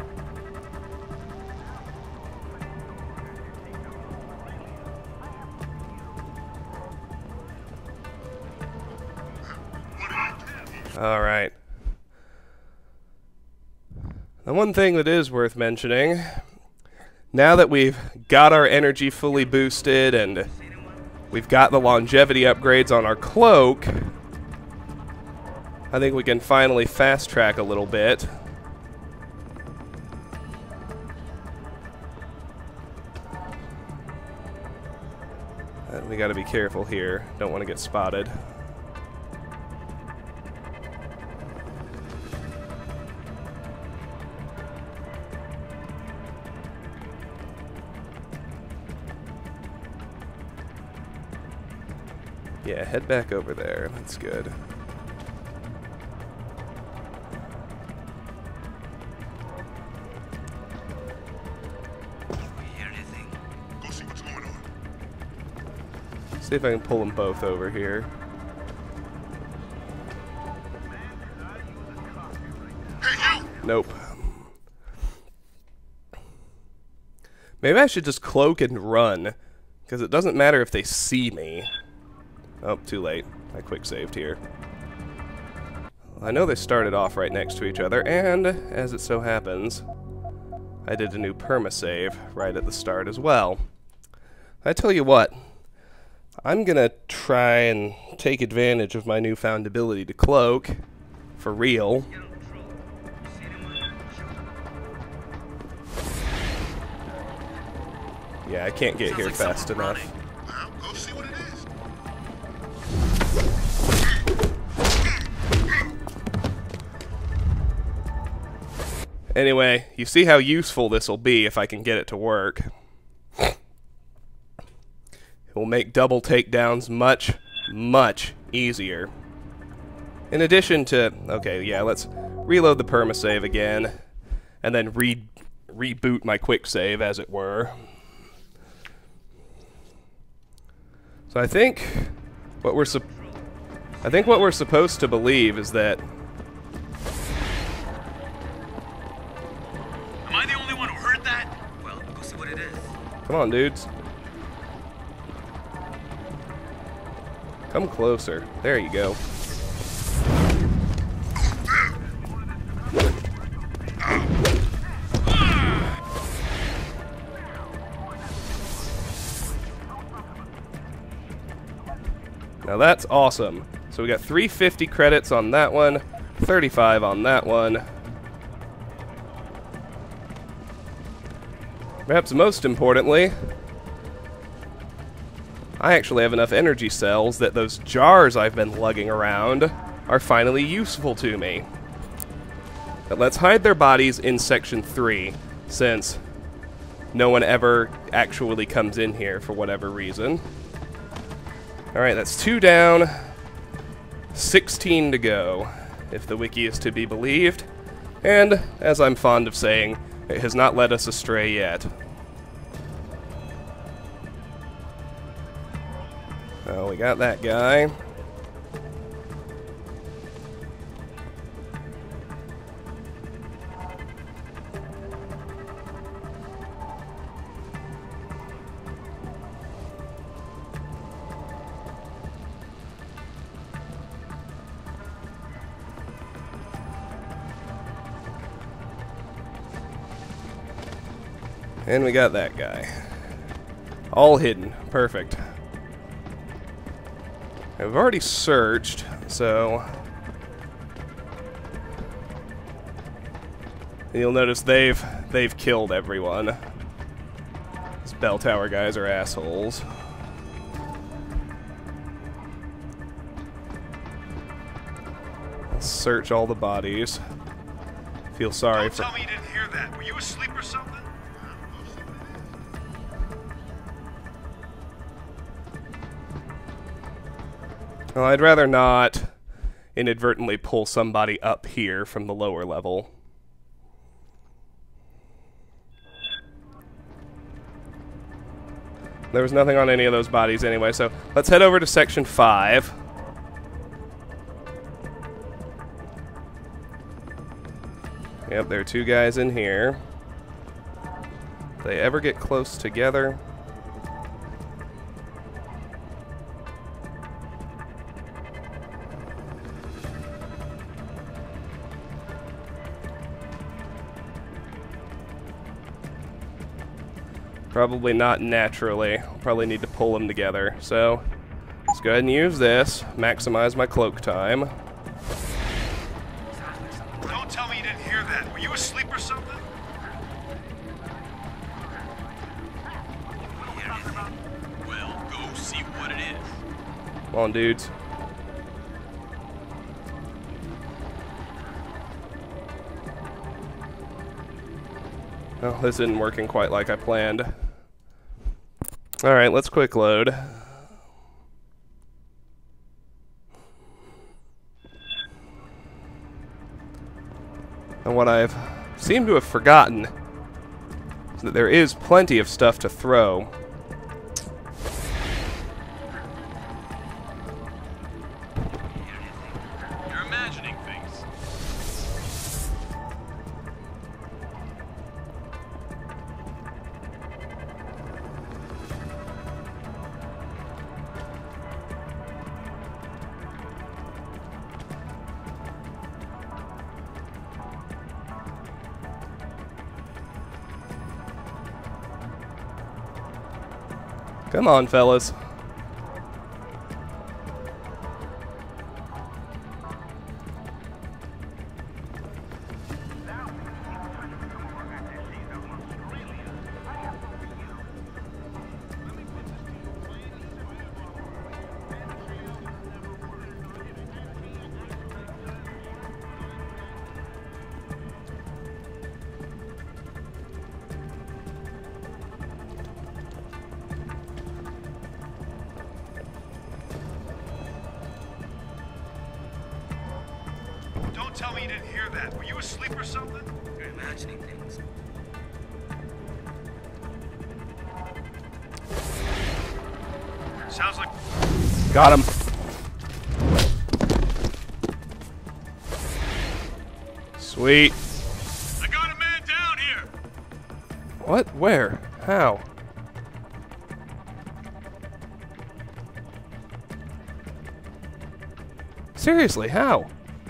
Alright. The one thing that is worth mentioning, now that we've got our energy fully boosted and we've got the longevity upgrades on our cloak, I think we can finally fast track a little bit. We gotta be careful here. Don't want to get spotted. Yeah, head back over there. That's good. See if I can pull them both over here. Nope. Maybe I should just cloak and run, because it doesn't matter if they see me. Oh, too late. I quick saved here. I know they started off right next to each other, and, as it so happens, I did a new perma-save right at the start as well. I tell you what, I'm gonna try and take advantage of my newfound ability to cloak. For real. Yeah, I can't get here fast enough. Well, go see what it is. Anyway, you see how useful this will be if I can get it to work. It will make double takedowns much, much easier. In addition to... Okay, yeah, let's reload the permasave again, and then reboot my quick save, as it were. So I think what we're supposed to believe is that... Am I the only one who heard that? Well, go see what it is. Come on, dudes. Come closer. There you go. Now that's awesome. So we got 350 credits on that one, 35 on that one. Perhaps most importantly, I actually have enough energy cells that those jars I've been lugging around are finally useful to me. But let's hide their bodies in Section 3, since no one ever actually comes in here for whatever reason. Alright, that's 2 down, 16 to go, if the wiki is to be believed. And, as I'm fond of saying, it has not led us astray yet. Oh, we got that guy. And we got that guy. All hidden. Perfect. I've already searched, so... You'll notice they've killed everyone. These Belltower guys are assholes. Let's search all the bodies. Feel sorry for... Don't tell me you didn't hear that. Were you asleep or something? Well, I'd rather not inadvertently pull somebody up here from the lower level. There was nothing on any of those bodies anyway, so let's head over to Section 5. Yep, there are 2 guys in here. If they ever get close together... Probably not naturally. I'll probably need to pull them together. So, let's go ahead and use this. Maximize my cloak time. Don't tell me you didn't hear that. Were you asleep or something? Well, go see what it is. Come on, dudes. Oh, this isn't working quite like I planned. Alright, let's quick load. And what I've seemed to have forgotten is that there is plenty of stuff to throw. You're imagining things. Come on, fellas. Don't tell me you didn't hear that. Were you asleep or something? You're imagining things. Sounds like... Got him. Sweet. I got a man down here. What? Where? How? Seriously, how?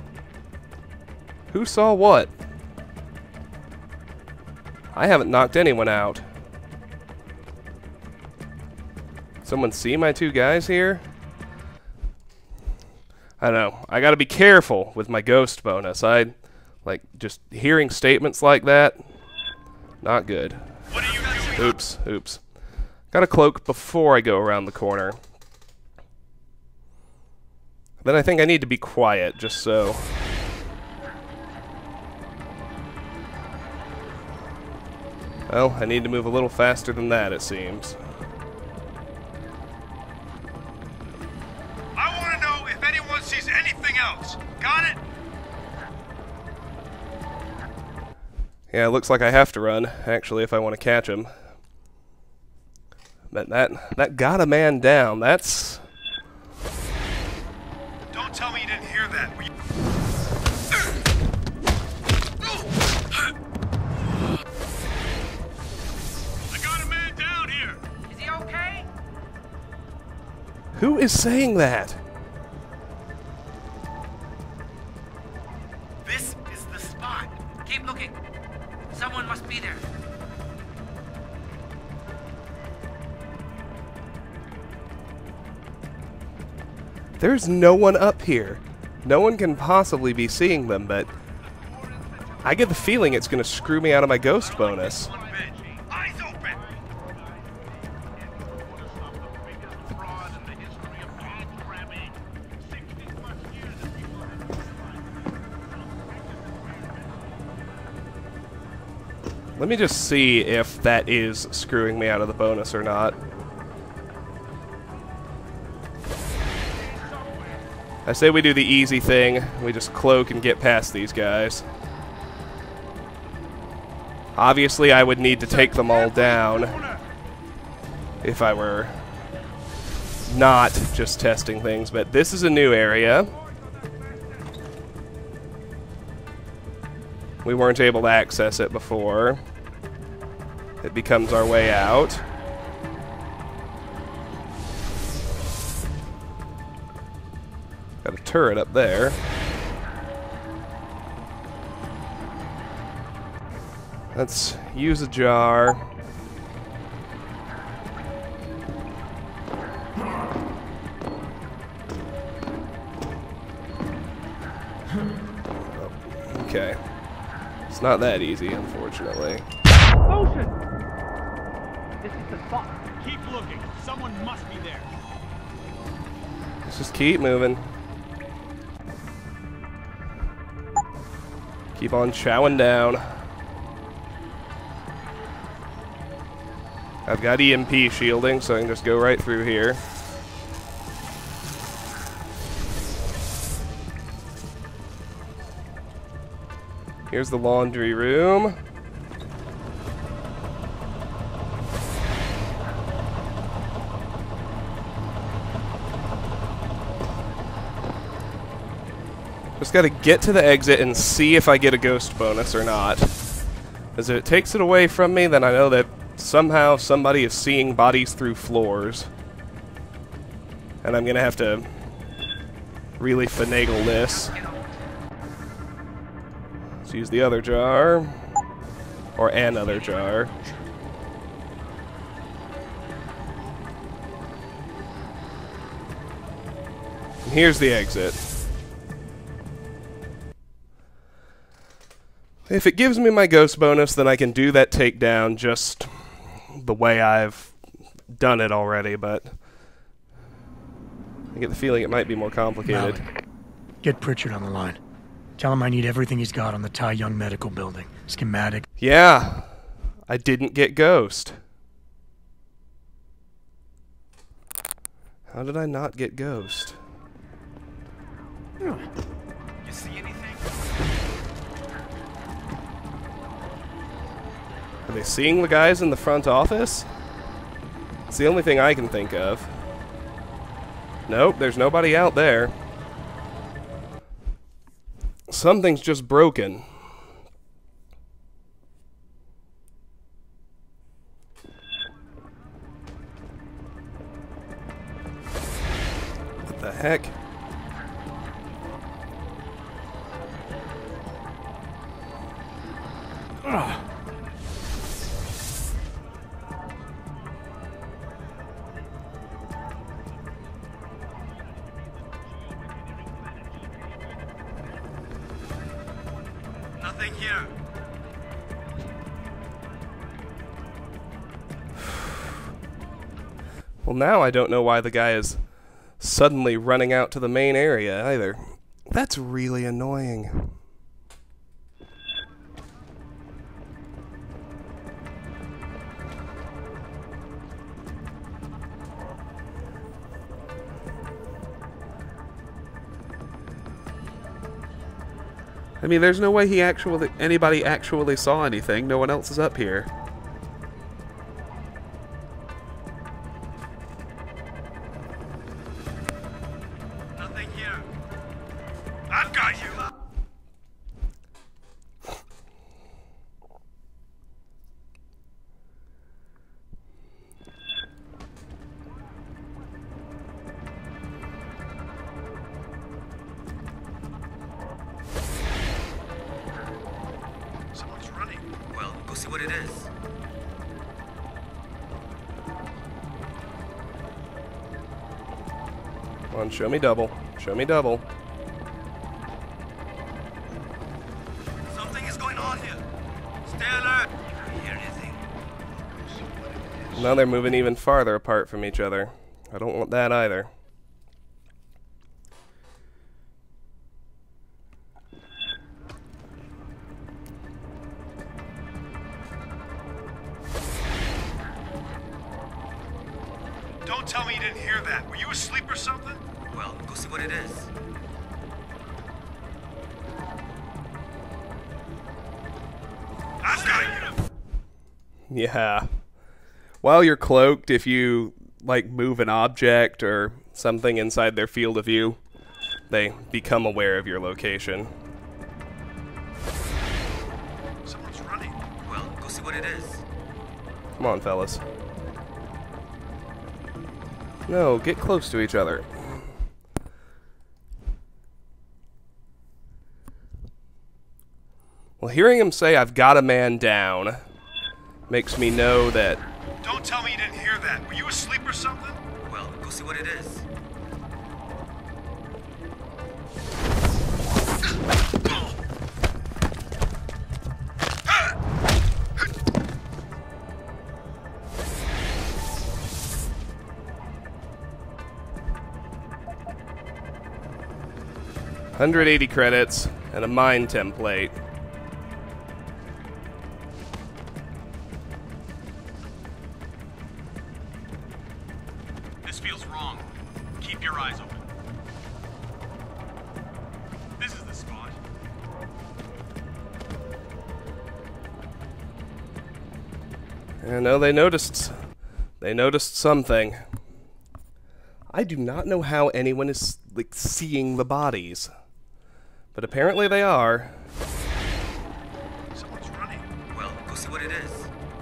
Who saw what? I haven't knocked anyone out. Someone see my two guys here? I don't know. I gotta be careful with my ghost bonus. Like, just hearing statements like that, not good. Oops, oops. Got a cloak before I go around the corner. Then I think I need to be quiet, just so. Well, I need to move a little faster than that, it seems. I want to know if anyone sees anything else. Got it? Yeah, it looks like I have to run, actually, if I want to catch him. But that got a man down. That's... Don't tell me you didn't hear that. Were you... I got a man down here. Is he okay? Who is saying that? This is the spot. Keep looking. Someone must be there. There's no one up here. No one can possibly be seeing them, but I get the feeling it's going to screw me out of my ghost bonus. Eyes open. Let me just see if that is screwing me out of the bonus or not. I say we do the easy thing. We just cloak and get past these guys. Obviously, I would need to take them all down if I were not just testing things, but this is a new area. We weren't able to access it before. It becomes our way out. Got a turret up there. Let's use a jar. Okay. It's not that easy, unfortunately. Ocean! This is the spot. Keep looking. Someone must be there. Let's just keep moving. Keep on chowing down. I've got EMP shielding, so I can just go right through here. Here's the laundry room. Just gotta get to the exit and see if I get a ghost bonus or not. Because if it takes it away from me, then I know that somehow somebody is seeing bodies through floors. And I'm gonna have to really finagle this. Let's use the other jar. Or another jar. And here's the exit. If it gives me my ghost bonus, then I can do that takedown just the way I've done it already, but I get the feeling it might be more complicated. Malik, get Pritchard on the line. Tell him I need everything he's got on the Tai Young Medical Building. Schematic. Yeah, I didn't get Ghost. How did I not get Ghost? You see anything? Are they seeing the guys in the front office? It's the only thing I can think of. Nope, there's nobody out there. Something's just broken. What the heck? Ugh. Nothing here. Well, now I don't know why the guy is suddenly running out to the main area either. That's really annoying. I mean, there's no way anybody actually saw anything. No one else is up here. Nothing here. I've got you. See what it is. Come on, show me double. Show me double. Something is going on here. Stay alert. If you hear anything. Now they're moving even farther apart from each other. I don't want that either. Don't tell me you didn't hear that. Were you asleep or something? Well, go see what it is. I've got you. Yeah. While you're cloaked, if you, like, move an object or something inside their field of view, they become aware of your location. Someone's running. Well, go see what it is. Come on, fellas. No, get close to each other. Well, hearing him say, "I've got a man down," makes me know that... Don't tell me you didn't hear that. Were you asleep or something? Well, go see what it is. $180 credits and a mine template. This feels wrong. Keep your eyes open. This is the spot. I know they noticed something. I do not know how anyone is, like, seeing the bodies. But apparently they are. Someone's running. Well, go see what it is.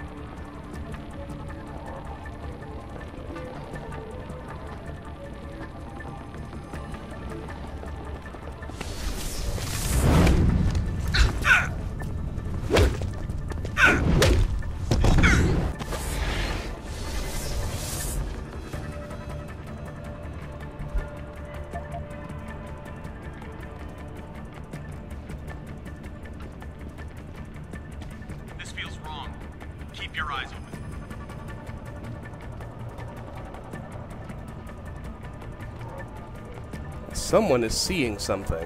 This feels wrong. Keep your eyes open. Someone is seeing something.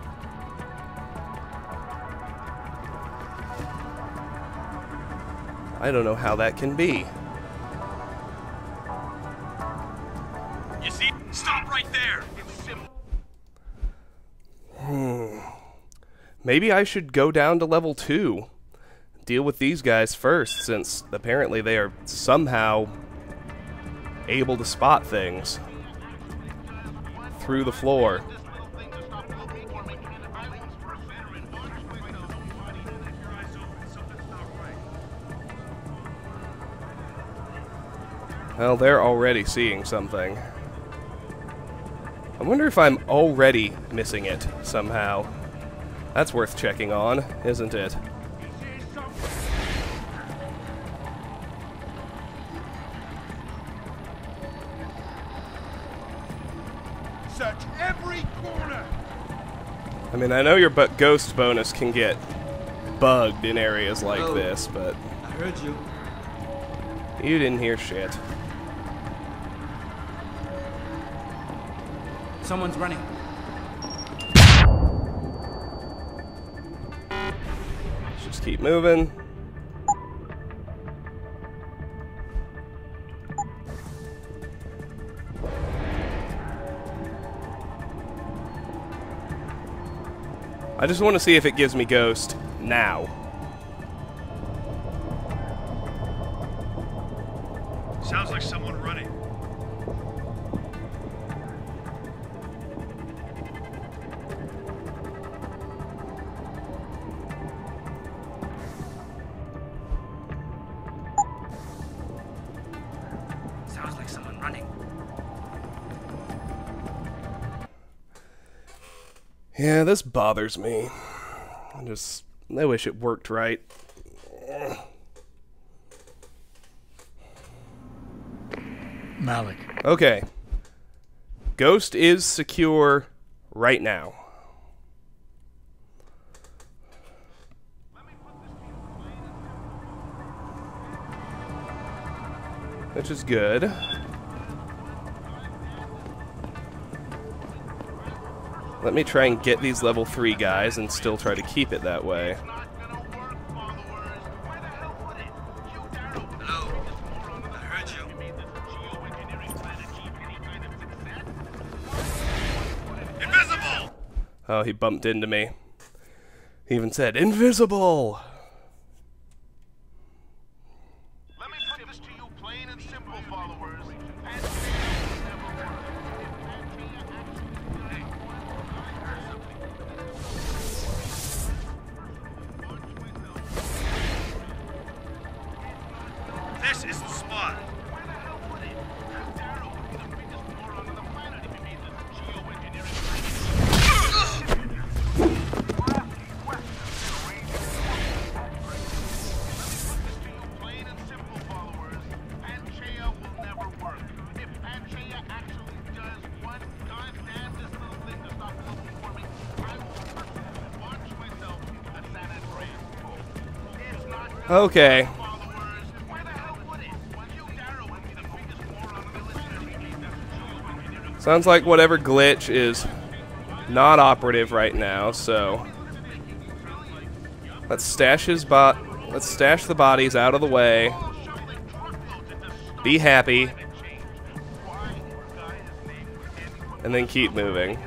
I don't know how that can be. You see? Stop right there. It's simple. Maybe I should go down to level 2. deal with these guys first, since apparently they are somehow able to spot things through the floor. Well, they're already seeing something. I wonder if I'm already missing it somehow. That's worth checking on, isn't it? Search every corner. I mean, I know your ghost bonus can get bugged in areas like this, but I heard you. You didn't hear shit. Someone's running. Let's just keep moving. I just want to see if it gives me ghost now. Sounds like someone running. Sounds like someone running. Yeah, this bothers me. I wish it worked right. Malik. Okay. Ghost is secure right now. Which is good. Let me try and get these level 3 guys and still try to keep it that way. Oh, he bumped into me. He even said, "Invisible!" Let me put this to you plain and simple, followers. This is the spot. Okay. Sounds like whatever glitch is not operative right now, so let's stash the bodies out of the way. Be happy. And then keep moving.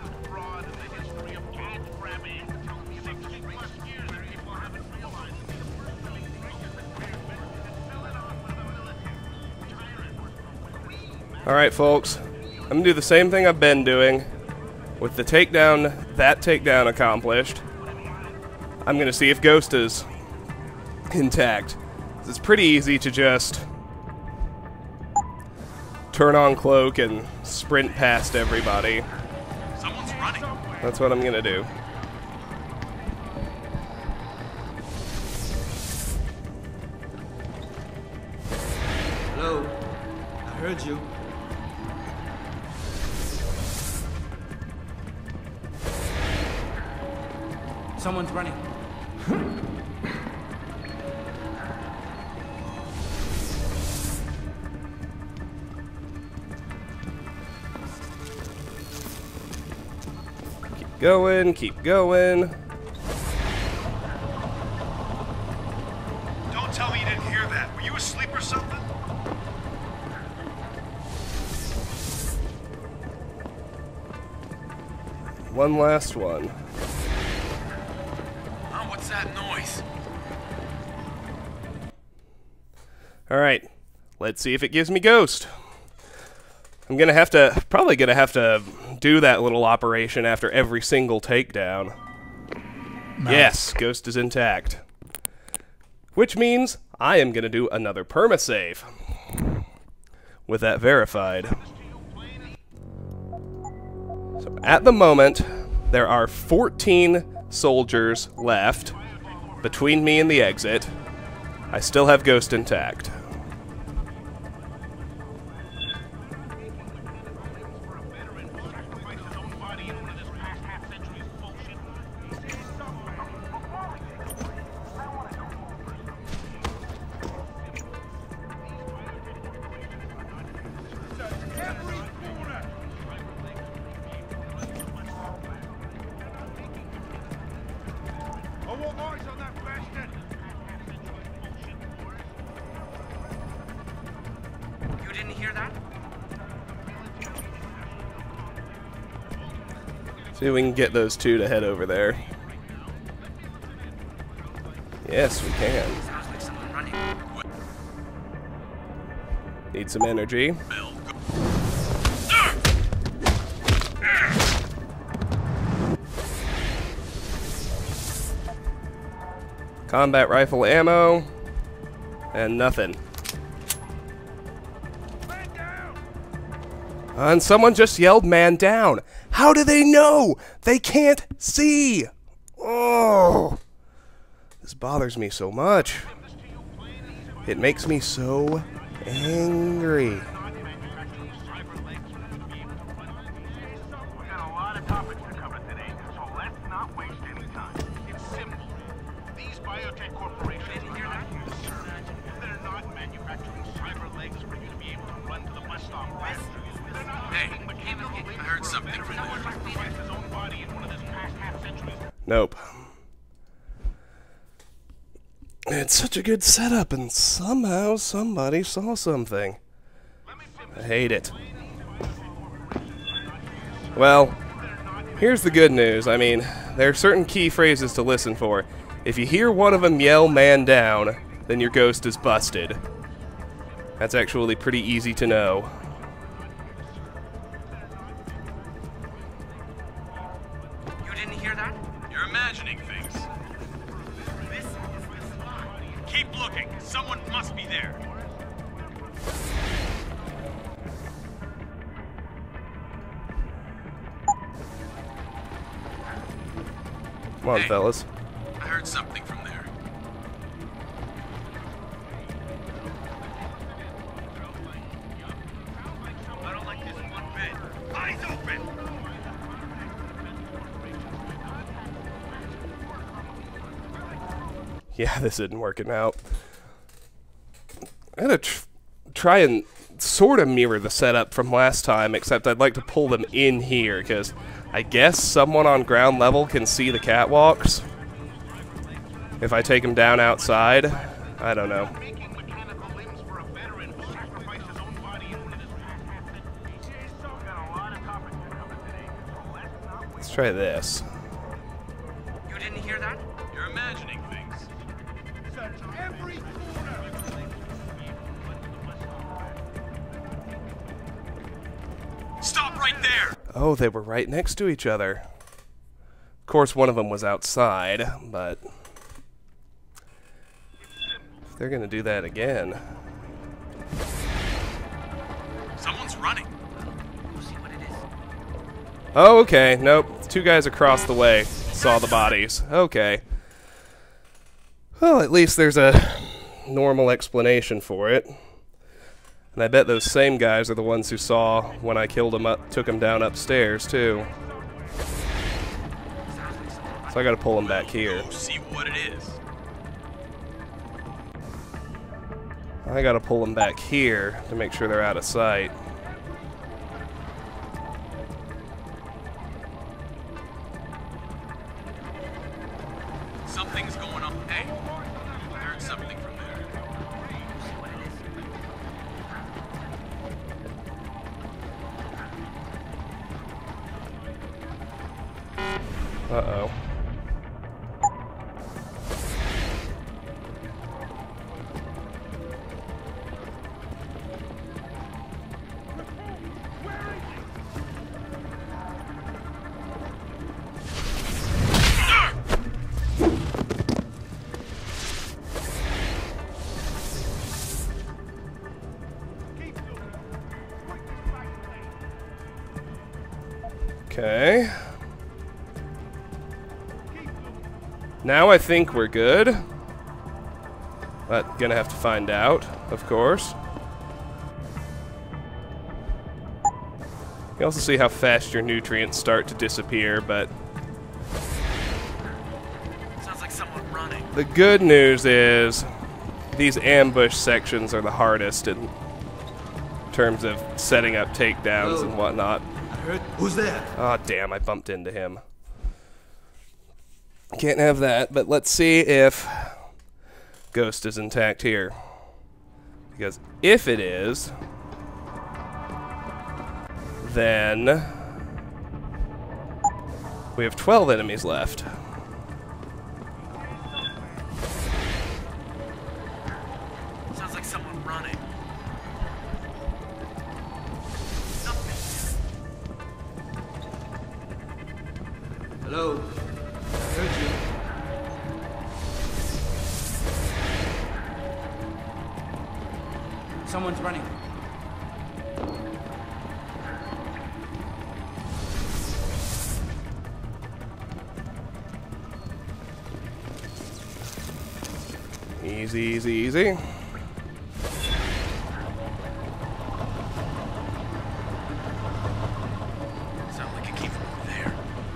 Alright, folks. I'm gonna do the same thing I've been doing. With the that takedown accomplished, I'm gonna see if Ghost is intact. It's pretty easy to just turn on cloak and sprint past everybody. Someone's running. That's what I'm gonna do. Hello. I heard you. Someone's running. Keep going, keep going. Don't tell me you didn't hear that. Were you asleep or something? One last one. What's that noise? Alright, let's see if it gives me Ghost. I'm probably gonna have to do that little operation after every single takedown. Nice. Yes, Ghost is intact. Which means I am gonna do another permasave. With that verified. So at the moment, there are 14 soldiers left between me and the exit. I still have Ghost intact. See if we can get those two to head over there. Yes, we can. Need some energy. Combat rifle ammo. And nothing. And someone just yelled, "Man down." How do they know? They can't see. Oh, this bothers me so much. It makes me so angry. Nope. It's such a good setup, and somehow somebody saw something. I hate it. Well, here's the good news. I mean, there are certain key phrases to listen for. If you hear one of them yell "man down," then your Ghost is busted. That's actually pretty easy to know. You didn't hear that? You're imagining things. Keep looking. Someone must be there. Come on, fellas. I heard something from there. I don't like this one bit. Eyes open! Yeah, this isn't working out. I'm gonna try and sort of mirror the setup from last time, except I'd like to pull them in here, because I guess someone on ground level can see the catwalks. If I take them down outside, I don't know. Let's try this. You didn't hear that? You're imagining things. Search every corner. Stop right there! Oh, they were right next to each other. Of course, one of them was outside, but if they're gonna do that again. Someone's running. Oh, okay. Nope. Two guys across the way saw the bodies. Okay. Well, at least there's a normal explanation for it. And I bet those same guys are the ones who saw when I killed him up, took him down upstairs, too. So I gotta pull him back here. See what it is. I gotta pull them back here to make sure they're out of sight. Something's going on. Hey, I heard something from there. Uh-oh. Now I think we're good. But gonna have to find out, of course. You can also see how fast your nutrients start to disappear, but Sounds like someone running. the good news is these ambush sections are the hardest in terms of setting up takedowns and whatnot. Who's that? Oh, damn, I bumped into him. Can't have that, but let's see if Ghost is intact here. Because if it is, then we have 12 enemies left. Sounds like someone running. Hello? I heard you. Someone's running. Easy, easy, easy. Sound like it came from over there.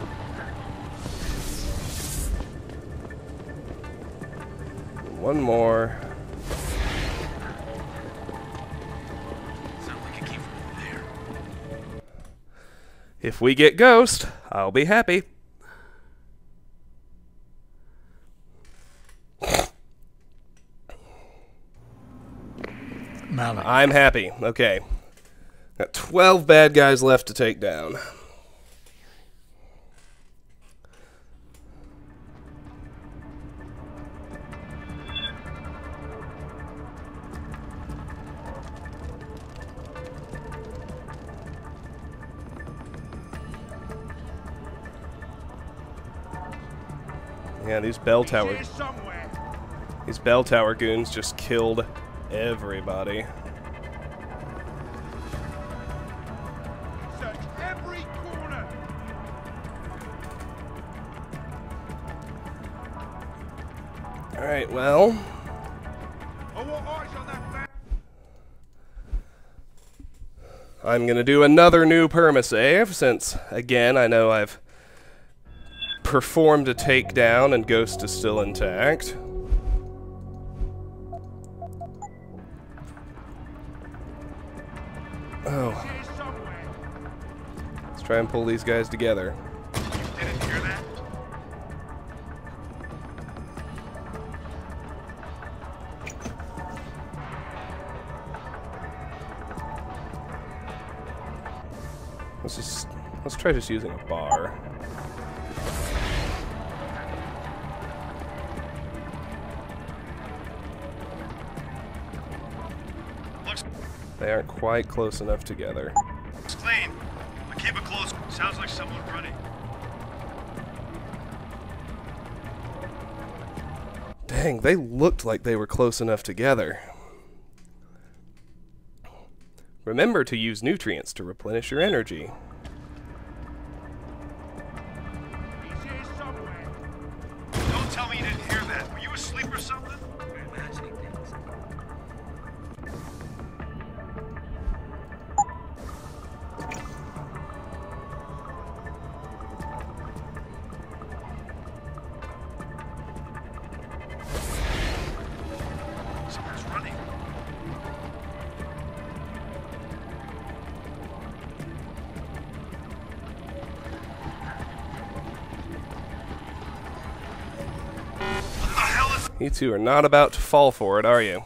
One more. Sound like it came from over there. If we get Ghost, I'll be happy. Malik. I'm happy. Okay. Got 12 bad guys left to take down. Yeah, these Belltower goons just killed everybody. Search every corner. All right, well, I'm gonna do another new permasave since, again, I know I've performed a takedown and Ghost is still intact. Oh. Let's try and pull these guys together. Didn't hear that? Let's try just using a bar. They aren't quite close enough together. It's clean. But keep it close. Sounds like someone running. Dang, they looked like they were close enough together. Remember to use nutrients to replenish your energy. Don't tell me you didn't hear that. Were you asleep or something? Someone's running. You two are not about to fall for it, are you?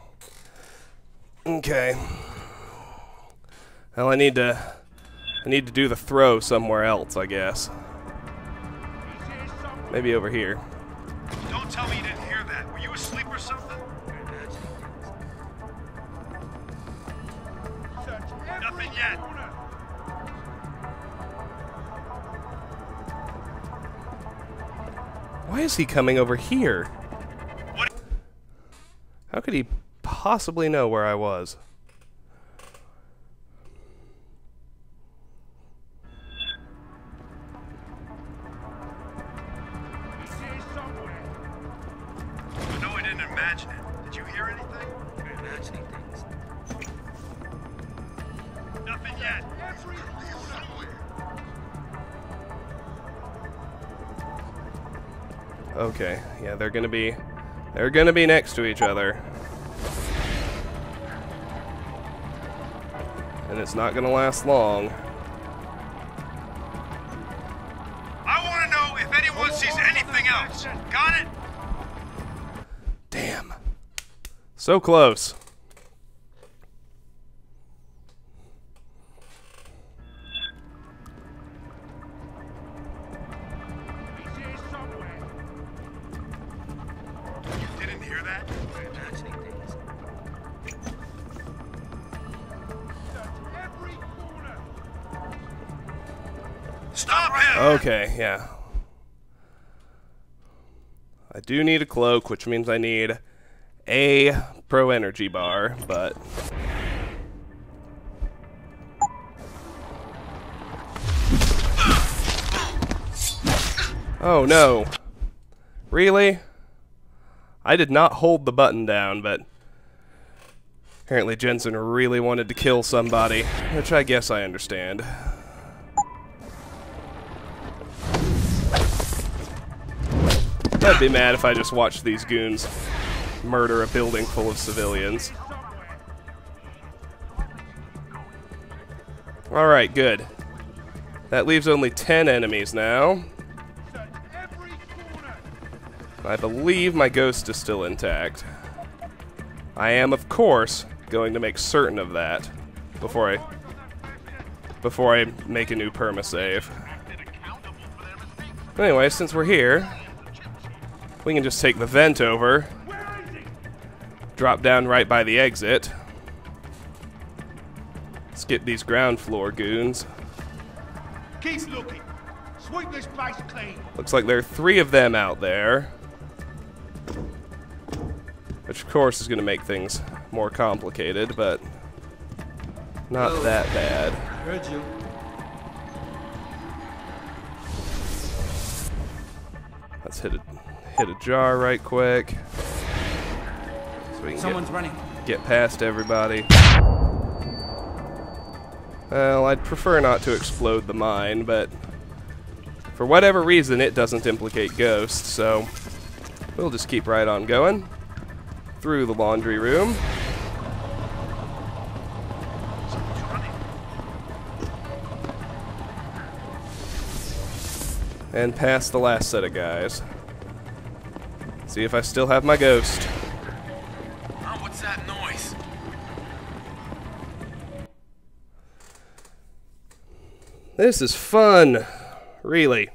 Okay. Well, I need to do the throw somewhere else, I guess. Maybe over here. Don't tell me you didn't hear that. Were you asleep or something? Nothing yet. Why is he coming over here? How could he possibly know where I was? Imagine it. Did you hear anything? We're imagining things. Nothing yet. Every somewhere. Okay, yeah, they're gonna be next to each other. And it's not gonna last long. I want to know if anyone sees anything else. Got it? Damn. So close. Didn't hear that? We're imagining things. Stop him! Okay, yeah. I do need a cloak, which means I need a pro energy bar, but oh no. Really? I did not hold the button down, but apparently Jensen really wanted to kill somebody, which I guess I understand. I'd be mad if I just watched these goons murder a building full of civilians. Alright, good. That leaves only 10 enemies now. I believe my ghost is still intact. I am, of course, going to make certain of that before I make a new perma-save. Anyway, since we're here, we can just take the vent over, drop down right by the exit, skip these ground floor goons. Keep looking. Sweep this place clean. Looks like there are 3 of them out there, which of course is going to make things more complicated, but not that bad. Heard you. Let's hit a jar right quick, so we can Someone's running. Get past everybody. Well, I'd prefer not to explode the mine, but for whatever reason it doesn't implicate ghosts, so we'll just keep right on going through the laundry room. And past the last set of guys. See if I still have my ghost. What's that noise? This is fun. Really.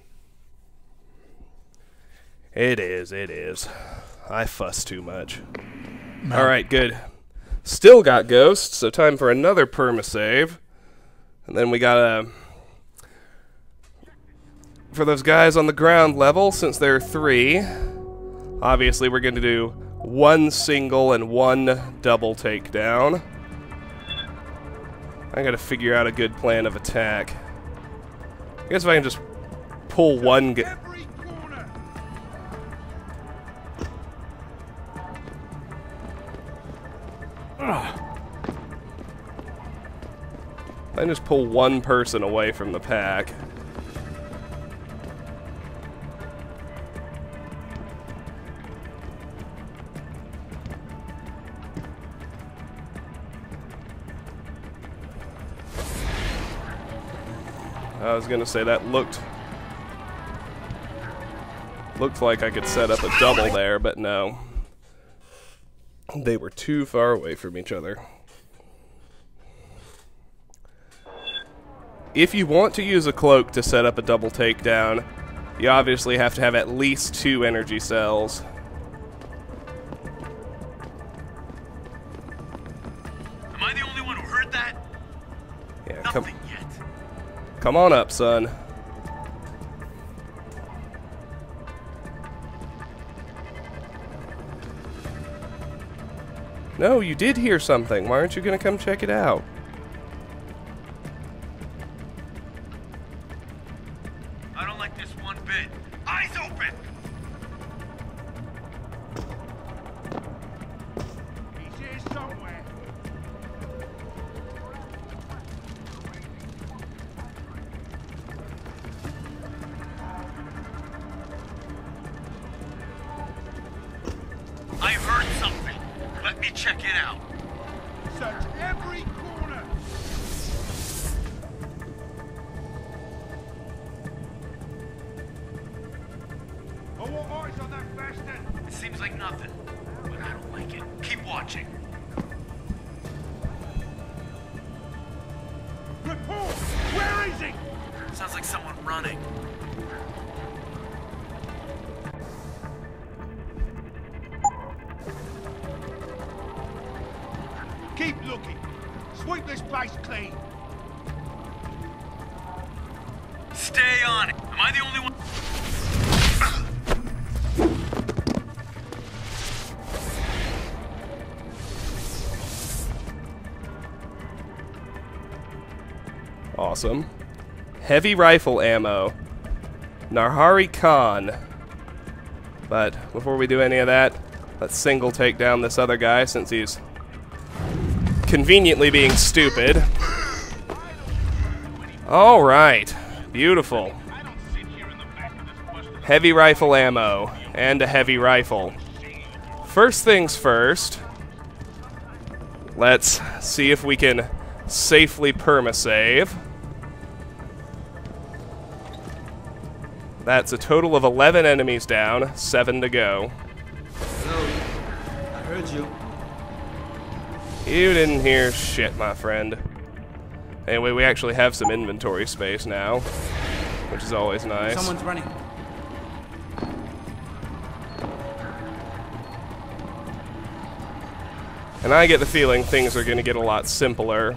It is. I fuss too much. No. Alright, good. Still got ghosts, so time for another perma-save. And then we gotta... For those guys on the ground level, since there are 3, obviously we're going to do 1 single and 1 double takedown. I gotta figure out a good plan of attack. I guess if I can just pull one I just pull one person away from the pack. I was gonna say that looked like I could set up a double there, but no. They were too far away from each other. If you want to use a cloak to set up a double takedown, you obviously have to have at least 2 energy cells. Am I the only one who heard that? Yeah, Nothing yet. Come on up, son. No, you did hear something. Why aren't you gonna come check it out? I don't like this one bit. Eyes open! Let me check it out. Search every corner. I want eyes on that bastard. It seems like nothing, but I don't like it. Keep watching. Report! Where is he? Sounds like someone running. Keep looking. Sweep this place clean. Stay on it. Am I the only one? Awesome. Heavy rifle ammo. Narhari Khan. But before we do any of that, let's single take down this other guy since he's conveniently being stupid. Alright. Beautiful. Heavy rifle ammo. And a heavy rifle. First things first. Let's see if we can safely perma-save. That's a total of 11 enemies down, 7 to go. Hello. I heard you. You didn't hear shit, my friend. Anyway, we actually have some inventory space now, which is always nice. Someone's running. And I get the feeling things are going to get a lot simpler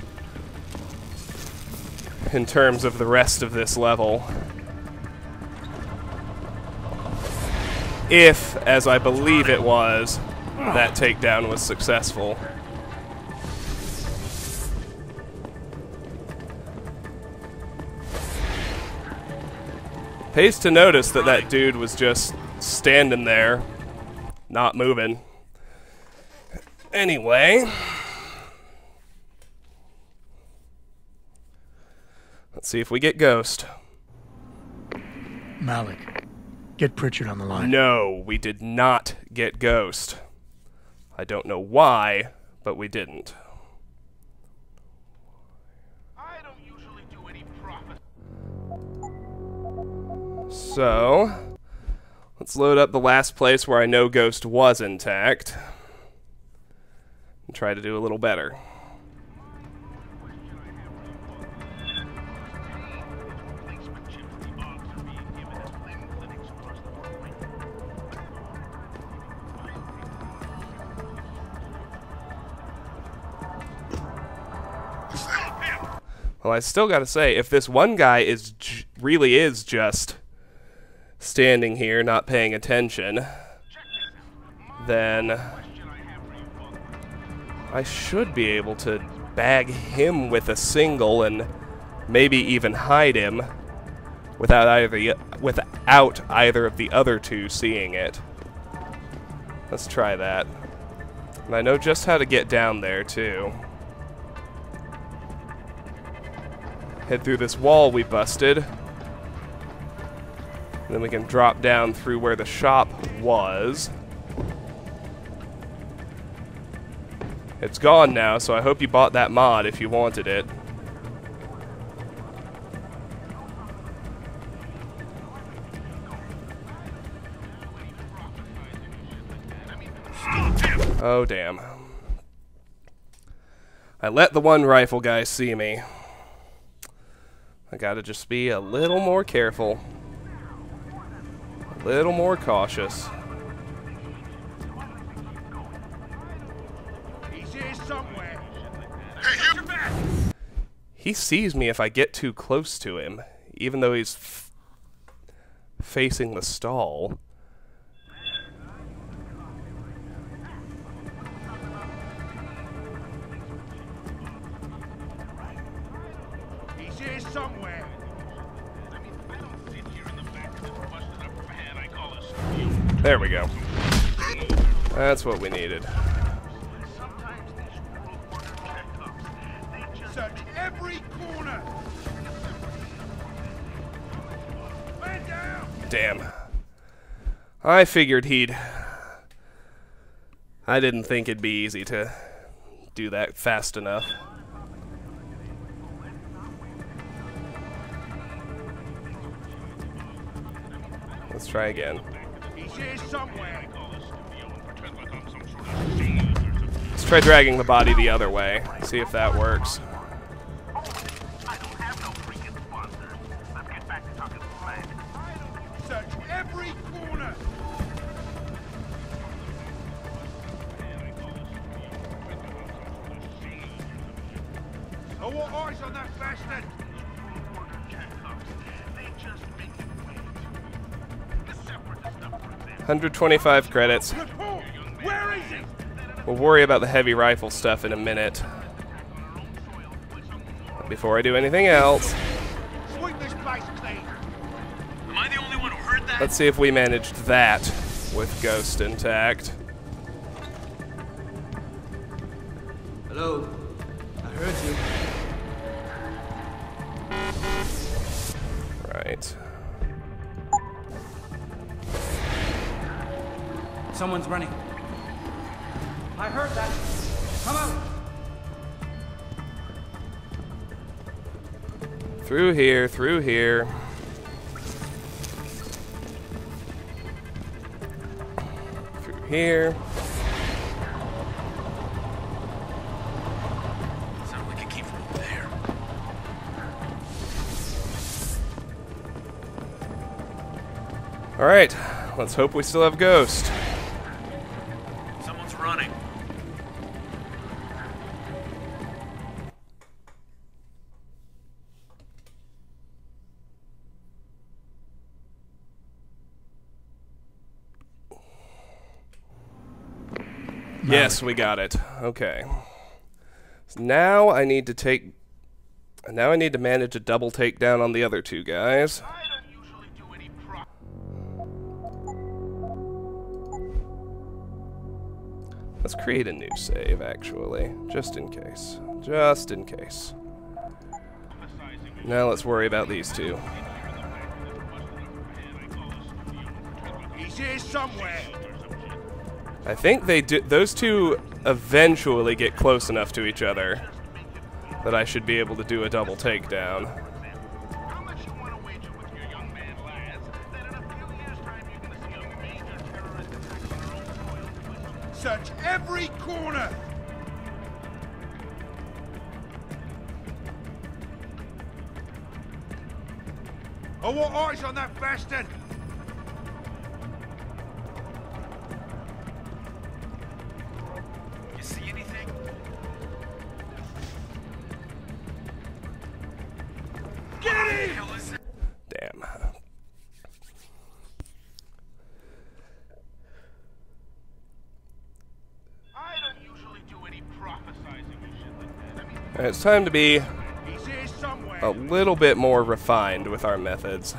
in terms of the rest of this level. If, as I believe it was, that takedown was successful. Pays to notice that that dude was just standing there, not moving. Anyway, let's see if we get Ghost. Malik, get Pritchard on the line. No, we did not get Ghost. I don't know why, but we didn't. I don't usually do any profit. So, let's load up the last place where I know Ghost was intact. And try to do a little better. Well, I still gotta say, if this one guy is really is just standing here not paying attention, then I should be able to bag him with a single and maybe even hide him without either of the other two seeing it. Let's try that. And I know just how to get down there too. Head through this wall we busted. And then we can drop down through where the shop was. It's gone now, so I hope you bought that mod if you wanted it. Oh, damn. I let the one rifle guy see me. I gotta just be a little more careful. A little more cautious. He's here somewhere. He sees me if I get too close to him, even though he's facing the stall. He's here somewhere. There we go. That's what we needed. Search every corner. Man down. Damn. I figured he'd I didn't think it'd be easy to do that fast enough. Let's try again. He's here somewhere. Let's try dragging the body the other way. See if that works. Search every corner. Oh, what eyes on that bastard? 125 credits. Where is he? We'll worry about the heavy rifle stuff in a minute. But before I do anything else, Sweep this place clean. Am I the only one who heard that? let's see if we managed that with Ghost intact. Hello? I heard you. Right. Someone's running. I heard that. Come out. Through here, through here. Through here. Sounded like it came from over there. Alright, let's hope we still have Ghost. Someone's running. Yes, we got it. Okay. So now I need to manage a double takedown on the other two guys. Let's create a new save, actually, just in case. Just in case. Now let's worry about these two. He's here somewhere. I think those two eventually get close enough to each other that I should be able to do a double takedown. Search every corner. Oh, what eyes on that bastard? You see anything? Get him! Damn. I don't usually do any prophesizing and shit like that. I mean, It's time to be he's here somewhere. a little bit more refined with our methods.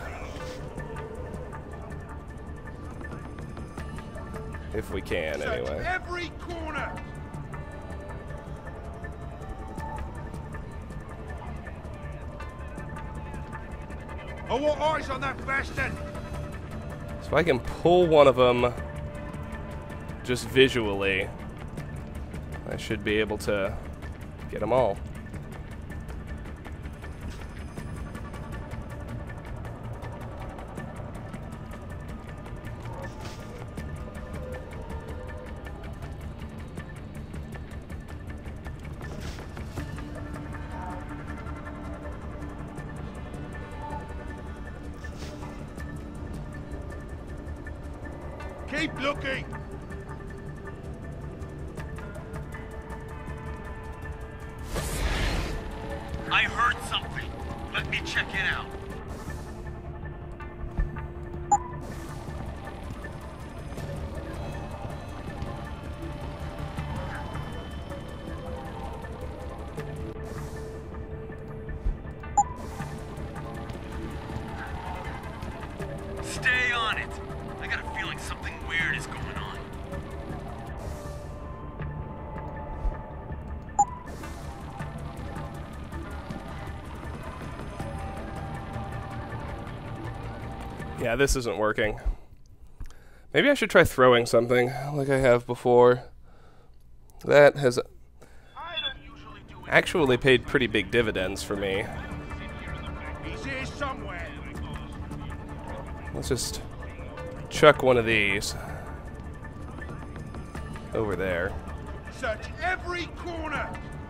If we can, Search anyway. every corner. Oh, what eyes on that bastard? So I can pull one of them just visually. I should be able to get them all. Keep looking. I heard something. Let me check it out. Stay on it. I got a feeling something weird is going on. Yeah, this isn't working. Maybe I should try throwing something like I have before. That has actually paid pretty big dividends for me. He's here somewhere. Let's just chuck one of these over there. Search every corner.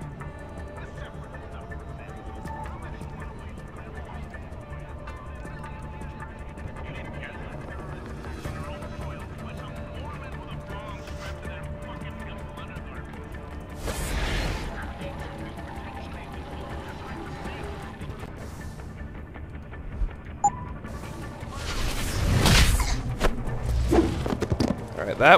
Alright, that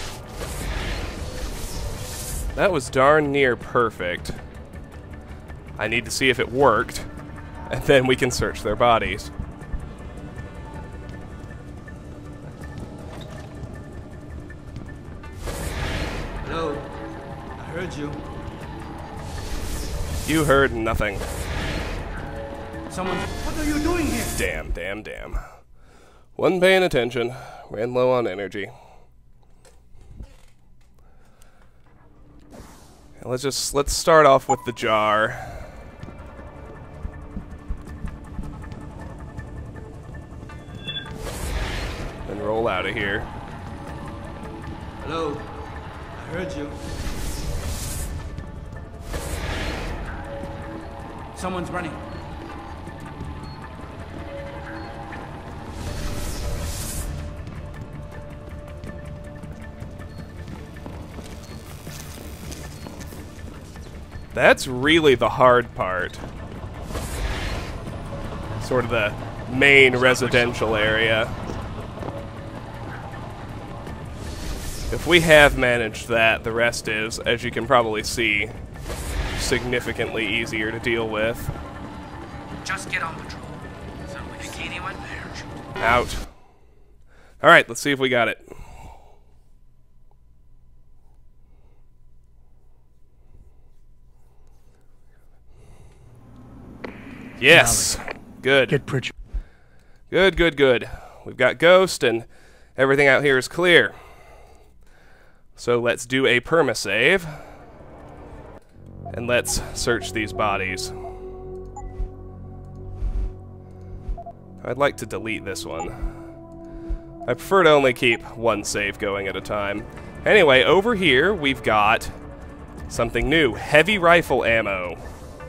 was darn near perfect. I need to see if it worked, and then we can search their bodies. Hello. I heard you. You heard nothing. Someone. What are you doing here? Damn, damn, damn. Wasn't paying attention. Ran low on energy. Let's start off with the jar. And roll out of here. Hello. I heard you. Someone's running. That's really the hard part. Sort of the main residential area. If we have managed that, the rest is, as you can probably see, significantly easier to deal with. Just get on patrol. So we think anyone there. Out. Alright, let's see if we got it. Yes. Good. Get Pritchard. Good, good, good. We've got Ghost, and everything out here is clear. So let's do a perma-save. And let's search these bodies. I'd like to delete this one. I prefer to only keep one save going at a time. Anyway, over here we've got something new. Heavy rifle ammo.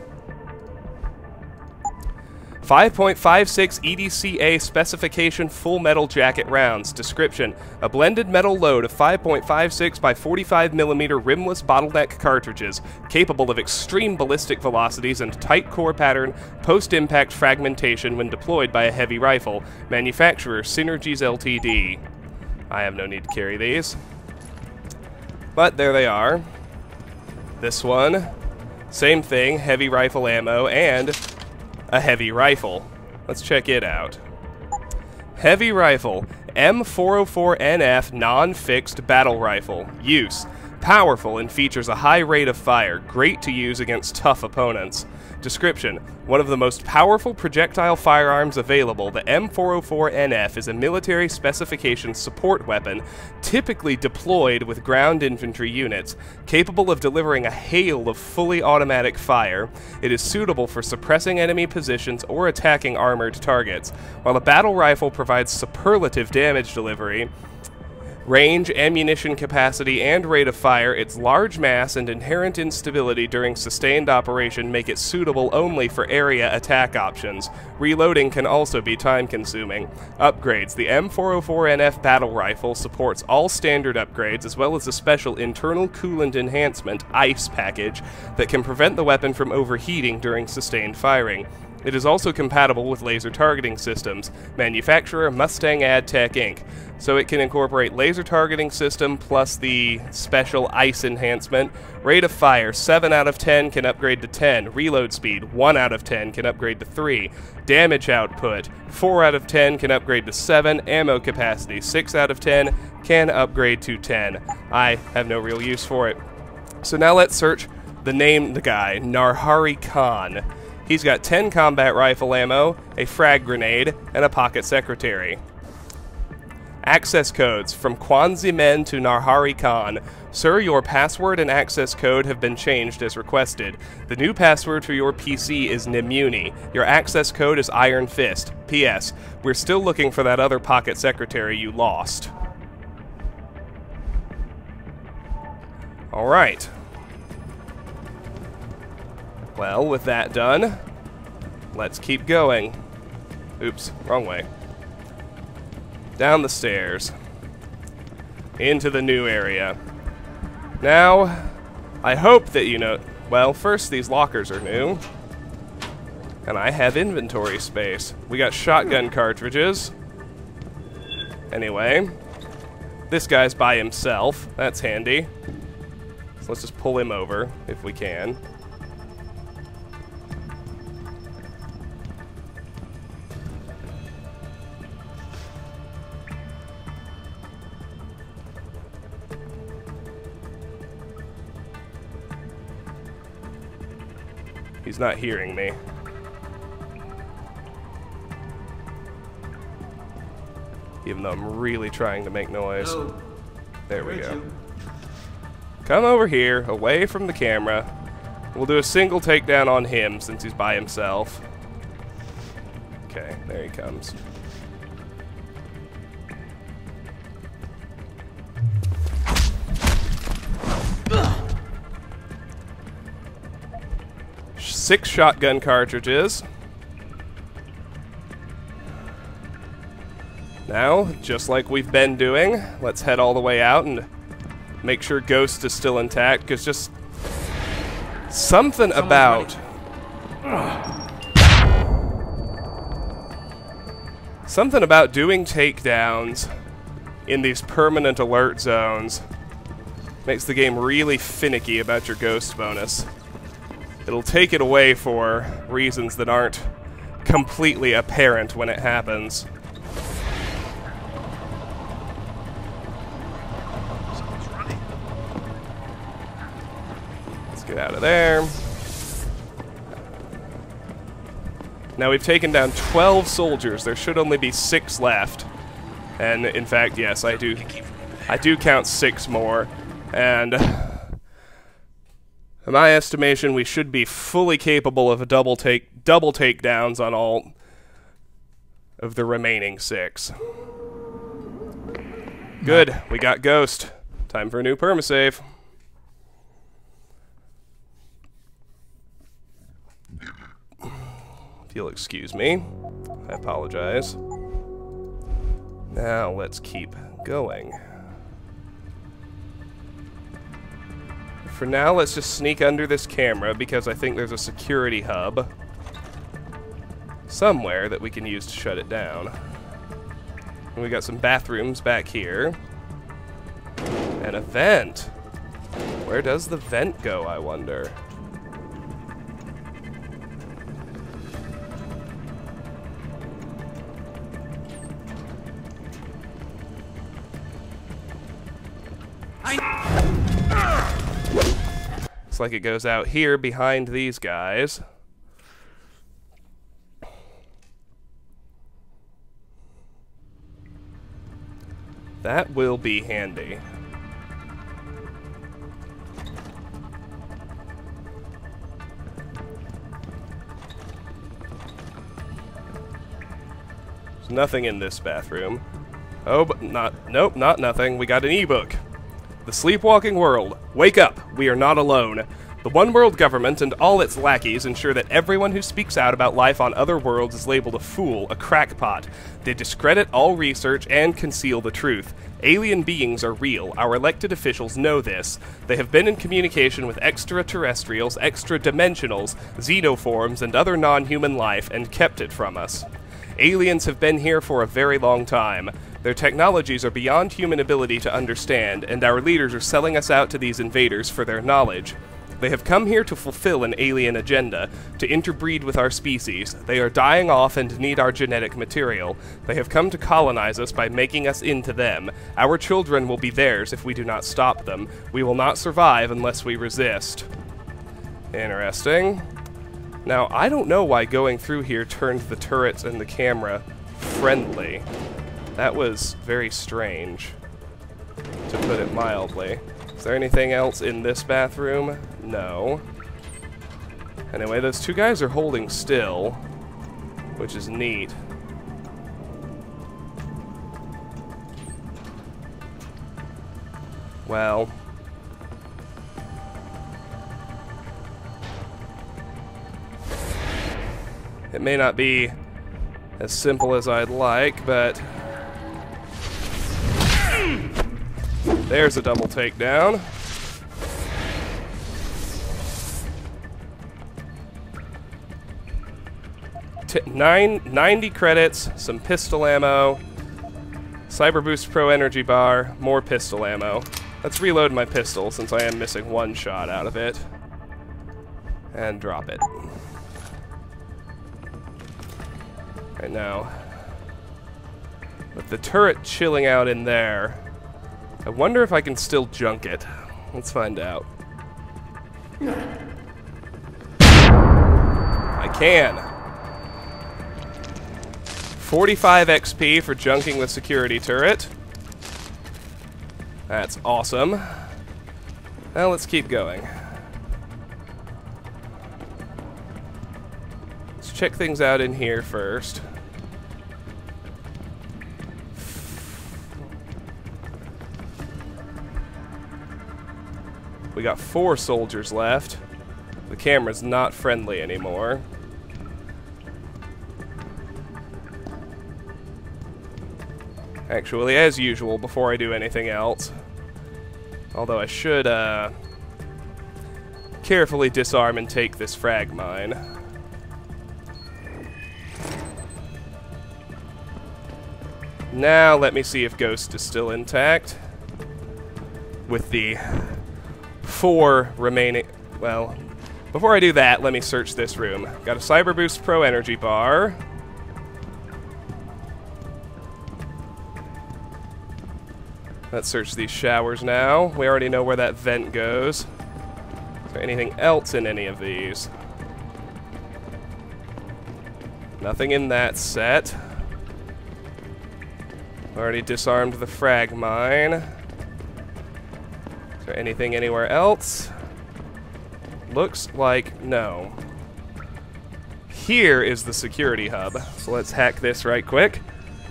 5.56 EDCA specification full metal jacket rounds. Description: a blended metal load of 5.56 by 45mm rimless bottleneck cartridges, capable of extreme ballistic velocities and tight core pattern post-impact fragmentation when deployed by a heavy rifle. Manufacturer Synergies Ltd. I have no need to carry these. But there they are. This one, same thing, heavy rifle ammo, and a heavy rifle. Let's check it out. Heavy rifle, M404NF non-fixed battle rifle. Use: powerful and features a high rate of fire, great to use against tough opponents. Description: one of the most powerful projectile firearms available, the M404NF is a military specification support weapon, typically deployed with ground infantry units. Capable of delivering a hail of fully automatic fire, it is suitable for suppressing enemy positions or attacking armored targets. While a battle rifle provides superlative damage delivery, range, ammunition capacity, and rate of fire, its large mass and inherent instability during sustained operation make it suitable only for area attack options. Reloading can also be time-consuming. Upgrades: the M404NF battle rifle supports all standard upgrades as well as a special internal coolant enhancement, ICE package, that can prevent the weapon from overheating during sustained firing. It is also compatible with laser targeting systems. Manufacturer Mustang AdTech Inc. So it can incorporate laser targeting system plus the special ICE enhancement. Rate of fire 7 out of 10 can upgrade to 10. Reload speed 1 out of 10 can upgrade to 3. Damage output 4 out of 10 can upgrade to 7. Ammo capacity 6 out of 10 can upgrade to 10. I have no real use for it. So now let's search the guy, Narhari Khan. He's got 10 combat rifle ammo, a frag grenade, and a pocket secretary. Access codes from Kwanzi Men to Narhari Khan. Sir, your password and access code have been changed as requested. The new password for your PC is Nimuni. Your access code is Iron Fist. P.S. We're still looking for that other pocket secretary you lost. Alright. Well, with that done, let's keep going. Oops, wrong way. Down the stairs. Into the new area. Now, I hope that you know... Well, first, these lockers are new. And I have inventory space. We got shotgun cartridges. Anyway. This guy's by himself. That's handy. So let's just pull him over, if we can. He's not hearing me. Even though I'm really trying to make noise. Hello. There we go. Come over here, away from the camera. We'll do a single takedown on him since he's by himself. Okay, there he comes. Six shotgun cartridges. Now, just like we've been doing, let's head all the way out and make sure Ghost is still intact, because just something about doing takedowns in these permanent alert zones makes the game really finicky about your Ghost bonus. It'll take it away for reasons that aren't completely apparent when it happens. Let's get out of there. Now we've taken down 12 soldiers. There should only be 6 left. And in fact, yes, I do count 6 more. And in my estimation, we should be fully capable of a double takedowns on all of the remaining 6. Good, we got Ghost. Time for a new permasave. If you'll excuse me, I apologize. Now let's keep going. For now, let's just sneak under this camera because I think there's a security hub somewhere that we can use to shut it down. And we got some bathrooms back here. And a vent. Where does the vent go, I wonder? Looks like it goes out here behind these guys. That will be handy. There's nothing in this bathroom. Oh, but nope, not nothing. We got an ebook. The Sleepwalking World. Wake up. We are not alone. The One World government and all its lackeys ensure that everyone who speaks out about life on other worlds is labeled a fool, a crackpot. They discredit all research and conceal the truth. Alien beings are real. Our elected officials know this. They have been in communication with extraterrestrials, extra-dimensionals, xenoforms, and other non-human life and kept it from us. Aliens have been here for a very long time. Their technologies are beyond human ability to understand, and our leaders are selling us out to these invaders for their knowledge. They have come here to fulfill an alien agenda, to interbreed with our species. They are dying off and need our genetic material. They have come to colonize us by making us into them. Our children will be theirs if we do not stop them. We will not survive unless we resist. Interesting. Now, I don't know why going through here turned the turrets and the camera friendly. That was very strange, to put it mildly. Is there anything else in this bathroom? No. Anyway, those two guys are holding still, which is neat. Well, it may not be as simple as I'd like, but there's a double takedown. 90 credits, some pistol ammo, Cyber Boost Pro Energy Bar, more pistol ammo. Let's reload my pistol since I am missing one shot out of it. And drop it. Right now, with the turret chilling out in there, I wonder if I can still junk it. Let's find out. I can. 45 XP for junking the security turret. That's awesome. Now let's keep going. Let's check things out in here first. We got 4 soldiers left. The camera's not friendly anymore. Actually, as usual, before I do anything else. Although I should, carefully disarm and take this frag mine. Now, let me see if Ghost is still intact. With the 4 remaining... Well, before I do that, let me search this room. Got a Cyber Boost Pro Energy Bar. Let's search these showers now. We already know where that vent goes. Is there anything else in any of these? Nothing in that set. Already disarmed the frag mine. Is there anything anywhere else? Looks like no. Here is the security hub. So let's hack this right quick.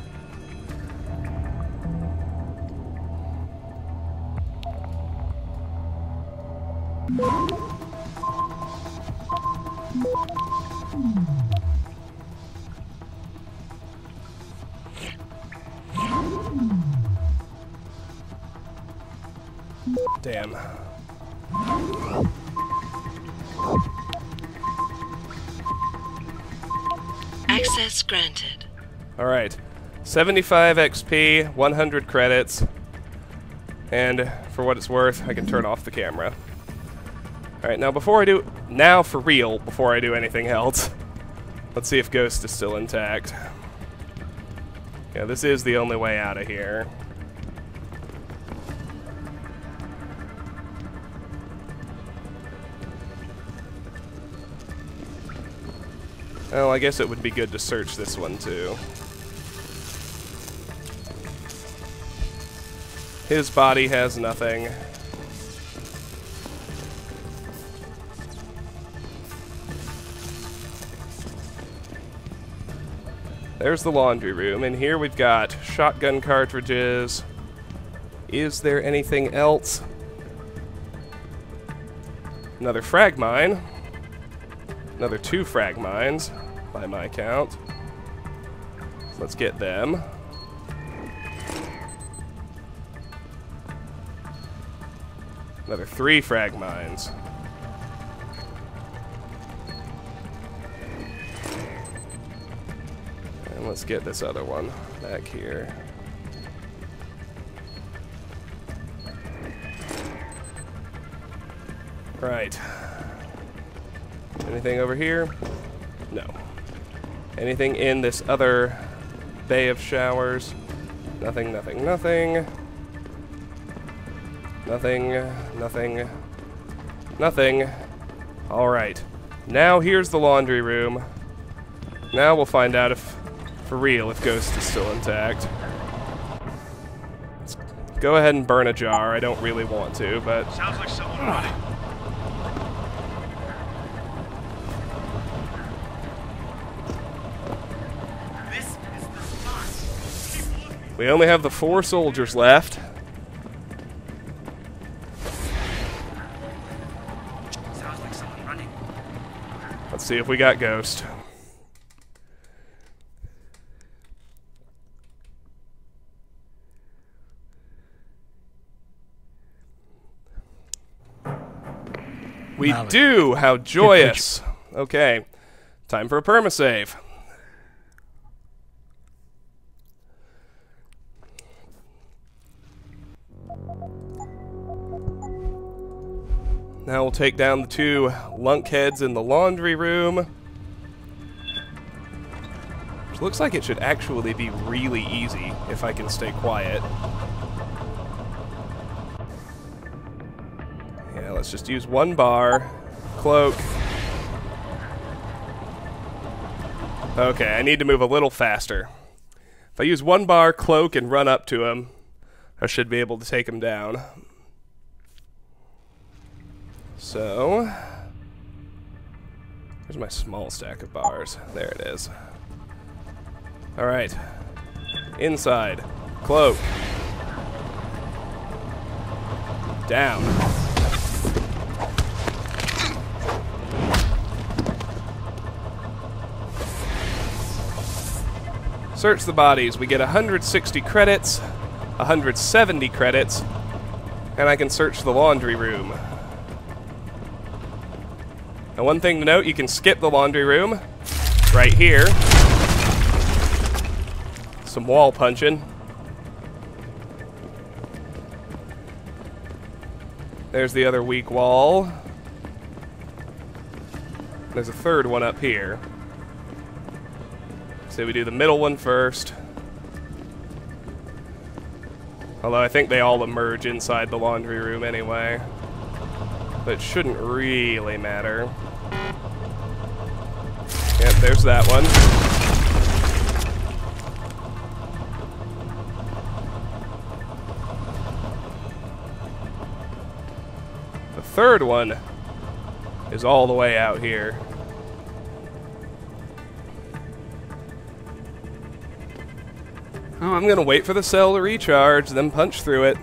Damn. Access granted. Alright. 75 XP, 100 credits. And for what it's worth, I can turn off the camera. Alright, now before I do... Now for real, before I do anything else. Let's see if Ghost is still intact. Yeah, this is the only way out of here. Well, I guess it would be good to search this one too. His body has nothing. There's the laundry room, and here we've got shotgun cartridges. Is there anything else? Another frag mine. Another 2 frag mines, by my count. Let's get them. Another 3 frag mines. And let's get this other one back here. Right. Anything over here? No. Anything in this other bay of showers? Nothing, nothing, nothing. Nothing, nothing, nothing. Alright. Now here's the laundry room. Now we'll find out if, for real, if Ghost is still intact. Go ahead and burn a jar. I don't really want to, but... Sounds like someone running. This is the spot. We only have the 4 soldiers left. Sounds like someone running. Let's see if we got Ghost. We do! How joyous! Okay. Time for a permasave. Now we'll take down the 2 lunkheads in the laundry room. Which looks like it should actually be really easy if I can stay quiet. Yeah, let's just use 1 bar. Cloak. Okay, I need to move a little faster. If I use 1 bar, cloak, and run up to him, I should be able to take him down. So, here's my small stack of bars. There it is. Alright. Inside. Cloak. Down. Search the bodies. We get 160 credits, 170 credits, and I can search the laundry room. Now, one thing to note, you can skip the laundry room right here. Some wall punching. There's the other weak wall. There's a 3rd one up here. So we do the middle one first. Although I think they all emerge inside the laundry room anyway. But it shouldn't really matter. Yep, there's that one. The 3rd one is all the way out here. Oh, I'm gonna wait for the cell to recharge, then punch through it.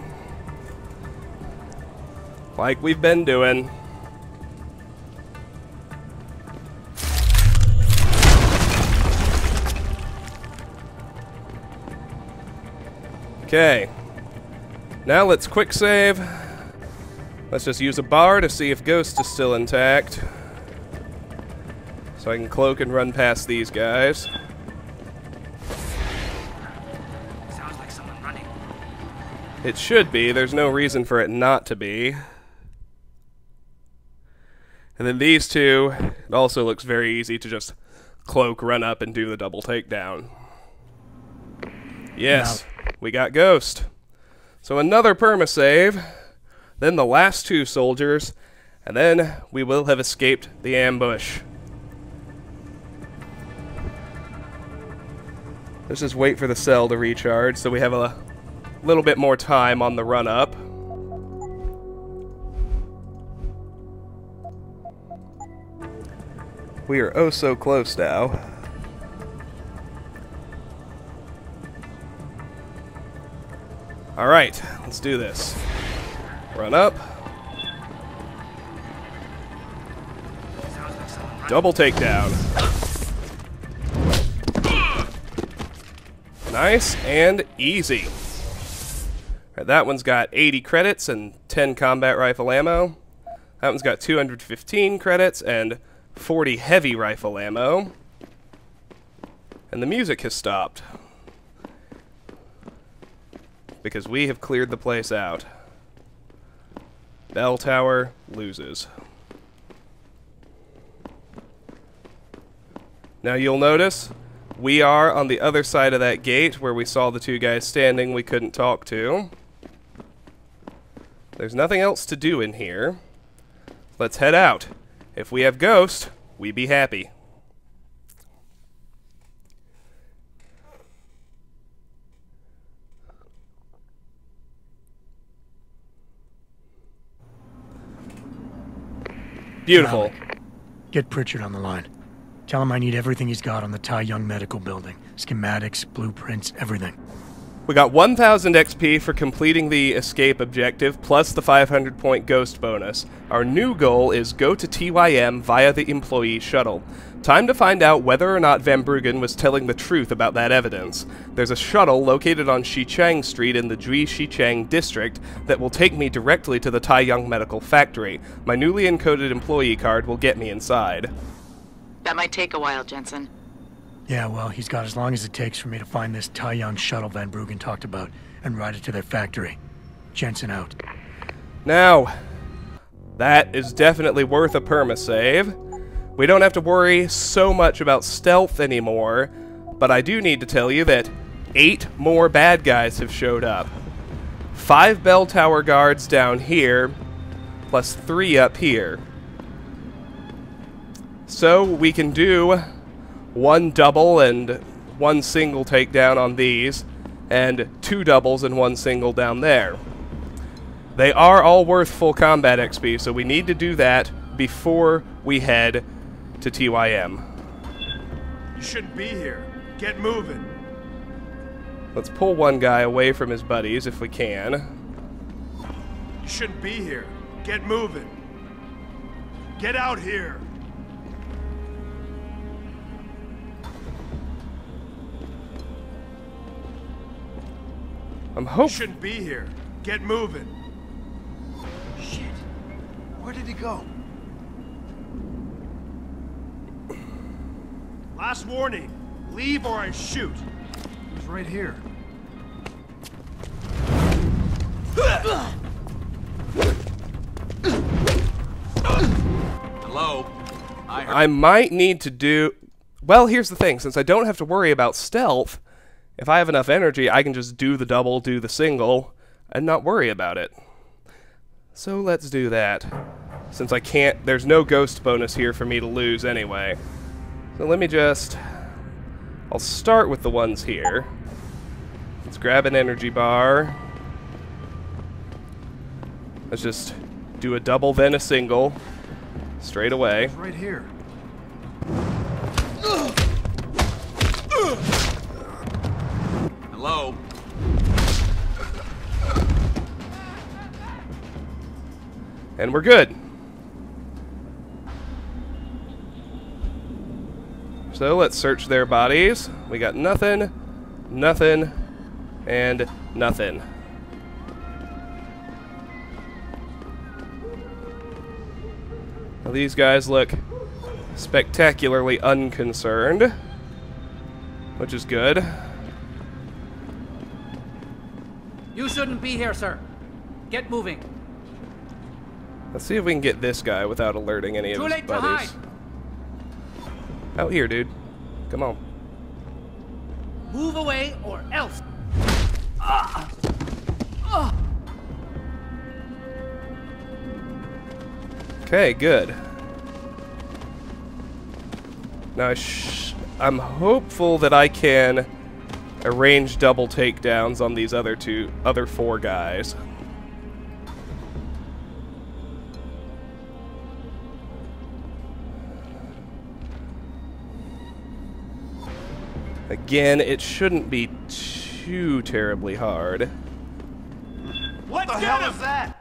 Like we've been doing. Okay. Now let's quick save. Let's just use a bar to see if Ghost is still intact. So I can cloak and run past these guys. It should be. There's no reason for it not to be. And then these 2, it also looks very easy to just cloak, run up, and do the double takedown. Yes, we got Ghost. So another permasave, then the last 2 soldiers, and then we will have escaped the ambush. Let's just wait for the cell to recharge so we have a little bit more time on the run up. We are oh so close now. Alright, let's do this. Run up. Double takedown. Nice and easy. Right, that one's got 80 credits and 10 combat rifle ammo. That one's got 215 credits and 40 heavy rifle ammo. And the music has stopped. Because we have cleared the place out. Belltower loses. Now you'll notice we are on the other side of that gate where we saw the 2 guys standing we couldn't talk to. There's nothing else to do in here. Let's head out. If we have Ghost, we be happy. Beautiful. Malik, get Pritchard on the line. Tell him I need everything he's got on the Tai Young Medical Building. Schematics, blueprints, everything. We got 1,000 XP for completing the escape objective, plus the 500-point ghost bonus. Our new goal is go to TYM via the employee shuttle. Time to find out whether or not Van Bruggen was telling the truth about that evidence. There's a shuttle located on Xichang Street in the Jui Xichang district that will take me directly to the Tai Young Medical Factory. My newly encoded employee card will get me inside. That might take a while, Jensen. Yeah, well, he's got as long as it takes for me to find this Tai Young shuttle Van Bruggen talked about and ride it to their factory. Jensen out. Now, that is definitely worth a perma-save. We don't have to worry so much about stealth anymore, but I do need to tell you that 8 more bad guys have showed up. 5 Belltower guards down here, plus 3 up here. So we can do 1 double and 1 single takedown on these, and 2 doubles and 1 single down there. They are all worth full combat XP, so we need to do that before we head to TYM. You shouldn't be here. Get moving. Let's pull one guy away from his buddies if we can. You shouldn't be here. Get moving. Get out here. I'm hoping. You shouldn't be here. Get moving. Shit. Where did he go? Last warning. Leave or I shoot. He was right here. Hello? I might need to do... Well, here's the thing. Since I don't have to worry about stealth, if I have enough energy, I can just do the double, do the single, and not worry about it. So let's do that. Since I can't... There's no ghost bonus here for me to lose anyway. So let me just... I'll start with the ones here. Let's grab an energy bar. Let's just do a double, then a single. Straight away. He's right here. Hello? And we're good. So let's search their bodies. We got nothing, nothing, and nothing. Now these guys look spectacularly unconcerned, which is good. You shouldn't be here, sir. Get moving. Let's see if we can get this guy without alerting any of his buddies. Out here, dude. Come on. Move away or else. Okay, good. Now I'm hopeful that I can arrange double takedowns on these other 4 guys. Again, it shouldn't be too terribly hard. What the hell is that?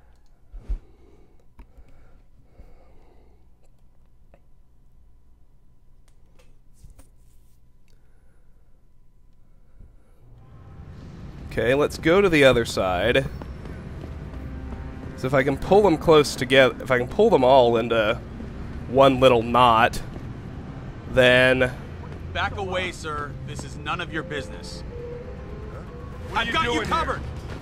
Okay, let's go to the other side. So if I can pull them close together, if I can pull them all into one little knot, then... Back away, sir. This is none of your business. I've got you covered.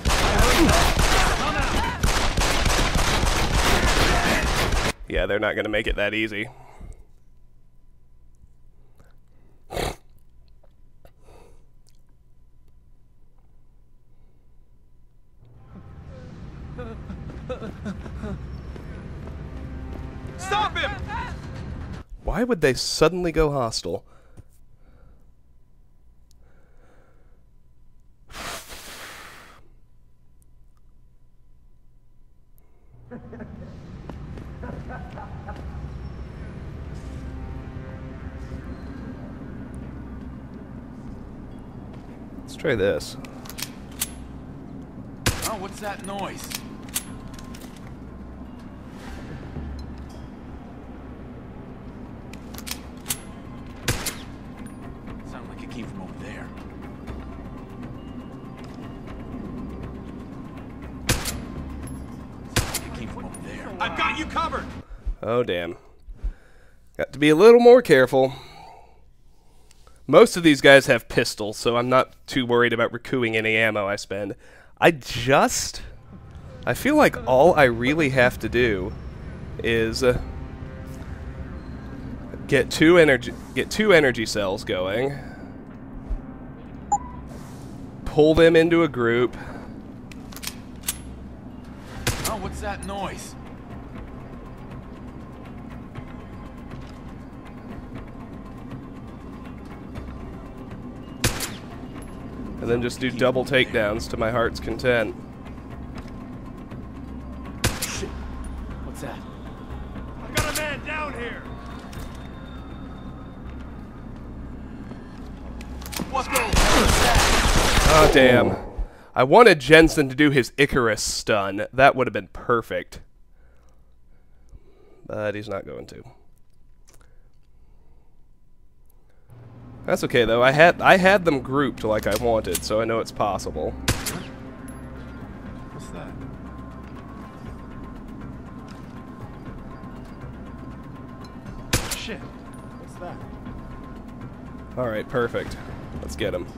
Yeah, they're not going to make it that easy. Stop him! Why would they suddenly go hostile? Try this. Oh, what's that noise? Sounded like it came from over there. Sounded like it came from over there. I've got you covered! Oh, damn. Got to be a little more careful. Most of these guys have pistols, so I'm not too worried about recouping any ammo I spend. I feel like all I really have to do is get two energy cells going, pull them into a group. Oh, what's that noise? And then just do double takedowns to my heart's content. Shit. What's that? I've got a man down here! What's going on? Oh, damn. I wanted Jensen to do his Icarus stun. That would have been perfect. But he's not going to. That's okay though. I had them grouped like I wanted, so I know it's possible. What's that? Shit. What's that? All right, perfect. Let's get him.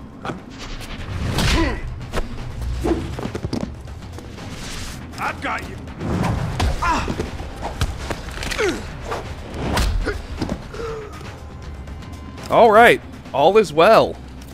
I've got you! All right, all is well.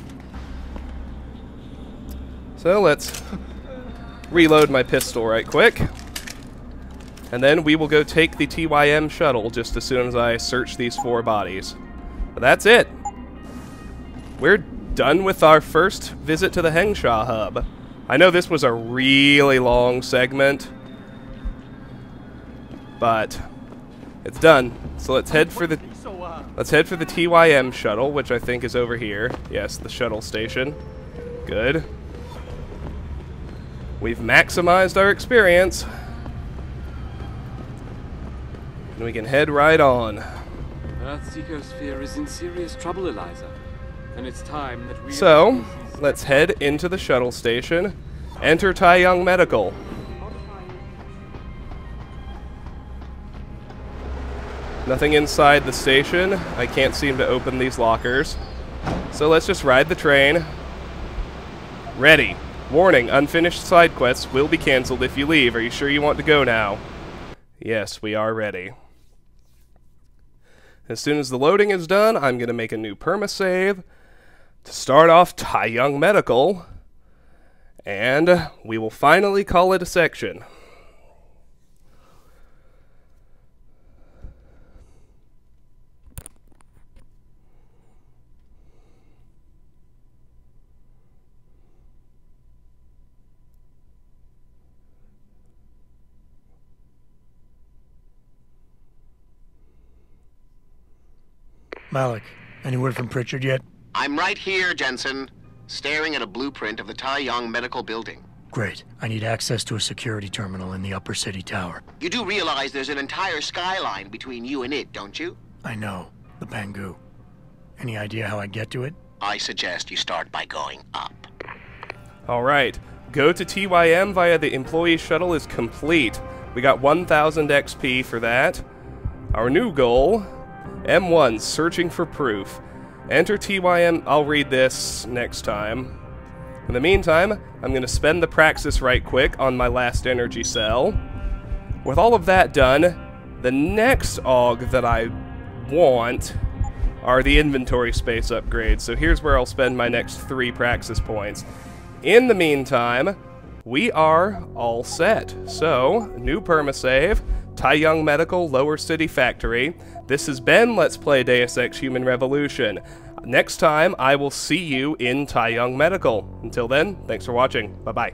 So let's reload my pistol right quick. And then we will go take the TYM shuttle just as soon as I search these 4 bodies. But that's it. We're done with our first visit to the Hengsha hub. I know this was a really long segment, but it's done. So let's head for the TYM shuttle, which I think is over here. Yes, the shuttle station. Good. We've maximized our experience. And we can head right on. Earthseeker's sphere is in serious trouble, Eliza. And it's time that we... So, let's head into the shuttle station. Enter Taiyang Medical. Nothing inside the station. I can't seem to open these lockers. So let's just ride the train. Ready. Warning, unfinished side quests will be cancelled if you leave. Are you sure you want to go now? Yes, we are ready. As soon as the loading is done, I'm going to make a new permasave to start off Taiyang Medical. And we will finally call it a section. Malik, any word from Pritchard yet? I'm right here, Jensen, staring at a blueprint of the Taiyang Medical Building. Great. I need access to a security terminal in the upper city tower. You do realize there's an entire skyline between you and it, don't you? I know. The Pangu. Any idea how I get to it? I suggest you start by going up. Alright. Go to TYM via the employee shuttle is complete. We got 1,000 XP for that. Our new goal... M1, searching for proof. Enter TYM. I'll read this next time. In the meantime, I'm going to spend the praxis right quick on my last energy cell. With all of that done, the next AUG that I want are the inventory space upgrades. So here's where I'll spend my next 3 praxis points. In the meantime, we are all set. So, new permasave, Taiyang Medical, Lower City Factory. This has been Let's Play Deus Ex Human Revolution. Next time, I will see you in Taiyang Medical. Until then, thanks for watching. Bye-bye.